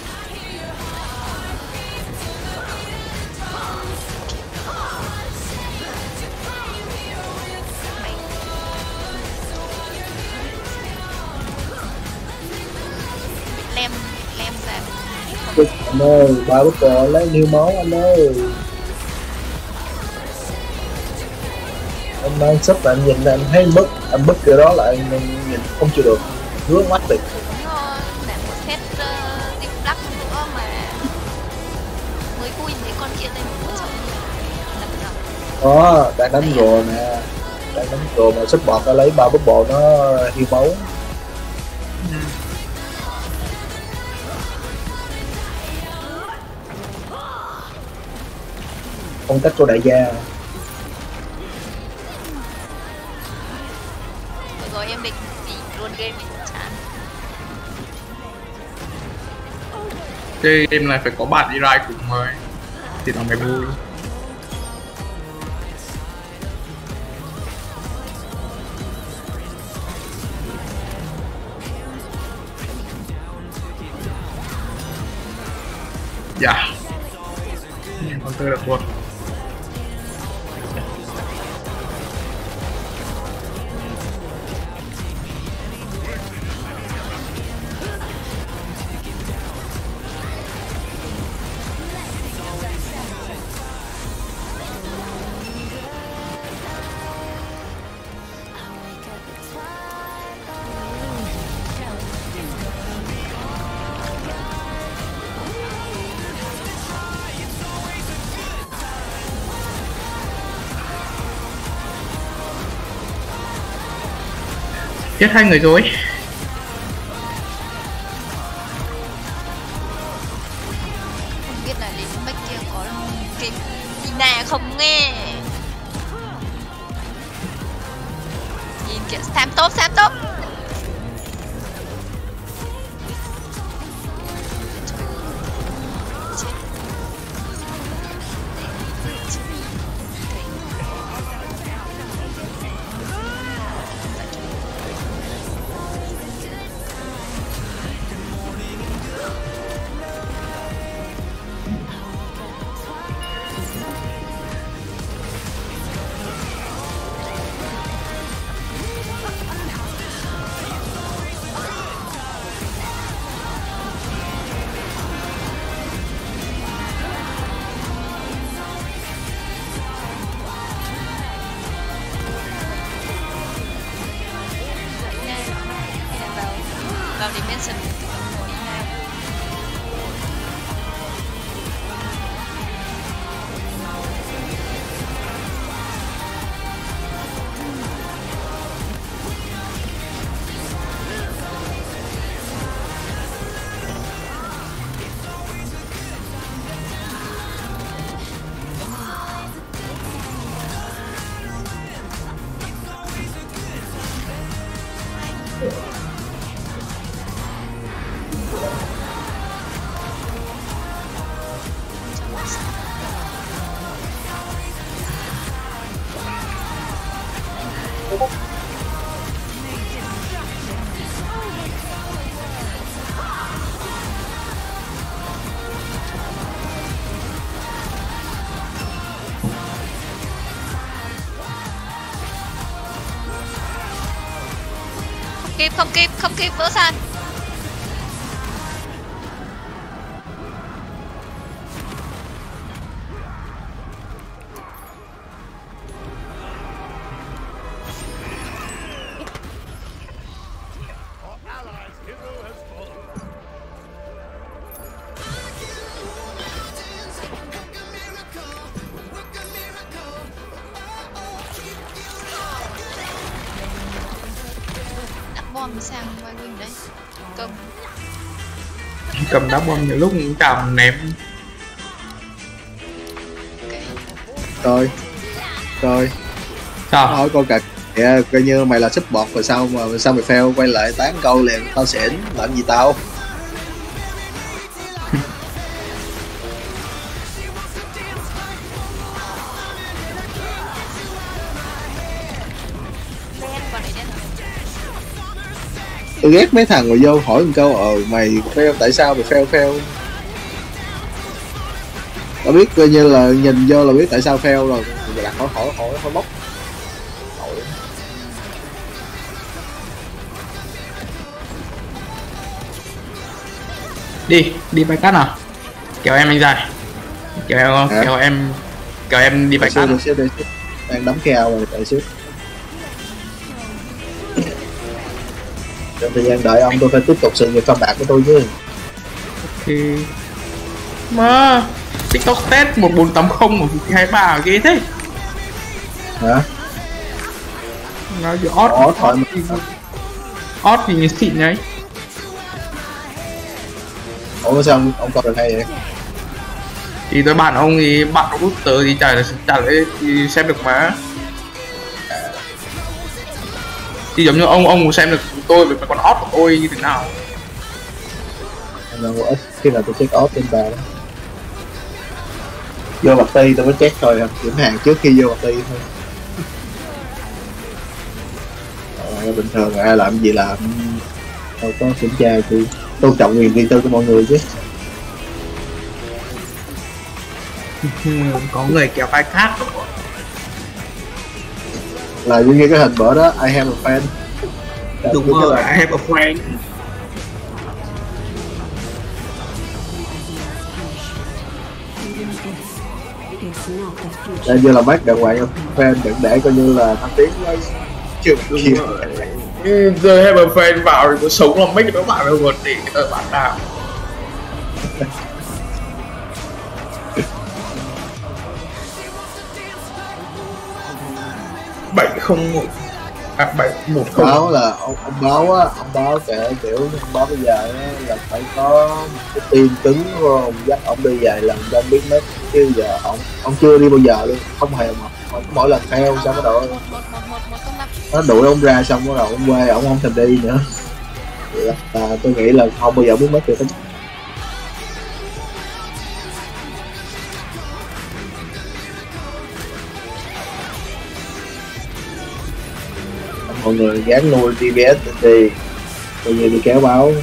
Lem lem ra. Anh ơi, ba bức cờ lấy nhiêu máu anh ơi. Anh đang sắp anh nhìn anh thấy mất, anh mất cái đó lại anh nhìn không chịu được, hướng mắt được. Để một set deep black nữa mà mới vui mấy con kia đây một trong đó đang đánh rồ nè, đang đánh rồ mà support nó lấy ba bức bộ nó hiu máu. Phong cách của đại gia. Rồi em định đi luôn game đi chán. Chơi game này phải có bạn đi ride cùng thôi thì nó mới vui. Dạ yeah. Con tôi được luôn. Chết hai người rồi. Không biết là đến mấy kia có cái Ina không nghe. Nhìn kìa, Sam top, Sam top. kịp, không kịp, không kịp, vỡ sàn. Bom sang ngoài Win đấy. Cầm. Cầm đá bom nhiều lúc cầm ném. Rồi. Rồi. Sao? Hỏi con cặc. Yeah, coi như mày là support rồi sao mà sao mày fail quay lại tán câu liền, tao xỉn, làm gì tao? Tôi ghét mấy thằng mà vô hỏi một câu ờ mày fail tại sao mày fail fail. Tao biết coi như là nhìn vô là biết tại sao fail rồi, mày đặt hỏi hỏi hỏi hỏi bốc. Đi, đi bài cắt nào. Kéo em anh dài. Kéo em, kéo em, kéo em đi bài cắt. Đang đấm keo rồi, đợi xíu. Trong thời gian đợi ông tôi phải tiếp tục sự nghiệp phong bạc của tôi chứ. Thì mà TikTok test một bốn tám không một hai ba ghê thế. Hả? Nói gì odd odd thôi mà. Odd thì xịn đấy. Ủa sao ông, ông coi được hay vậy? Thì tôi bạn ông thì bạn ông bút tớ thì chả chả lấy thì xem được mà. Thì giống như ông ông muốn xem được tôi với con odd của tôi như thế nào. Là khi nào tôi check off trên bà đó. Vô bạc ti tôi mới check thôi, kiểm hàng trước khi vô bạc ti thôi. À, bình thường ai làm gì làm đâu có kiểm tra thì tôn trọng quyền riêng tư của mọi người chứ. Có người kéo vai khác là như cái hình bữa đó I have a fan. Đúng rồi, I have a friend. Đây như là mắt đàng hoàng fan đừng để coi như là năm tiếng chưa kia. Giờ have a friend vào thì có sống là mấy cái bạn rồi để ở bạn nào. bảy không một à bảy một không báo là ông, ông báo á, ông báo kể kiểu ông báo bây giờ á, là phải có một cái team cứng không dắt ông đi vài lần cho ông biết mất, chứ giờ ông ông chưa đi bao giờ luôn, không hề mà mỗi lần theo sao cái đội nó đuổi ông ra xong bắt đầu ông quay ông không thèm đi nữa. Vậy là, à, tôi nghĩ là không bao giờ biết mất được. Mọi người gán nuôi đê bê ét thì mọi người đi kéo báo.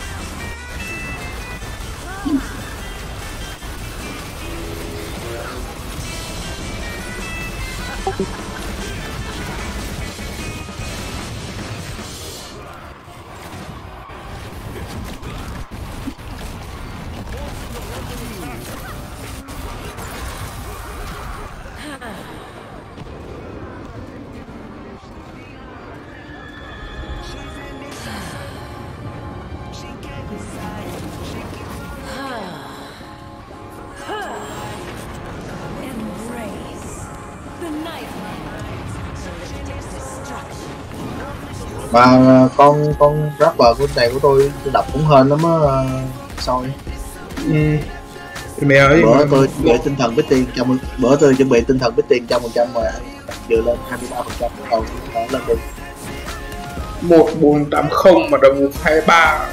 Mà con con rapper của này của tôi, tôi đập cũng hên lắm á Soi. Ừ. Mẹ ơi, bữa tôi chuẩn bị tinh thần biết tiền trăm bữa tôi chuẩn bị tinh thần biết tiền trăm phần trăm mà vừa lên hai mươi ba phần trăm đầu lên được một bốn tám không mà đồng một hai ba.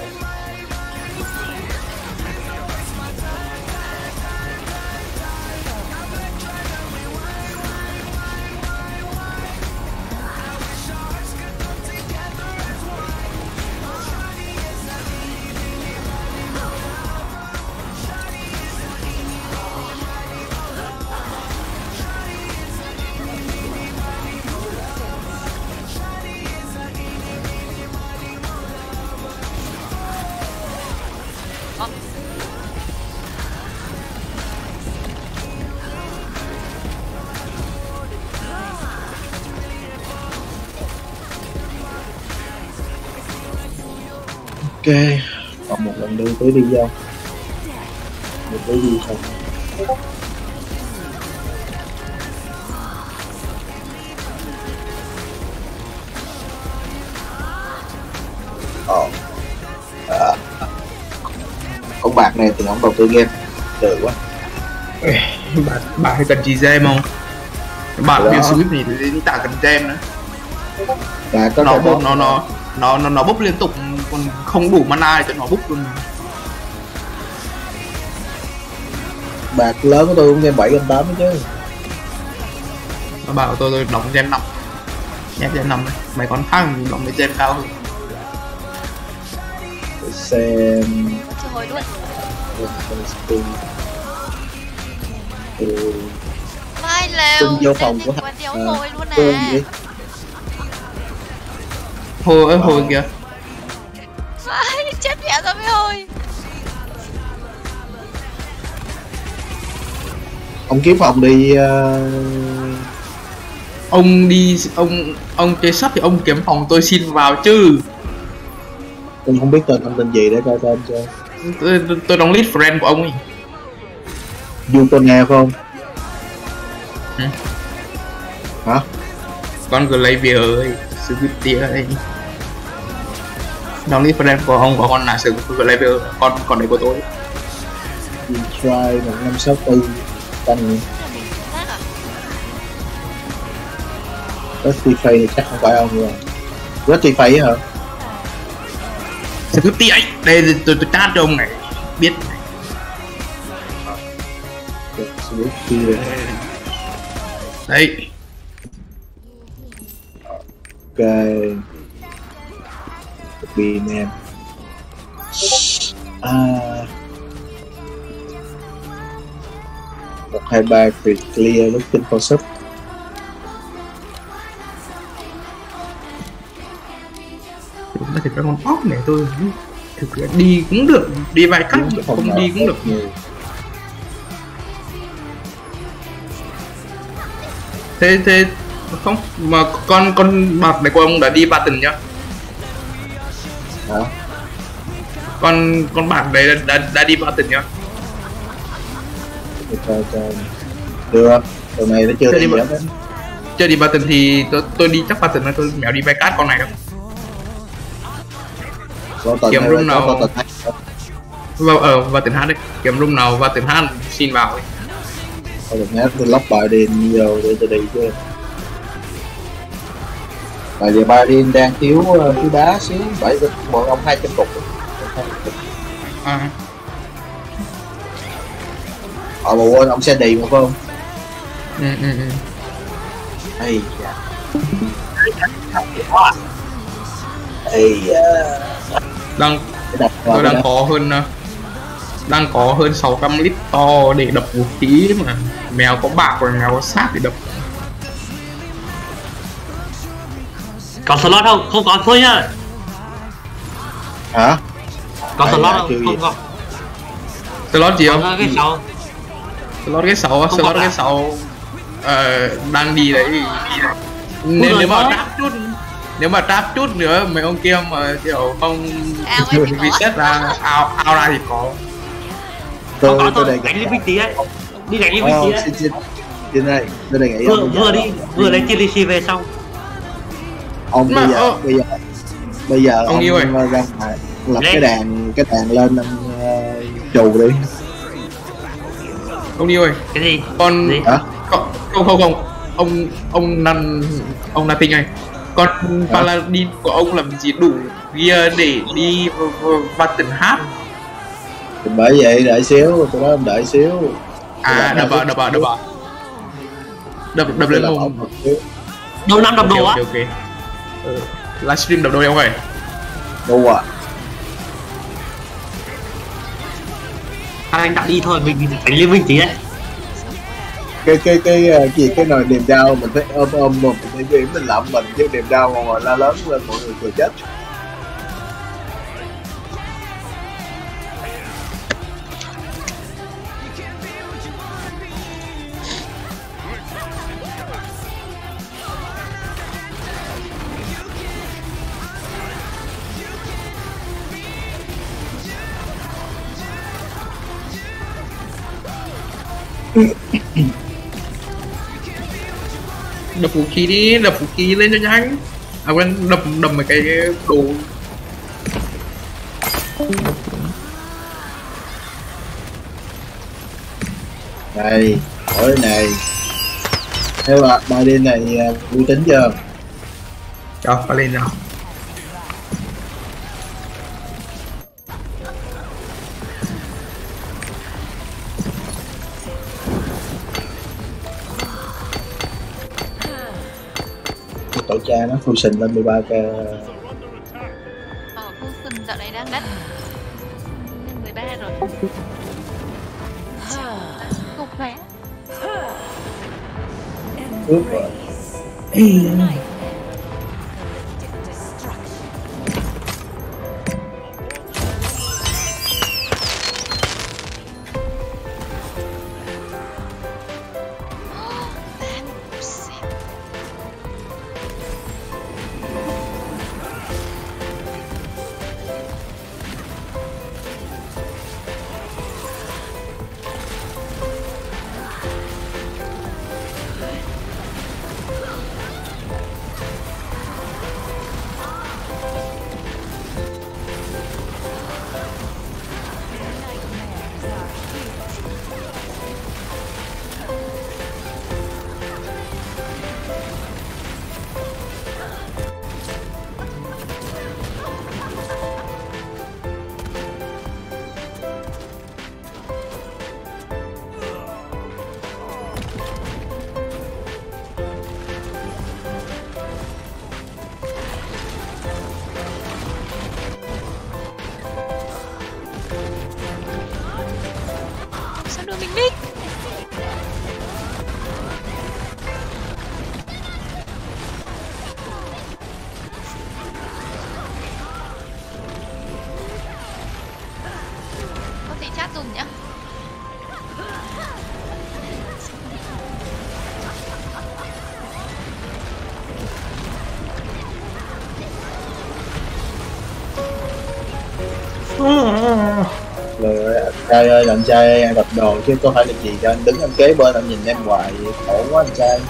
Ok, còn một lần nữa tới đi vô. Một tới đi xong. Ờ. À. Con bạc này thì không đầu tư game, được quá. Bà, bà hay cần chị gem không? Bạn điều sweep thì đi tạ cần gem nữa. Bà có nó bốc nó nó nó nó nó bốc liên tục, còn không đủ mana cho nó bốc luôn. Bạc lớn của tôi cũng game bảy game tám chứ. Nó bảo tôi tôi đóng gem năm, nhét gem năm này. Mấy con khác đóng cái gem cao hơn. Để xem. Trời luôn. Ừ. Mai lều. Tung vô phòng của quán đéo à, hồi luôn Phương nè. gì? Hồi ơi hồi kìa. Mai chết mẹ rồi mấy hồi. Ông kiếm phòng đi. Uh... Ông đi ông ông chơi sắp thì ông kiếm phòng tôi xin vào chứ. Tôi không biết tên ông tên gì để coi tên cho. Tôi, tôi, tôi đóng list friend của ông ấy. Du con nghe không? Ừ. Hả? Con cứ lấy về ơi, sự biết tía đây. Đóng list friend của ông có con là sự cứ lấy về con còn đấy của tôi. Try một năm sáu tư canh. Rectify thì chắc không phải ông rồi. Rectify hả? Sự biết tía ấy, đây tôi tôi chat cho ông này biết. Đấy. Ok. Bị nè. À. Một hai ba create clear looking for sub. Chúng ta thì có con óc này tôi thực ra đi cũng được, đi vài cách không đi cũng được. Thế thế không mà con con bạc này của ông đã đi ba tuần nhá. Hả? Con con bạc đấy đã, đã, đã đi ba tuần nhá. Được, được. Tụi này nó chưa đi gì hết. Chưa đi ba tuần thì tôi, tôi đi chắc ba tuần là tôi mèo đi vay cát con này đâu. Kiếm room nào vào ở vào tuần hát đấy, kiếm room nào vào tuần hát xin vào ấy. Vào tuần hát tôi lắp bài điền nhiều để tôi đi chứ. Tại vì bài điền đang thiếu thiếu đá xíu, bảy bọn ông hai trăm cục. À. Ờ mà quên ông xe đi mà phải không? Ừ ừ ừ. Ây da. Ây da. Đang tôi đang có hơn đang có hơn sáu trăm lít to để đập vũ khí mà mèo có bạc rồi mèo có sát để đập. Có slot không? Không có thôi nhá. Hả? Có slot không? Không có. Slot gì không? Cái sáu. Slot cái sáu, slot cái sáu ờ, đang đi đấy. Đi đấy. Nên nếu mà trap chút nếu mà trap chút nữa mấy ông kia mà kiểu không reset ra ao ao ra thì có. Tôi có tôi đề đánh liên minh tí ấy. Đi đánh liên minh tí ấy. Trên đây, tôi đề nghị vừa vừa đi vừa lấy chia lì về xong. Ông bây giờ bây giờ bây giờ ông yêu ra ngoài lập cái đàn cái đàn lên ông trù đi. Ông đi ơi. Cái gì? Con gì? Hả? Không không không. Ông ông năn ông là tinh này. Con paladin của ông làm gì đủ gear để đi vào tuần hát. Bởi vậy đợi xíu, tôi nói ông đợi xíu. À đập vào đập vào đập vào. Đập đập lên mồm. Đâu năm đập đồ á. Ok. Ừ. Livestream đập đồ không vậy? Đâu à? Anh đã đi thôi, mình đánh liên minh tí đấy. Cái cái cái cái gì cái nồi niềm đau mình phải ôm ôm mình phải nghĩ mình lậm mình chứ niềm đau mà ngồi la lớn lên mọi người cười chết. Đập vũ khí đi, đập vũ khí lên cho nhanh. À quên, đập đập mấy cái đồ. Này, hỏi này. Theo bà, bà đi này vui tính chưa? Đâu, phải lên nào. Tổ cha nó fusion lên mười ba k. Ờ, fusion dạo này đang đắt. Lên mười ba rồi. Không khỏe. Ướp rồi. Sao đưa mình đi? Có thể chat dùng nhá. Rồi anh trai ơi, anh trai ăn đập đồ chứ có phải là gì cho anh đứng anh kế bên anh nhìn em hoài khổ quá anh trai.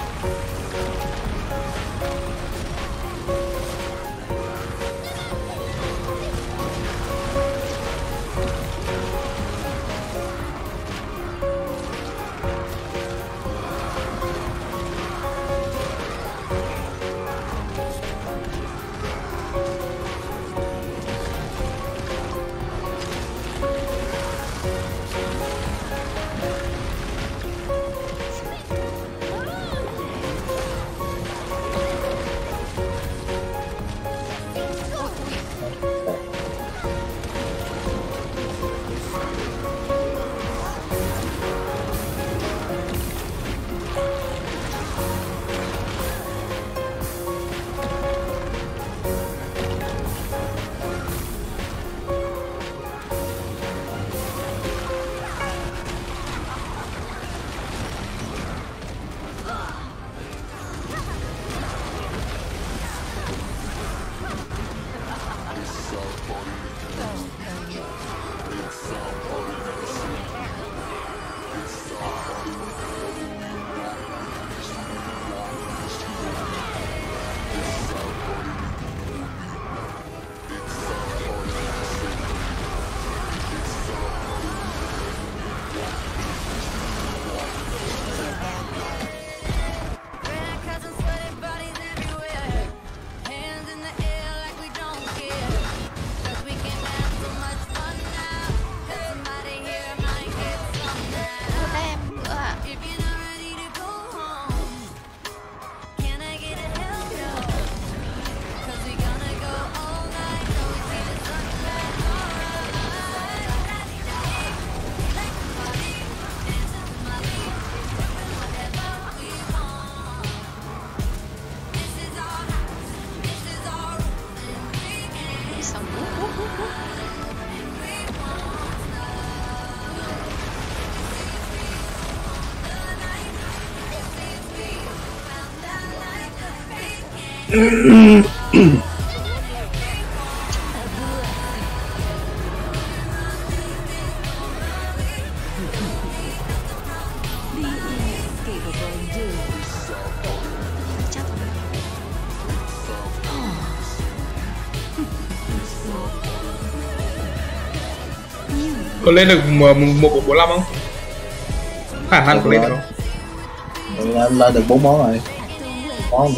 Có lên được một một bốn năm không? Khả năng có lên được không? Lên, lên được bốn món rồi. Món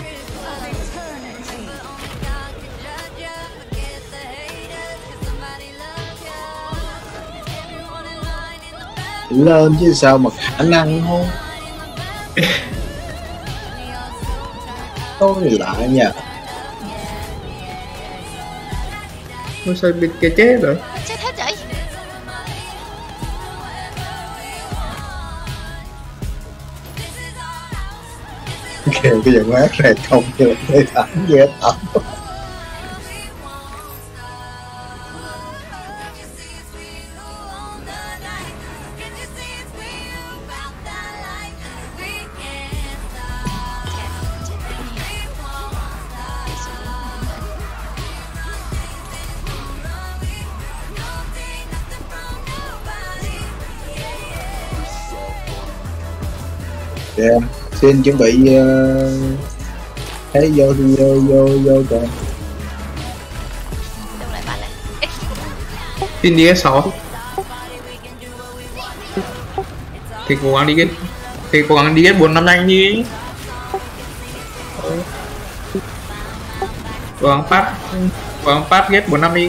lên chứ sao mà khả năng thôi. Tôi lạ nha. Ôi sao bên kia chết rồi? Chết hết vậy? Kìa cái giọng hát này không được để thẳng ghê tởm. Yeah. Xin chuẩn bị uh, thấy vô thì vô vô vô kìa. Đâu lại bạn lại. Xin đi S sáu. Thì cố gắng đi get. Thì cố gắng đi get bốn năm nhanh đi. Cố gắng pass. Cố gắng pass get bốn năm đi.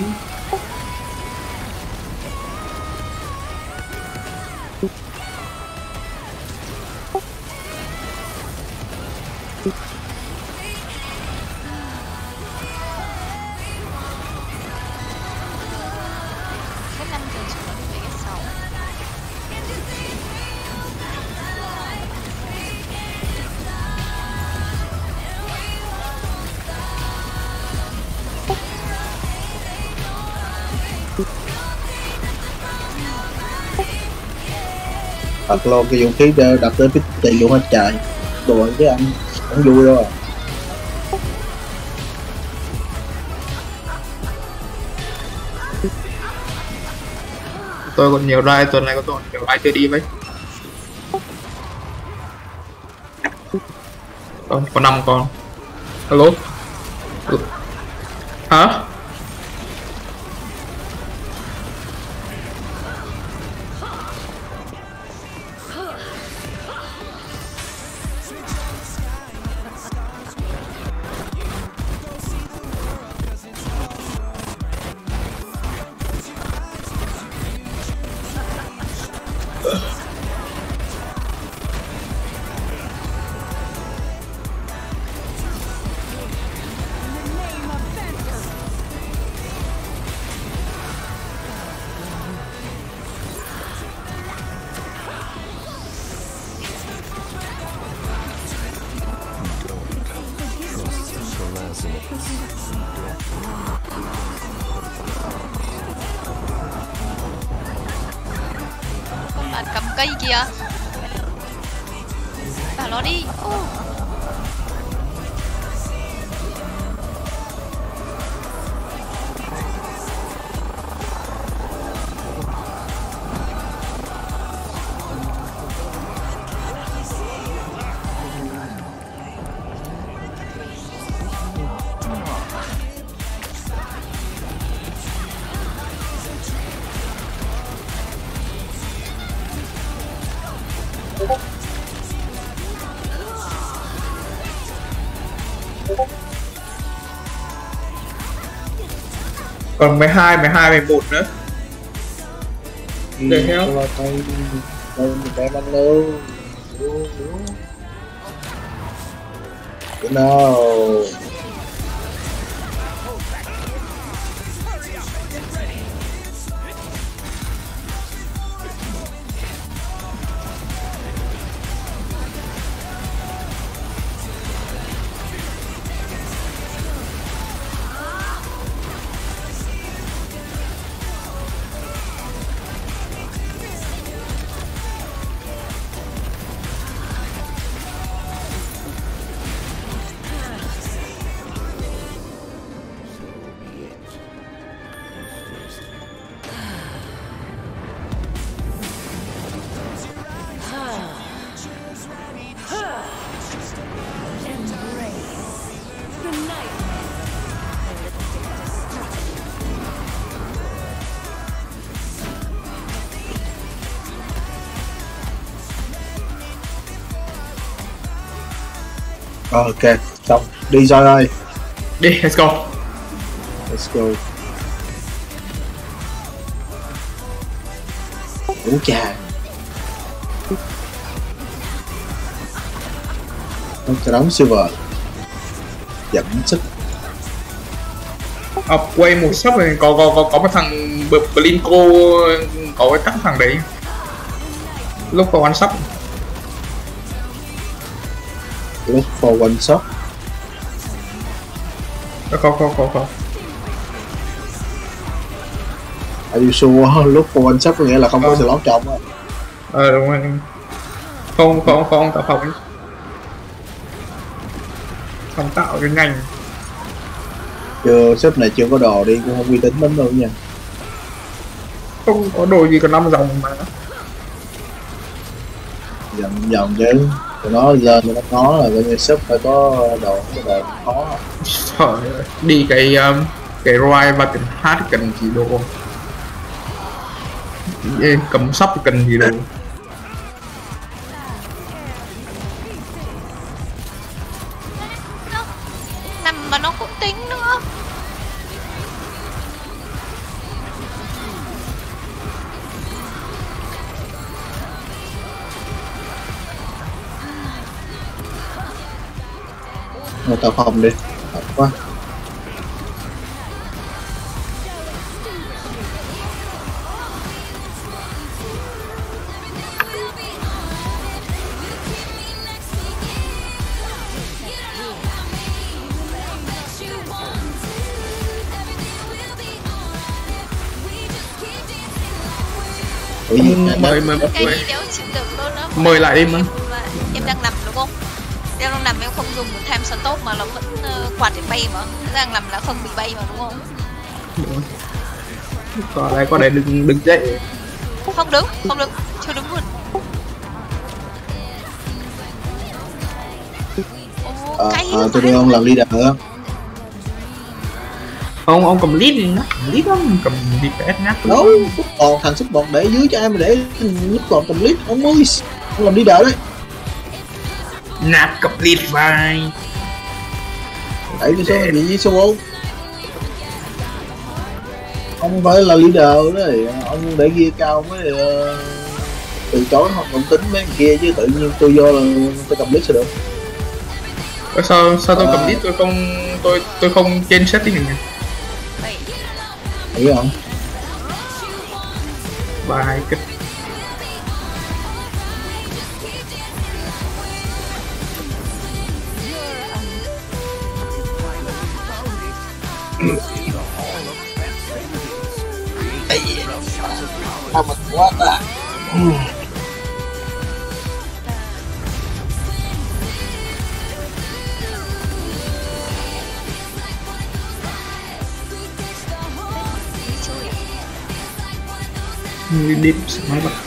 Thật luôn cái vũ khí đập tới cái tiền luôn hết trời. Đùa với anh không vui đâu à. Tôi còn nhiều ride, tuần này có tôi nhiều ride chưa đi vậy. Còn có năm con. Hello. Ừ. Hả? Bạn cầm cây kìa. Bảo nó đi. Ô. Còn mười hai, mười hai, mười một nữa. Để theo. No. Ờ, ok, xong. Đi rồi ơi. Đi, let's go. Let's go. Ủa chà. Cái đóng silver. Dẫn sức. À, quay một shop này có có có có một thằng Blinko có cái các thằng đấy lúc vào one shop. Look for one shot. Không không không không. Are you sure? Look for one shot có nghĩa là không có slot trong á. Ờ đúng rồi. Không không không tạo phòng. Không tạo cái ngành. Chưa, shop này chưa có đồ đi cũng không uy tín lắm đâu nha. Không có đồ gì, còn năm dòng mà. Dòng dòng chứ. Tụi nó giờ tụi nó có là coi như shop phải có đồ, cái đồ khó. Trời ơi. Đi cái um, cái roi và cái hát cần gì đồ. Ê, cầm sắp cần gì đồ. Nằm mà nó cũng tính nữa. Rồi tao phòng đi. Thật quá. Ủa gì? Mời mời Cái gì đéo chịu được luôn đó. Mời lại đi mà. Em đang nằm đúng không? Em đang nằm, em không dùng một time stop mà nó vẫn uh, quạt để bay mà. Đang nằm là không bị bay mà đúng không? Đúng. Có đây có đây đừng đừng dậy. Không đứng, không đứng, chưa đứng luôn. Ờ, à, tôi đưa ông làm leader nữa. Ông ông cầm lít đi, cầm lít không, cầm lít cái ép nhát. Đâu, còn thằng sức bọn để dưới cho em mà để lúc còn cầm lít, ông ơi, ông làm leader đấy. Nạp cầm lít vai. Đẩy đi số gì với số bốn. Ông phải là leader đấy, ông để gear cao mới uh, từ chối hoặc không tính mấy kia chứ tự nhiên tôi vô là tôi cầm lít sao được. Sao sao tôi à. cầm lít tôi không tôi tôi không trên setting này nhỉ? Hiểu không? Bài kích. Sao mình quá ta. Người đêm máy bật.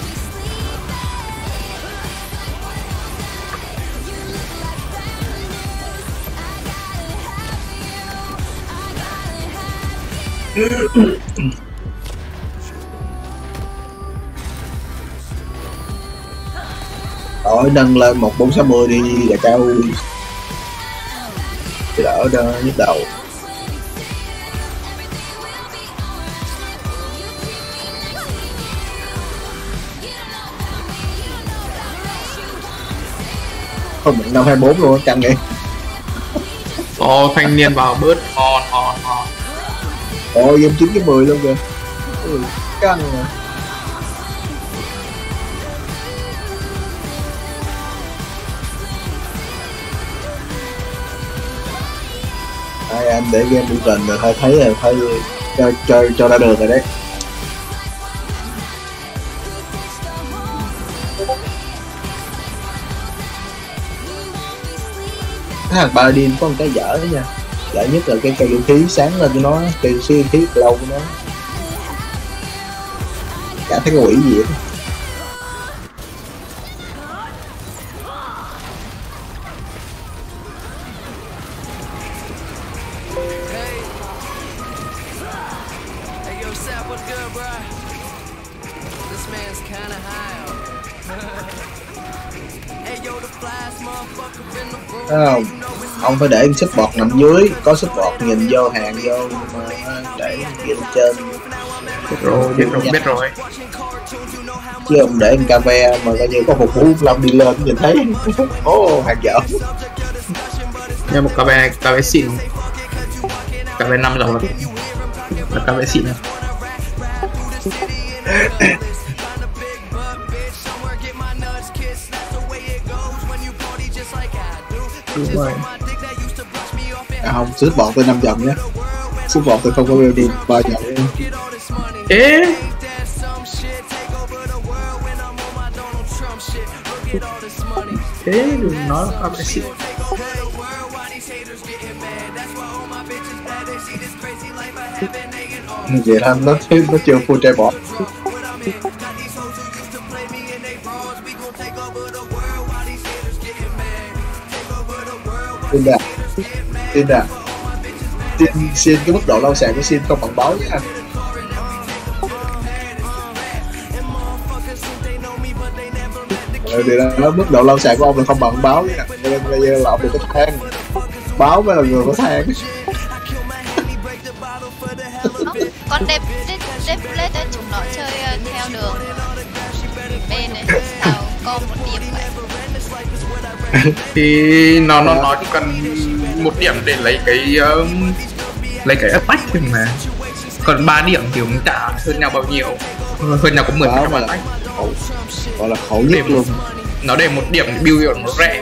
Rồi nâng lên một bốn sáu mươi đi đại cao thì đỡ đỡ nhức đầu. Không mình năm hai bốn luôn căng vậy. Ồ thanh niên vào bớt on on on. Ồ game chín cái mười luôn kìa. Ừ, căng rồi. Hai anh để game đi trình rồi thấy thấy rồi thấy cho cho cho ra đường rồi đấy. Cái thằng Paladin có một cái dở đó nha, dở nhất là cái cây vũ khí sáng lên cho nó, cây vũ khí lâu của nó chả thấy cái quỷ gì hết. Hey yo, the Không, ông phải để support nằm dưới, có support nhìn vô hàng vô mà để kia lên trên. Biết rồi, biết rồi, biết rồi. Chứ ông để cà ve mà coi như có một bốn lăm đi lên nhìn thấy ồ oh, hàng dở. Nhưng một cà ve cà ve xịn, cà ve năm rồi là cà ve xịn này. Đúng rồi. À không, support tới năm dần nhé. Support tôi không có đi ba dần. Ê. Thế đừng nói là cà ve xịn. Vậy là nó nó chưa full trai bỏ. Tin đã, tin đã. Tin xin cái mức độ lâu sàn của xin không bằng báo nha. Thì là mức độ lâu sàn của ông là không bằng báo nha. Nên bây giờ là ông được cái thang. Báo mới là người có thang. Con đẹp đẹp đẹp lên tới chúng nó chơi uh, theo đường bên này sao có một điểm vậy. Thì nó nó nó chỉ cần một điểm để lấy cái uh, lấy cái attack thôi mà, còn ba điểm thì cũng chả hơn nhau bao nhiêu, hơn nhau có mười phần trăm attack. Gọi là khổ nhất luôn. Nó để một điểm để build nó rẻ.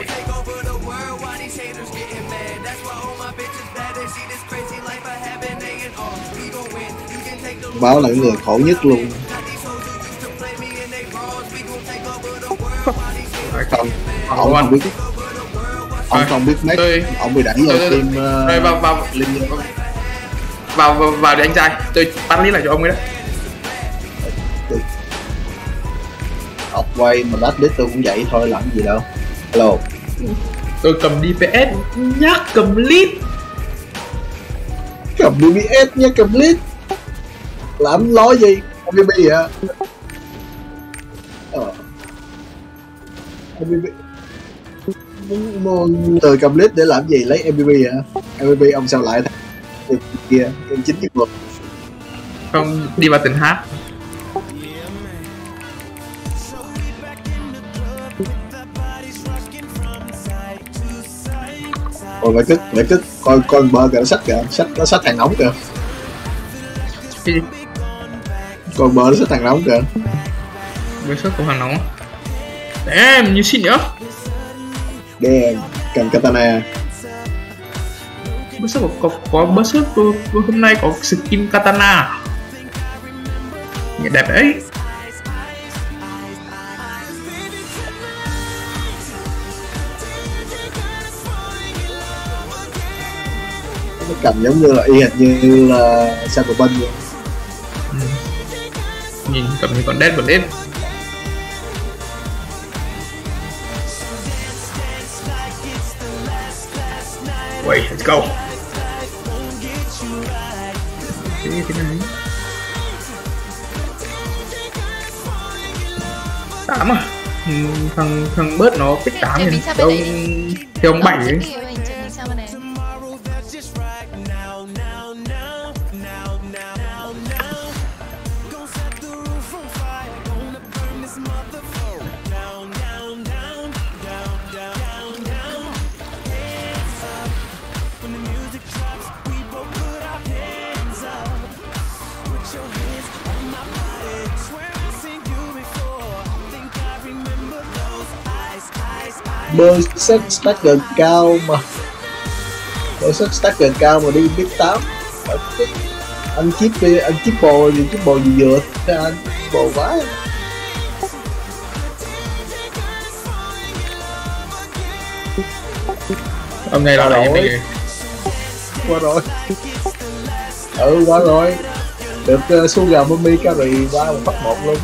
Báo là người khổ nhất luôn. Không, ông không biết, ông không biết mấy, ông bị đẩy vào team rồi vào vào vào vào vào để anh trai, tôi tắt list lại cho ông ấy đấy. Học quay mà đắt đít tôi cũng vậy thôi, làm gì đâu. Hello. Tôi cầm đê pê ét nhắc cầm list, cầm đê pê ét nhá, cầm list làm lo gì em vê pê hả? Ờ. em vê pê từ cầm list để làm gì, lấy em vê pê hả? em vê pê ông sao lại thế kia, em chính cái luật không đi vào tình hát. Ôi phải cứt, phải cứt, coi con bơ kìa, nó sách kìa, sách nó sách hàng nóng kìa. Con bơ nó sách hàng nóng kìa. Với sách của hàng nóng. Em như xịn nữa. Đen, cầm katana. Bớt có, có, có bớt sức hôm nay có skin katana. Nhìn đẹp đấy. Nó cầm giống như là y hệt như là Cyberpunk vậy. Ừ. Nhìn cầm như con Dead và Dead. Wait, let's go. Thế thế này. Tám à? Ừ, thằng thằng bớt nó thích tám thì đâu thì ông bảy ấy. Bơ set stack gần cao mà, bơ set stack gần cao mà đi biết tám. Anh chip đi, anh chip bò gì, chip bò gì vừa thế anh bò quá. Ông này là rồi, qua rồi. Ừ qua rồi, được uh, Sugar Mummy carry qua một phát một luôn.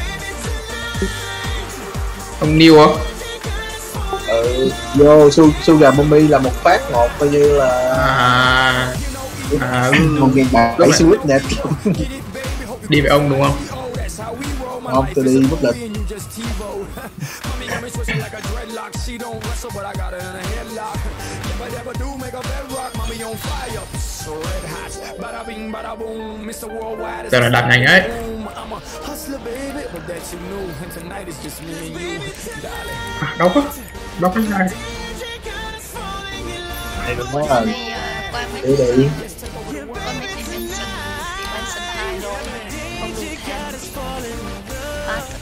Ông Neil hả? Ừ, vô su Sugar Mummy là một phát một coi như là à, à một ngàn bạc bảy switch nè. Đi với ông đúng không? Không, tôi đi bất lịch. just TiVo. Mommy got me twisted like a dreadlock. She don't wrestle, but I got her in a headlock. If I ever do make a bedrock, mommy on fire, so red hot. Bada bing, bada boom, Mister Worldwide. Giờ là đặt nhanh ấy. I'm a hustler, baby, but that you knew. And tonight is just me and you, darling. À, đâu có, đâu có ai. Đây đúng rồi. Thì uh, qua mấy Đi đi. qua mấy dimension dimension hai rồi không đủ thêm ba tập.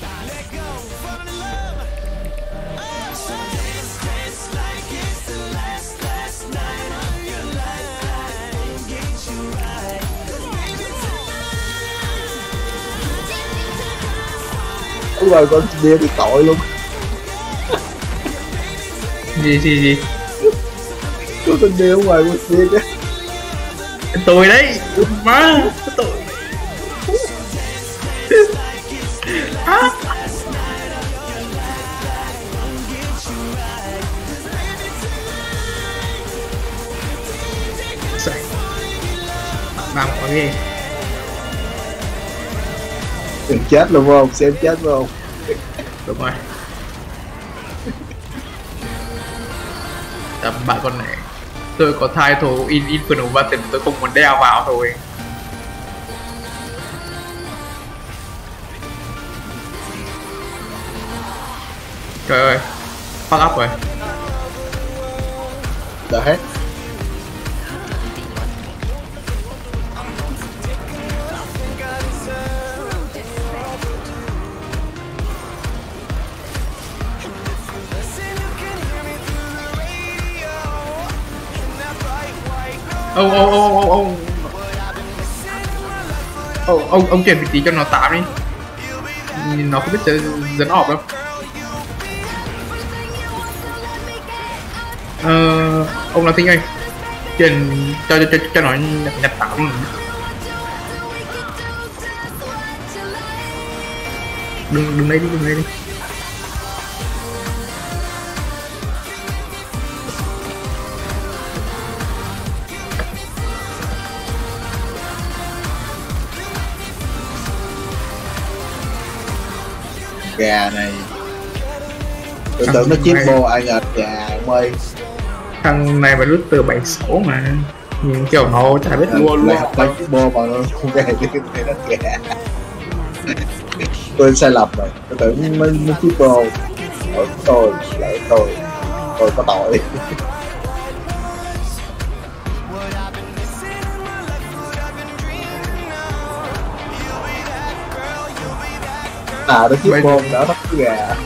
Đúng rồi, con bia bị tội luôn. Gì gì gì? Có con bia ở ngoài con bia chứ. Tôi đấy, má, tôi. À. Làm có gì? Đừng chết luôn không? Xem chết luôn. Đúng rồi. Tầm bạn con này. Tôi có thai thủ in Infernal Button, tôi không muốn đeo vào thôi. Trời ơi, fuck up rồi. Đã hết. Ông ông ông ông ông ông ông ông chuyển vị trí cho nó tám đi, nó không biết sẽ dẫn ọp đâu. Ờ, ông là Tinh Anh chuyển cho cho cho, cho nó nhặt, nhặt tám. Đừng đừng đây đi, đừng đây đi. Gà này tôi tưởng nó chip bô ai ngờ gà ông ơi. Thằng này phải rút từ bảy sáu mà nhìn kiểu nó chả biết mua luôn. Nó chip bô mà nó không gà chứ cái nó gà. Tôi sai lầm rồi, tôi tưởng nó, nó chip bô. Ôi tôi lại tôi tôi có tội. À nó chip bô đỡ bắt cái gà.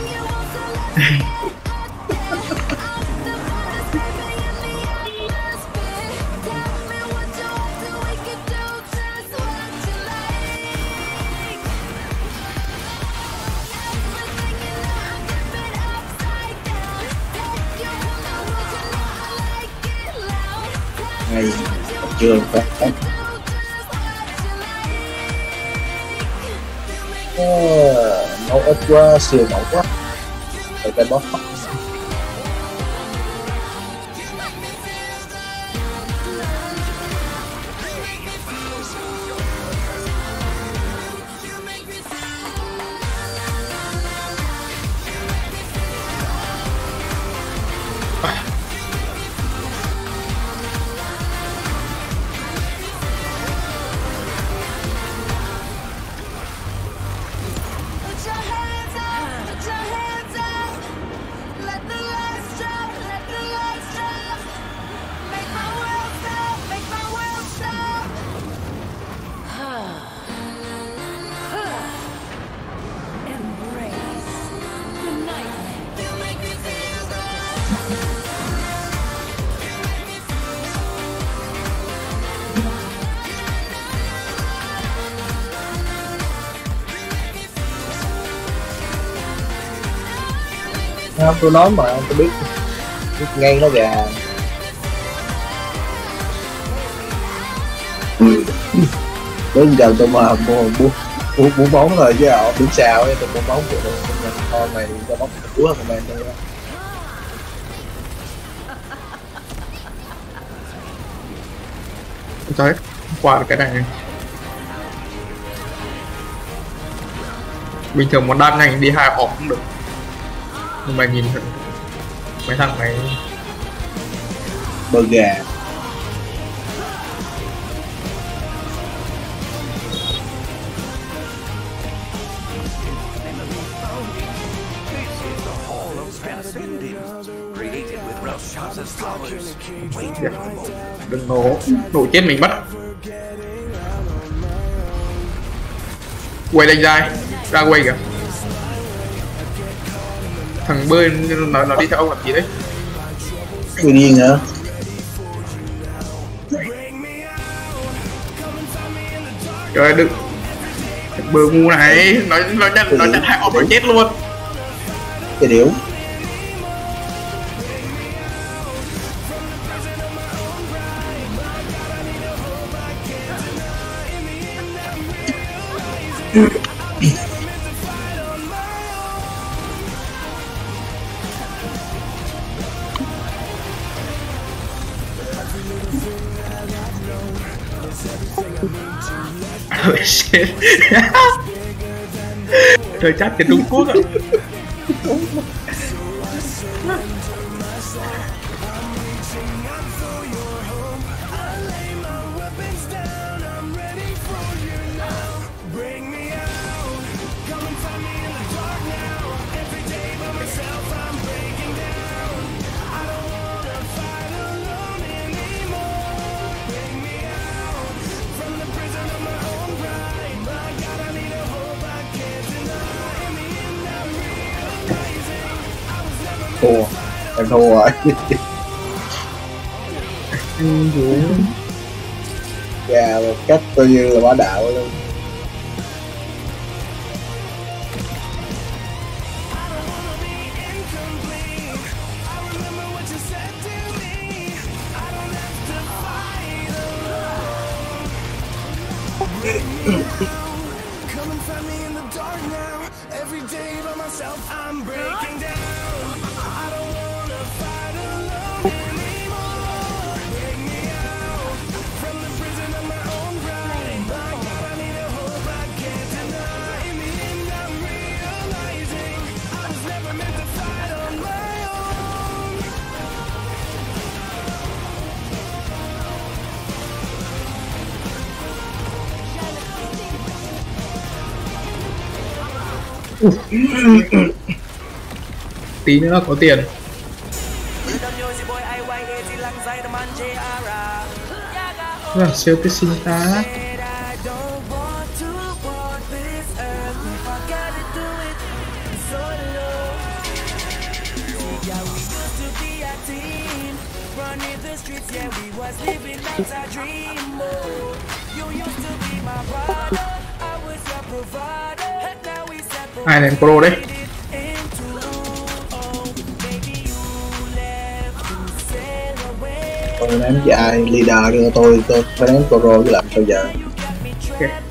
Ngay trường phải nấu ít quá, siêu nấu quá rồi cái bóp. Không, tôi nói mà tôi biết, biết ngay nó gà. Đến giờ tôi mà mua mua mua bốn bóng rồi chứ họ đứng sao ấy, tôi bốn bóng của tôi con này cho bóng cuối hơn comment thôi đó. Trời qua cái này. Bình thường một đan ngành đi hai ọc cũng được, nhưng mà nhìn mấy thằng này bờ gà. Đừng nổ, nổ chết mình mất. Quay đánh dài, ra quay kìa. Thằng bơi nó, nó đi theo ông làm gì đấy? Người điên hả? Trời đừng, bờ ngu này, nó nó chặt nó chặt hai ông nó chết luôn. Cái điểu. Oh shit. Trời chắc cái Trung Quốc ạ. Thua, em thua rồi. Gà một cách coi như là bá đạo luôn. Tí nữa có tiền. Là siêu cái sinh tá. Ai lên pro đấy? Tôi ném cho ai leader đưa tôi tôi phải ném pro chứ làm sao giờ. Okay.